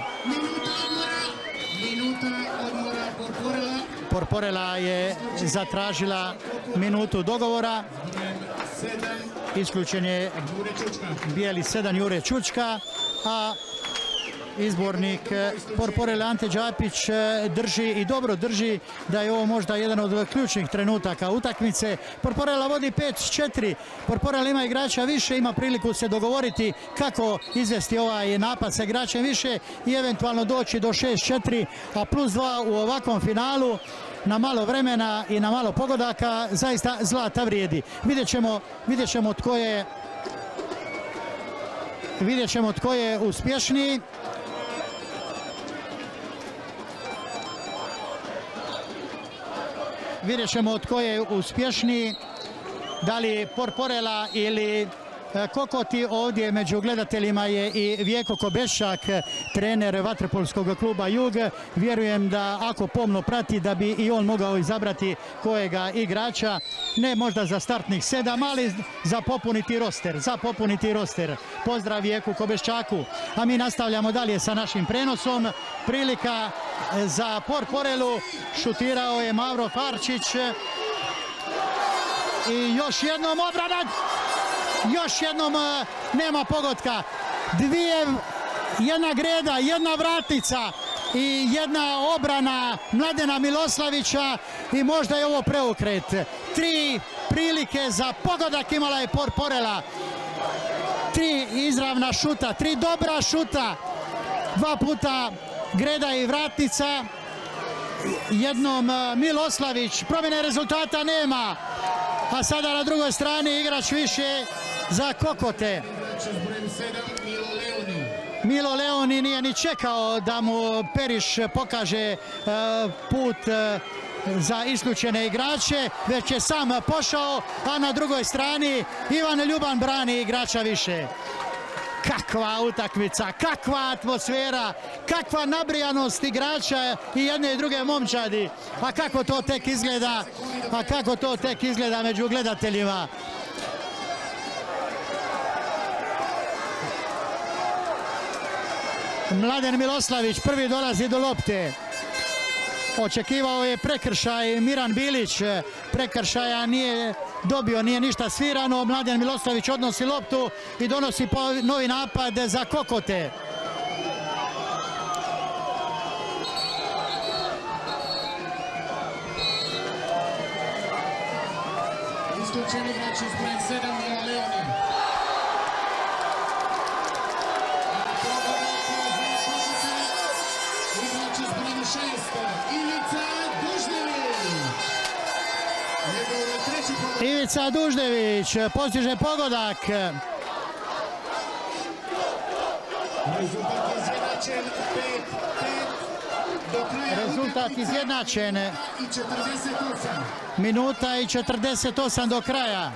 Minuta odmora Porporella. Porporella je zatražila minutu dogovora. Isključen je bijeli 7 Jure Čučka, a izbornik Porporelle Ante Đapić drži i dobro drži da je ovo možda jedan od ključnih trenutaka utakmice. Porporella vodi 5-4. Porporella ima igrača više, ima priliku se dogovoriti kako izvesti ovaj napad sa igračem više i eventualno doći do 6-4, a plus 2 u ovakvom finalu na malo vremena i na malo pogodaka zaista zlata vrijedi. Vidjet ćemo tko je uspješniji. Da li Porporella ili Kokoti. Ovdje među gledateljima je i Vjeko Kobešak, trener vaterpolskog kluba Jug. Vjerujem da ako pomno prati da bi i on mogao izabrati kojega igrača, ne možda za startnih 7, ali za popuniti roster. Pozdrav Vjeku Kobeščaku. A mi nastavljamo dalje sa našim prenosom. Prilika za Porporelu, šutirao je Mavro Farčić i još jednom obrana, još jednom nema pogotka. Jedna greda, jedna vratnica i jedna obrana Mladena Miloslavića i možda je ovo preokret. 3 prilike za pogodak imala je Porporela. 3 izravna šuta, 3 dobra šuta, 2 puta greda i vratnica, jednom Miloslavić. Promjene rezultata nema, a sada na drugoj strani igrač više za Kokote. Milo Leoni nije ni čekao da mu Periš pokaže put za isključene igrače, već je sam pošao, a na drugoj strani Ivan Ljuban brani igrača više. Kakva utakmica, kakva atmosfera, kakva nabrijanost igrača i jedne i druge momčadi. A kako to tek izgleda među gledateljima. Mladen Miloslavić prvi dolazi do lopte. Očekivao je prekršaj Miran Bilić, prekršaja nije dobio, nije ništa svirano. Mladen Miloslavić odnosi loptu i donosi novi napad za Kokote. Isključen igrač iz brojem 7 Milo Leoni. Igrač iz brojem 6 Ivica Dužnević. Ivica Dužnević postiže pogodak. Rezultat izjednačen 5-5 do kraja. Rezultat izjednačen. I 48. Minuta i 48 do kraja.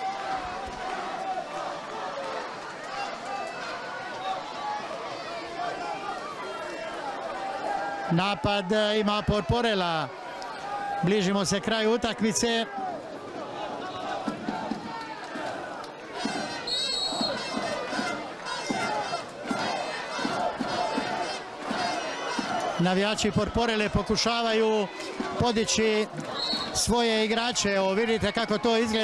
Napad ima Porporela. Bližimo se kraju utakmice. Navijači Porporele pokušavaju podići svoje igrače. Evo vidite kako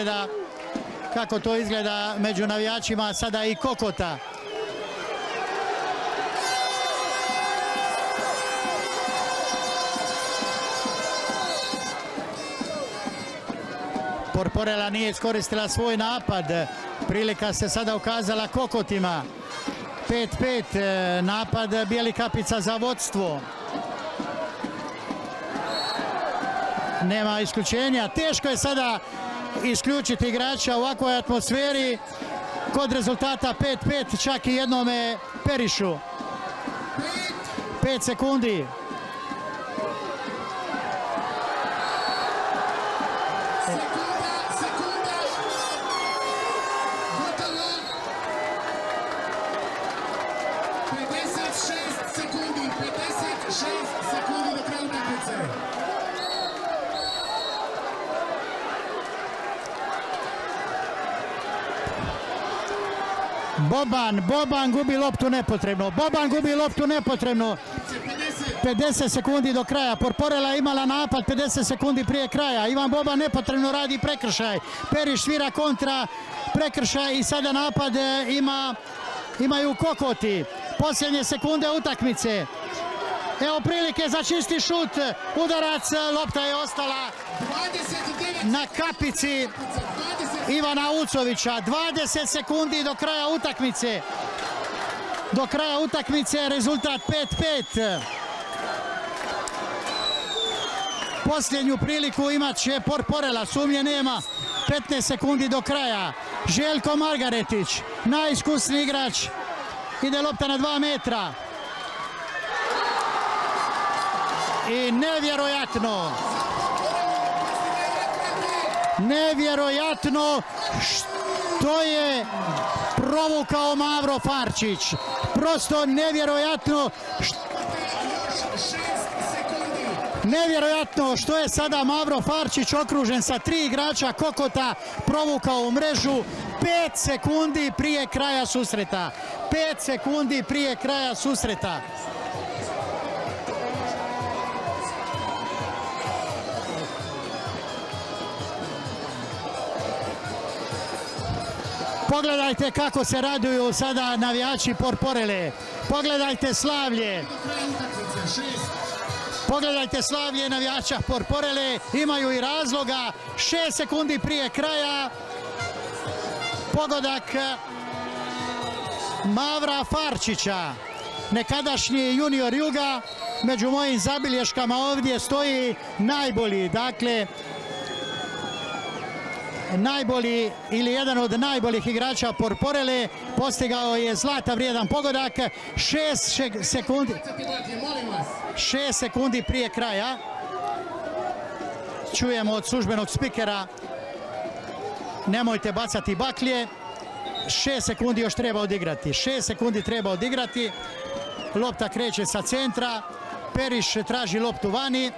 to izgleda među navijačima sada i Kokota. Porporela nije iskoristila svoj napad. Prilika se sada ukazala Kokotima. 5-5, napad Bijeli kapica za vodstvo. Nema isključenja. Teško je sada isključiti igrača u ovakvoj atmosferi. Kod rezultata 5-5 čak i jednome Perišu. 5 sekundi. Boban gubi loptu nepotrebno. 50 sekundi do kraja. Porporela imala napad 50 sekundi prije kraja. Ivan Boban nepotrebno radi prekršaj. Periš svira kontra prekršaj i sada napad imaju Kokoti. Posljednje sekunde utakmice. Evo prilike za čisti šut. Udarac, lopta je ostala na kapici Ivana Ucovića. 20 sekundi do kraja utakmice. Do kraja utakmice rezultat 5-5. Posljednju priliku imat će Porporela, sumnje nema. 15 sekundi do kraja. Željko Margaretić, najiskusniji igrač. Ide lopta na 2 metra. I nevjerojatno To je provukao Mavro Farčić. Prosto nevjerojatno. Nevjerojatno što je sada Mavro Farčić okružen sa 3 igrača Kokota provukao u mrežu 5 sekundi prije kraja susreta. 5 sekundi prije kraja susreta. Pogledajte kako se raduju sada navijači Porporele. Pogledajte slavlje. Pogledajte slavlje navijača Porporele. Imaju i razloga. 6 sekundi prije kraja. Pogodak Mavra Farčića. Nekadašnji junior Juga. Među mojim zabilješkama ovdje stoji najbolji. Dakle, najbolji ili jedan od najboljih igrača Porporele, postigao je zlata vrijedan pogodak. 6 sekundi prije kraja. Čujemo od službenog spikera: nemojte bacati baklje. 6 sekundi još treba odigrati. 6 sekundi treba odigrati. Lopta kreće sa centra. Periš traži loptu vani.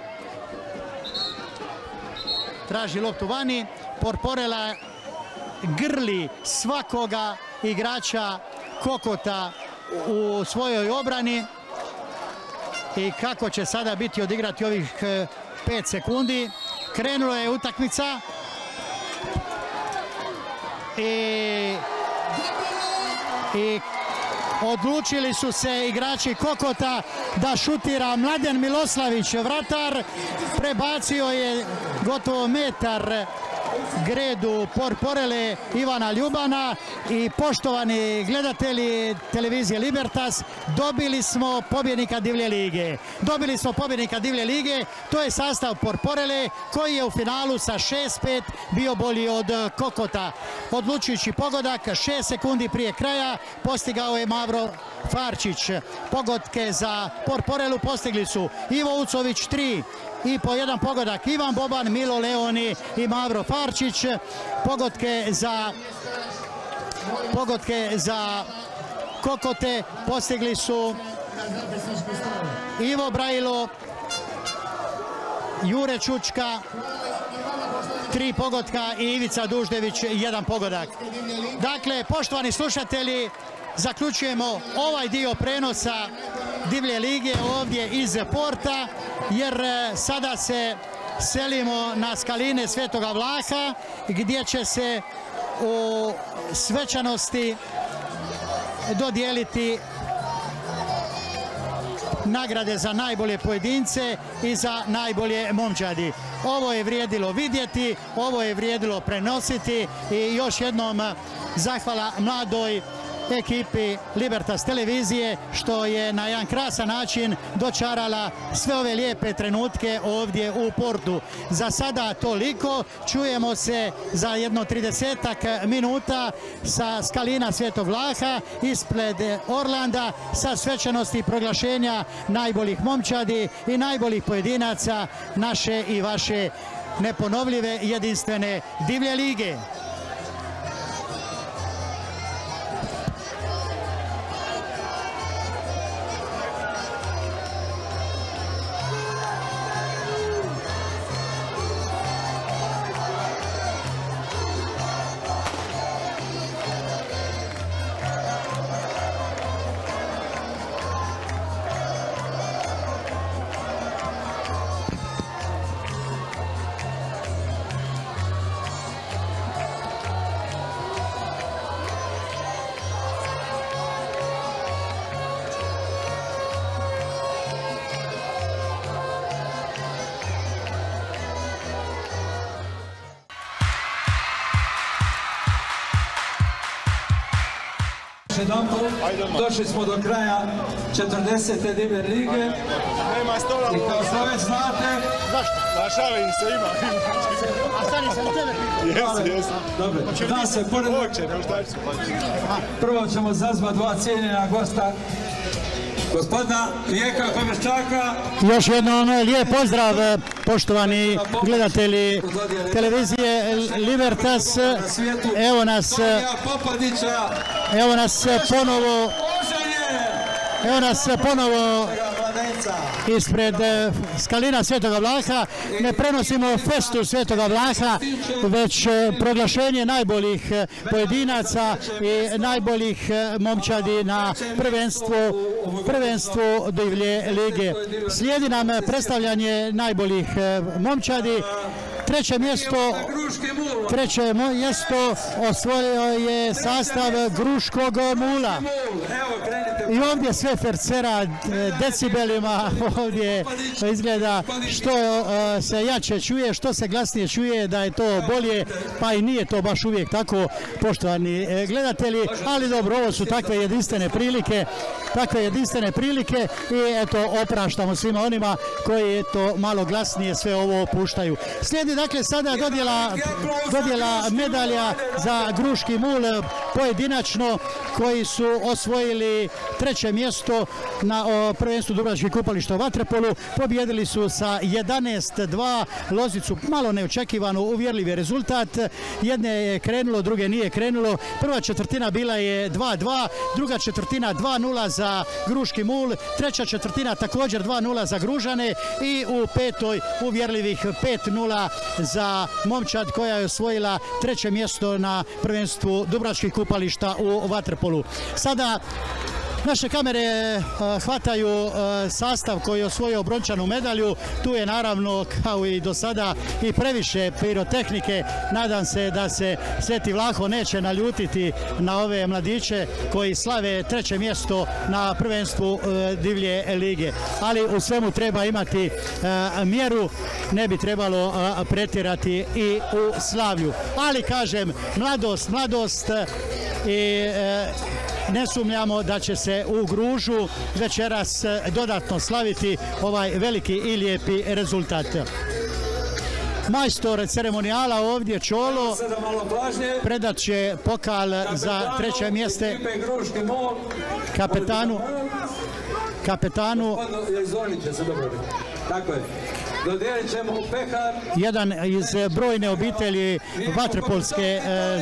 Traži loptu vani. Porporela grli svakoga igrača Kokota u svojoj obrani. I kako će sada biti odigrati ovih 5 sekundi. Krenula je utakmica. I odlučili su se igrači Kokota da šutira Mladen Miloslavić, vratar. Prebacio je gotovo metar gredu Porporele Ivana Ljubana. I poštovani gledatelji televizije Libertas, dobili smo pobjednika Divlje lige. Dobili smo pobjednika Divlje lige. To je sastav Porporele koji je u finalu sa 6-5 bio bolji od Kokota. Odlučujući pogodak 6 sekundi prije kraja postigao je Mavro Farčić. Pogodke za Porporelu postigli su Ivo Ucović 3 i po jedan pogodak Ivan Boban, Milo Leoni i Mavro Farčić. Pogodke za Kokote postigli su Ivo Brajlo, Jure Čučka 3 pogotka i Ivica Duždević 1 pogodak. Dakle, poštovani slušatelji, zaključujemo ovaj dio prenosa Divlje lige ovdje iz porta, jer sada se selimo na skaline Svetoga Vlaha, gdje će se u svečanosti dodijeliti nagrade za najbolje pojedince i za najbolje momčadi. Ovo je vrijedilo vidjeti, ovo je vrijedilo prenositi i još jednom zahvala mladoj ekipi Libertas televizije što je na jedan krasan način dočarala sve ove lijepe trenutke ovdje u portu. Za sada toliko. Čujemo se za jedno 30-ak minuta sa skalina Svetog Vlaha ispred Orlanda sa svečanosti proglašenja najboljih momčadi i najboljih pojedinaca naše i vaše neponovljive jedinstvene Divlje lige. Došli smo do kraja 40. Divlje lige. Nema stola. I kao što već znate... Zašto? Šalim se, ima. A stani sam tebe pitao. Jesi. Dobro, da se pored... Hoće, ne šta ću. Prvo ćemo zazvati 2 cijenjena gosta gospodina Vijeka Komeščaka. Još jednom lijep pozdrav poštovani gledatelji televizije Libertas. Evo nas ponovo ispred Skalina Svetoga Vlaha. Ne prenosimo festu Svetoga Vlaha, već proglašenje najboljih pojedinaca i najboljih momčadi na prvenstvu Divlje lige. Slijedi nam predstavljanje najboljih momčadi. Treće mjesto osvojio je sastav Gruškog Mula. I ovdje sve fercera decibelima, ovdje izgleda što se jače čuje, što se glasnije čuje, da je to bolje, pa i nije to baš uvijek tako, poštovani gledatelji, ali dobro, ovo su takve jedinstvene prilike i eto, opraštamo svima onima koji eto malo glasnije sve ovo puštaju. Slijedi dakle sada dodjela medalja za Gruški Mul pojedinačno, koji su osvojili treće mjesto na prvenstvu Dubrovačkih kupališta u vaterpolu. Pobijedili su sa 11-2 Lozicu, malo neočekivano uvjerljivi rezultat. Jedne je krenulo, druge nije krenulo. Prva četvrtina bila je 2-2, druga četvrtina 2-0 za Gruški Mul, treća četvrtina također 2-0 za Gružane i u petoj uvjerljivih 5-0 za momčad koja je osvojila treće mjesto na prvenstvu Dubrovačkih kupališta u vaterpolu. Sada naše kamere hvataju sastav koji je osvojio brončanu medalju. Tu je naravno, kao i do sada, i previše pirotehnike. Nadam se da se Sveti Vlaho neće naljutiti na ove mladiće koji slave treće mjesto na prvenstvu Divlje lige. Ali u svemu treba imati mjeru, ne bi trebalo pretjerati i u slavlju. Ali kažem, mladost i ne sumnjamo da će se u Gružu večeras dodatno slaviti ovaj veliki i lijepi rezultat. Majstor ceremonijala ovdje Čolo predat će pokal za treće mjesto kapetanu. Jedan iz brojne obitelji vaterpolske,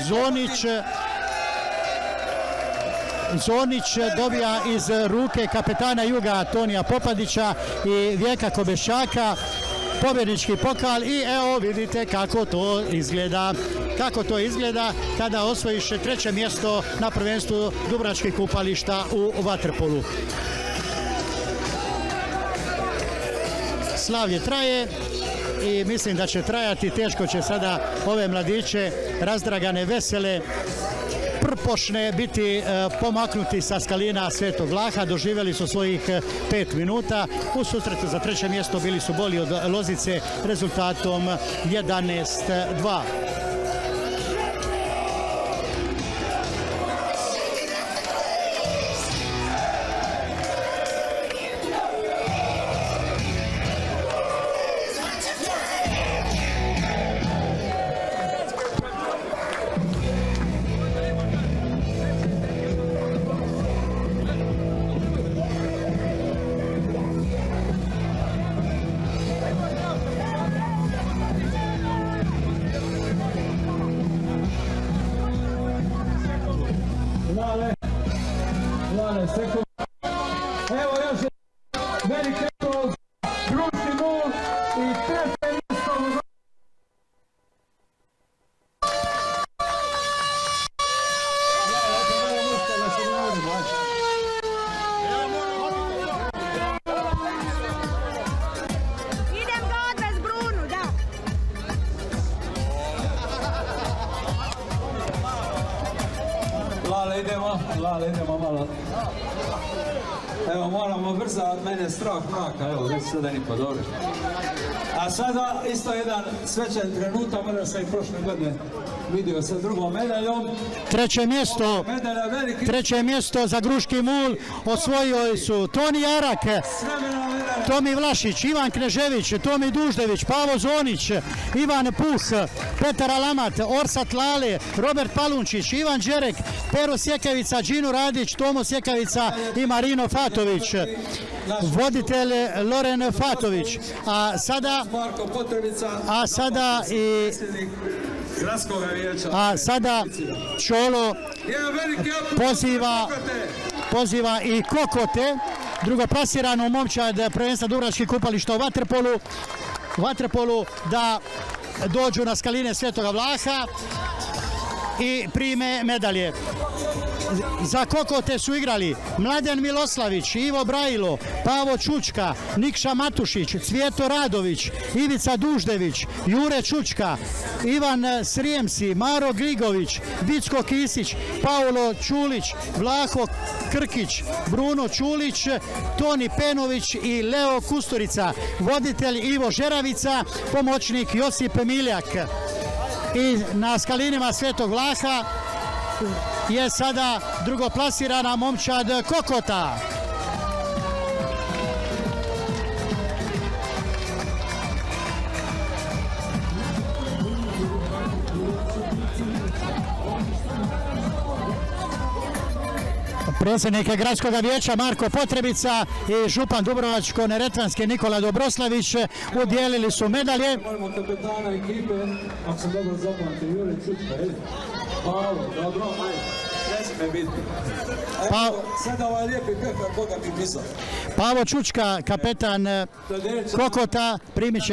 Zonić dobija iz ruke kapetana Juga Tonija Popadića i Vijeka Komeščaka pobjednički pokal i evo vidite kako to izgleda kada osvojiš treće mjesto na prvenstvu Dubrovačkih kupališta u vaterpolu. Slavlje traje i mislim da će trajati. Teško će sada ove mladiće razdragane, vesele, prpošne biti pomaknuti sa Skalina Svetog Vlaha. Doživjeli su svojih 5 minuta. U susretu za treće mjesto bili su bolji od Lozice rezultatom 11-2. Evo još je velike Gruški Mul i treće mjesto. Idem ga odvez Brunu, da. Lale, idemo malo. Evo, moramo brzo, od mene strah mraka, evo, već sada ni po dobro. A sada isto jedan svečan trenutak, mada sam i prošle godine vidio sa drugom medaljom. Treće mjesto za Gruški Mul osvojili su Toni Jarak, Tomi Vlašić, Ivan Knežević, Tomi Duždević, Pavo Zonić, Ivan Puh, Petar Alamat, Orsat Lale, Robert Palunčić, Ivan Đerek, Pero Sjekavica, Džino Radić, Tomo Sjekavica i Marino Fatović. Voditelj Loren Fatović. A sada Čolo poziva i Kokote, drugoplasiranu momčad prvenstva Dubrovačkih kupališta u vaterpolu da dođu na skaline Svetoga Vlaha i prime medalje. Za Kokote su igrali Mladen Miloslavić, Ivo Brajilo, Pavo Čučka, Nikša Matušić, Cvijeto Radović, Ivica Duždević, Jure Čučka, Ivan Srijemsi, Maro Grigović, Vicko Kisić, Paulo Čulić, Vlaho Krkić, Bruno Čulić, Toni Penović i Leo Kusturica. Voditelj Ivo Žeravica, pomoćnik Josip Miljak. I na skalinima Svetog Vlaha je sada drugoplasirana momčad Kokota. Predsjednik gradskog vijeća Marko Potrebica i župan Dubrovačko-neretvanski Nikola Dobroslavić udjelili su medalje. Moramo kapetana ekipe, ako sam dobro zapamtio, Jure Čučka, Pavo, dobro, ne sme biti. Evo, sada ovaj lijepi pehar, koga mi pisao. Pavo Čučka, kapetan Kokota, primit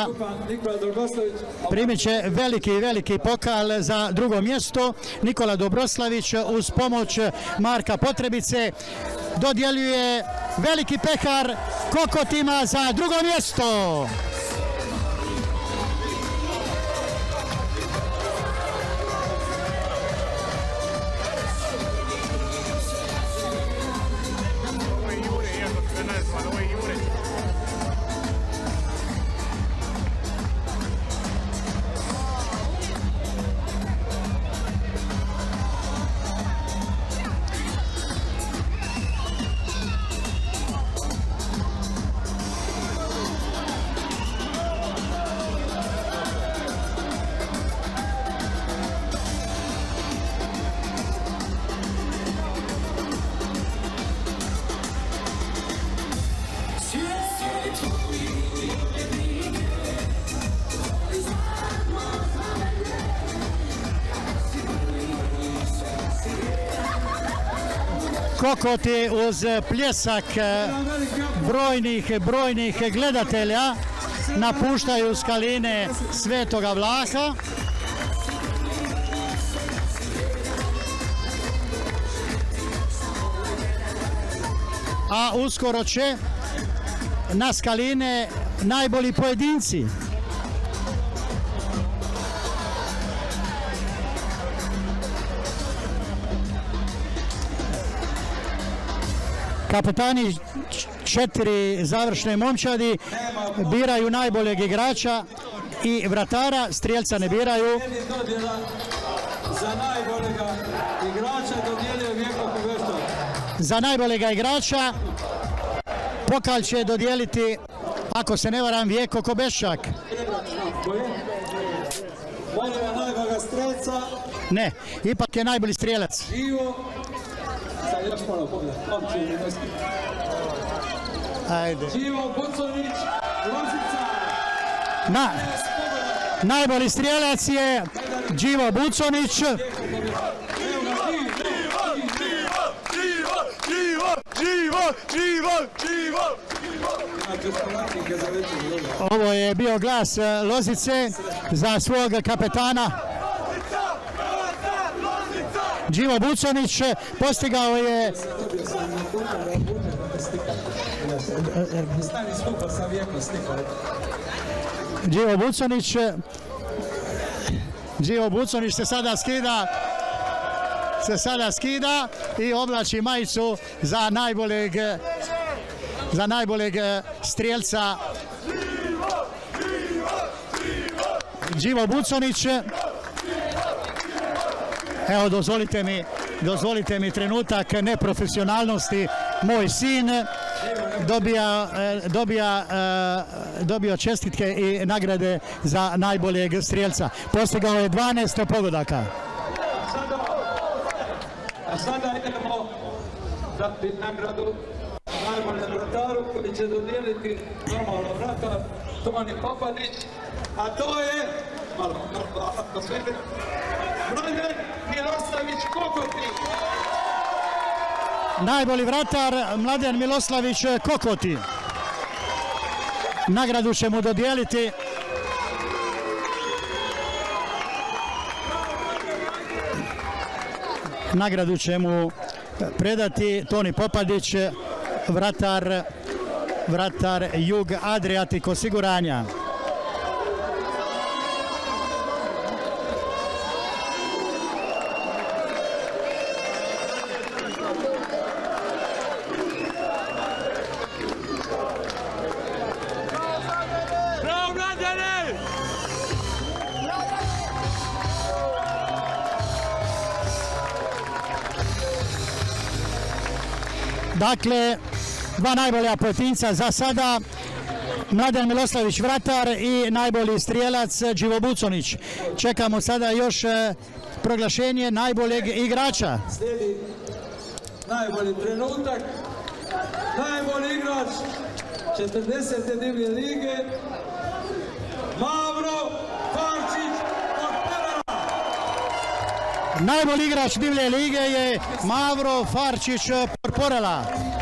će veliki pokal za drugo mjesto. Nikola Dobroslavić uz pomoć Marka Potrebice dodjeljuje veliki pehar Kokotima za drugo mjesto. Kokoti uz pljesak brojnih gledatelja napuštaju skaline Svetoga Vlaha. A uskoro će na skaline najbolji pojedinci. Kapetani 4 završne momčadi biraju najboljeg igrača i vratara, strijelca ne biraju. Za najboljega igrača dodijelio Vjeko Kobešak. Za najboljega igrača pokal će dodijeliti, ako se ne varam, Vjeko Kobešak. Boljega najboljega strijelca. Ne, ipak je najbolji strijelac. Sad još malo pogledaj, Ajde. Živo Buconić, Lozica. Najbolji strijelac je Živo Buconić. Ovo je bio glas Lozice za svog kapetana. Živo Buconić postigao je Živo Buconić se sada skida i oblači majicu za najboljeg strijelca. Živo Buconić. Evo, dozvolite mi trenutak neprofesionalnosti. Moj sin dobio čestitke i nagrade za najboljeg strijelca. Postigao je 12 pogodaka. A sada idemo dati nagradu najboljem vrataru koji će dodijeliti normalno vratar Toni Popadić, a to je Mladen Miloslavić Kokoti. Najbolji vratar Mladen Miloslavić Kokoti. Nagradu će mu dodijeliti nagradu će mu predati Toni Popadić, vratar Jug Adriatic osiguranja. Dakle, dva najbolja pojedinca za sada, Mladen Miloslavić vratar i najbolji strijelac Đivo Buconić. Čekamo sada još proglašenje najboljeg igrača. Slijedi najbolji trenutak, najbolji igrač 40. divlje lige, Mavro Farčić Porporela. Najbolji igrač divlje lige je Mavro Farčić Porporela.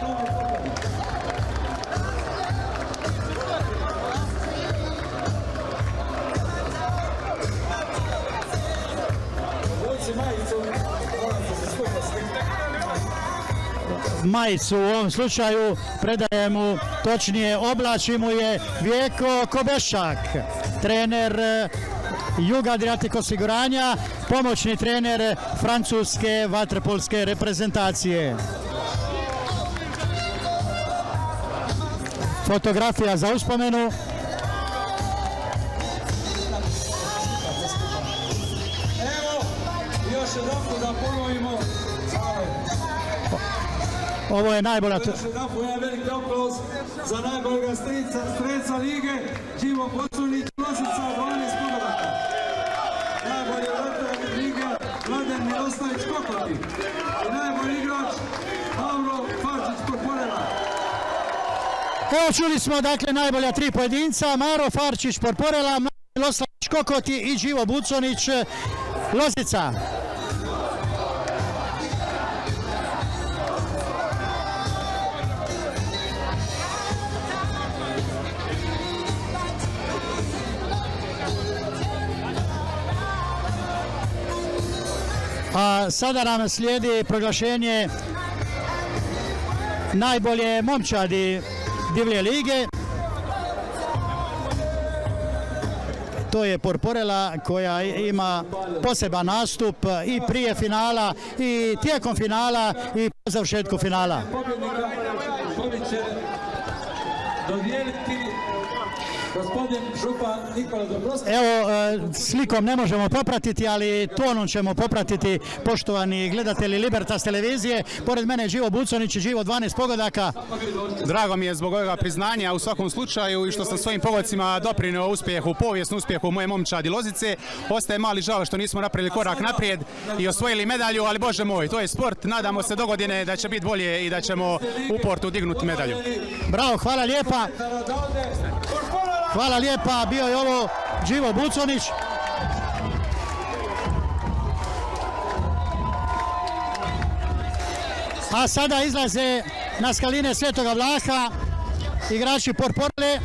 Majicu u ovom slučaju predaje mu, točnije oblači mu je Vjeko Kobešak, trener Jug Adriatic osiguranja, pomoćni trener francuske vaterpolske reprezentacije. Fotografija za uspomenu. Evo, još jedanput da ponovimo. Ovo je najbolja... Još jedanput jedan veliki aplauz za najboljega strelca lige, Đivo Buconić, Losica, 12 pogodaka. Najbolji vratar lige, Mladen Miloslavić Kokoti. I najbolji igrač, Mavro Farčić Porporela. Evo čuli smo dakle najbolja tri pojedinca, Mavro Farčić Porporela, Mladen Miloslavić Kokoti i Đivo Buconić, Losica. A sada nam slijedi proglašenje najbolje momčadi divlje lige. To je Porporela koja ima poseban nastup i prije finala i tijekom finala i po završetku finala. Pobjednika će dodijeliti gospodin župan Nikola Dobrovski. Evo, slikom ne možemo popratiti, ali tonom ćemo popratiti, poštovani gledatelji Libertas televizije. Pored mene je Đivo Buconić i Đivo 12 pogodaka. Drago mi je zbog ovoga priznanja u svakom slučaju i što sam svojim pogodcima doprinio uspjehu, povijesnu uspjehu moje momčadi Lozice. Ostaje mali žal što nismo napravili korak naprijed i osvojili medalju, ali bože moj, to je sport. Nadamo se dogodine da će biti bolje i da ćemo u Portu dignuti medalju. Bravo, hvala lijepa. Hvala lijepa, bio je ovo Đivo Buconić. A sada izlaze na skaline Svetoga Vlaha igrači Porporele.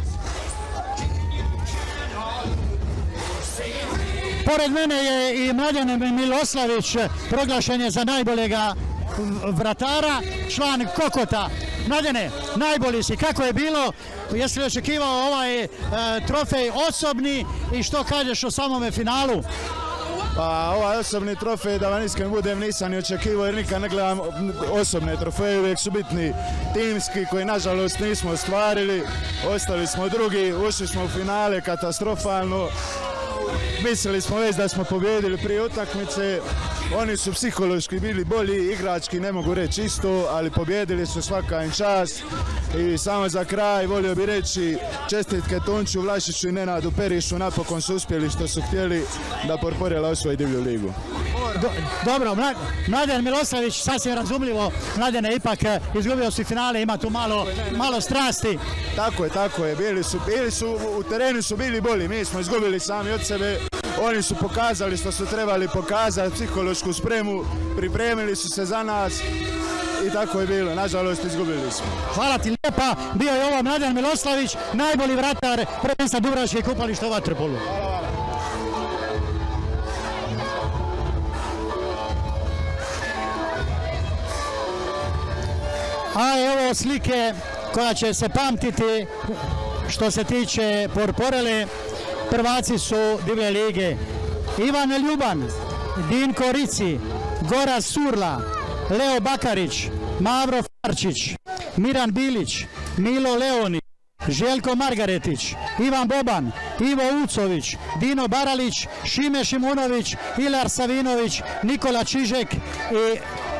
Pored mene je i Mladen Miloslavić, proglašen je za najboljega vratara, član Kokota. Mladene, najbolji si, kako je bilo, jesi li očekivao ovaj trofej osobni i što kažeš o samome finalu? Pa ovaj osobni trofej, da vam iskren budem, nisam ni očekivao jer nikad ne gledam osobne trofeje, uvijek su bitni timski koji nažalost nismo ostvarili, ostali smo drugi, ušli smo u finale katastrofalno mislili smo već da smo pobjedili prije utakmice. Oni su psihološki bili bolji, igrački ne mogu reći isto, ali pobjedili su, svaka im čast. I samo za kraj volio bi reći čestitke Tonču Vlašiću i Nenadu Perišu, napokon su uspjeli što su htjeli da Porporela osvoji divlju ligu. Dobro, Mladen Miloslavić, sasvim razumljivo, Mladen je ipak izgubio si finale, ima tu malo strasti. Tako je, bili su, u terenu su bili bolji, mi smo izgubili sami od sebe, oni su pokazali što su trebali pokazati, psihološku spremu, pripremili su se za nas i tako je bilo, nažalost izgubili smo. Hvala ti lijepa, bio je ovo Mladen Miloslavić, najbolji vratar prvenstva Dubrovačkih kupališta u vaterpolu. A evo slike koja će se pamtiti što se tiče Porporele. Prvaci su divlje lige. Ivan Ljuban, Dinko Rici, Goran Surla, Leo Bakarić, Mavro Farčić, Miran Bilić, Milo Leoni, Željko Margaretić, Ivan Boban, Ivo Ucović, Dino Baralić, Šime Šimunović, Ilar Savinović, Nikola Čižek i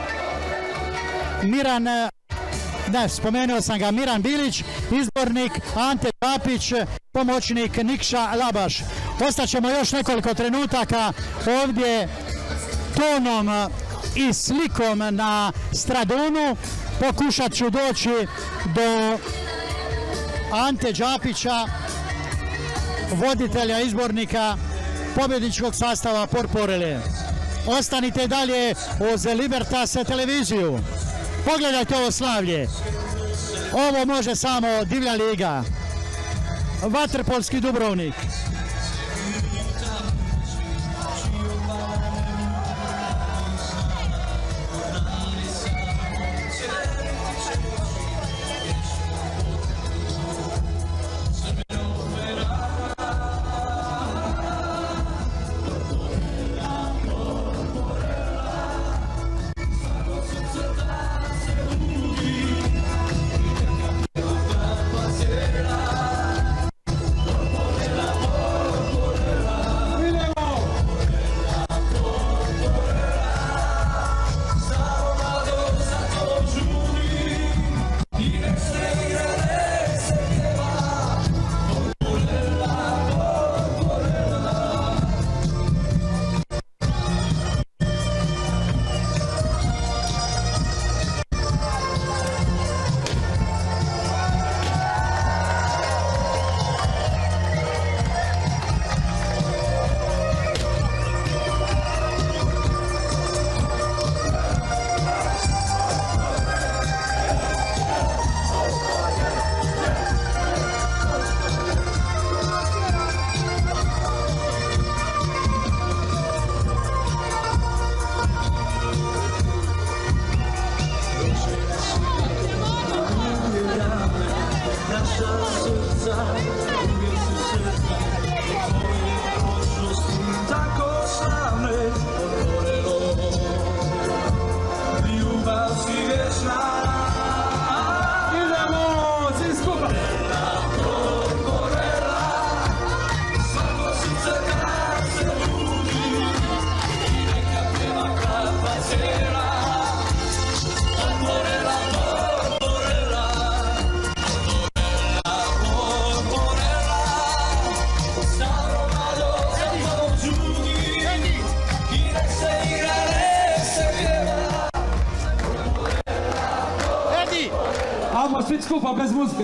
Miran, ne, spomenuo sam ga, Miran Bilić, izbornik Ante Papić, pomoćnik Nikša Labaš. Ostaćemo još nekoliko trenutaka ovdje tonom i slikom na Stradonu. Pokušat ću doći do Ante Đapića, voditelja, izbornika pobjedničkog sastava Porporele. Ostanite dalje uz Libertas televiziju. Pogledajte ovo slavlje. Ovo može samo divlja liga. Vaterpolski Dubrovnik. Svi skupa bez muzike.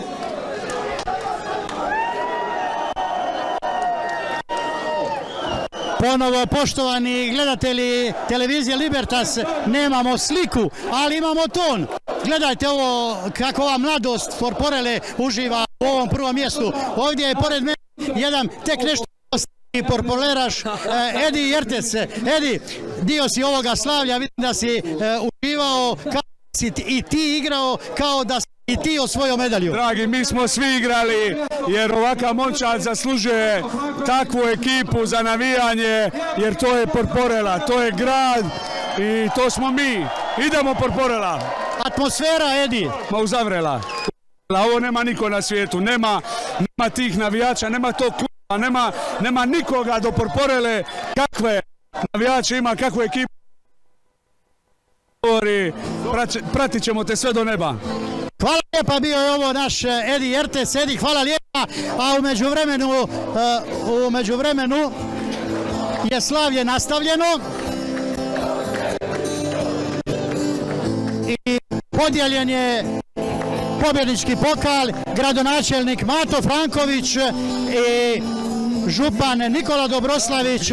Ponovo, poštovani gledatelji televizije Libertas, nemamo sliku, ali imamo ton. Gledajte ovo, kako ova mladost Porporele uživa u ovom prvom mjestu. Ovdje je pored mene jedan tek nešto porpoleraš, Edi Jertec. Edi, dio si ovoga slavlja, vidim da si uživao, kao da si i ti igrao, kao da si i ti osvojio medalju. Dragi, mi smo svi igrali jer ovakav momčad zaslužuje takvu ekipu za navijanje, jer to je Porporela, to je grad i to smo mi. Idemo Porporela. Atmosfera, Edi. Ma uzavrela. Ovo nema niko na svijetu, nema tih navijača, nema tog kluba nema nikoga do Porporele, kakve navijače ima, kakvu ekipu. Pratit ćemo te sve do neba. Hvala lijepa, bio je ovo naš Edi Jertes. Edi, hvala lijepa, a u međuvremenu je slavlje nastavljeno i podijeljen je pobjednički pokal. Gradonačelnik Mato Franković i župan Nikola Dobroslavić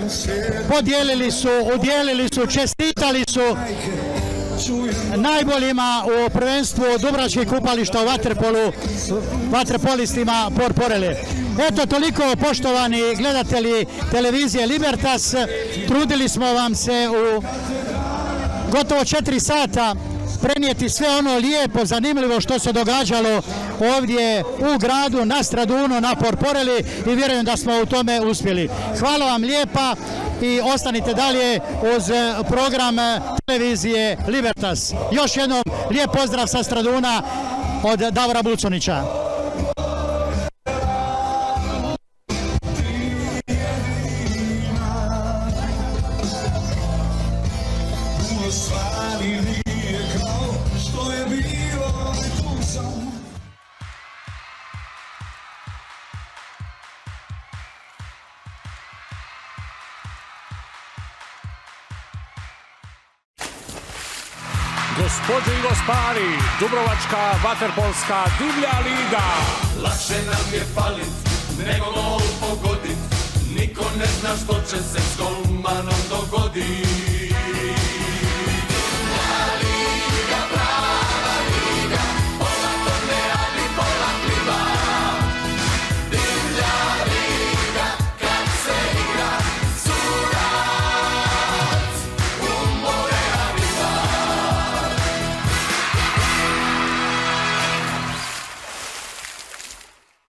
udjelili su, čestitali su najboljima u prvenstvu dubrovačkih kupališta u vaterpolu, vaterpolistima Porporele. Eto, toliko, poštovani gledatelji televizije Libertas. Trudili smo vam se u gotovo 4 sata prenijeti sve ono lijepo, zanimljivo što se događalo ovdje u gradu, na Stradunu, na Porporeli, i vjerujem da smo u tome uspjeli. Hvala vam lijepa i ostanite dalje uz program televizije Libertas. Još jednom lijep pozdrav sa Straduna od Davora Buconića. Gospođe i gospari, Dubrovačka vaterpolska divlja liga. Lakše nam je palit nego gol pogodit, niko ne zna što će se s golom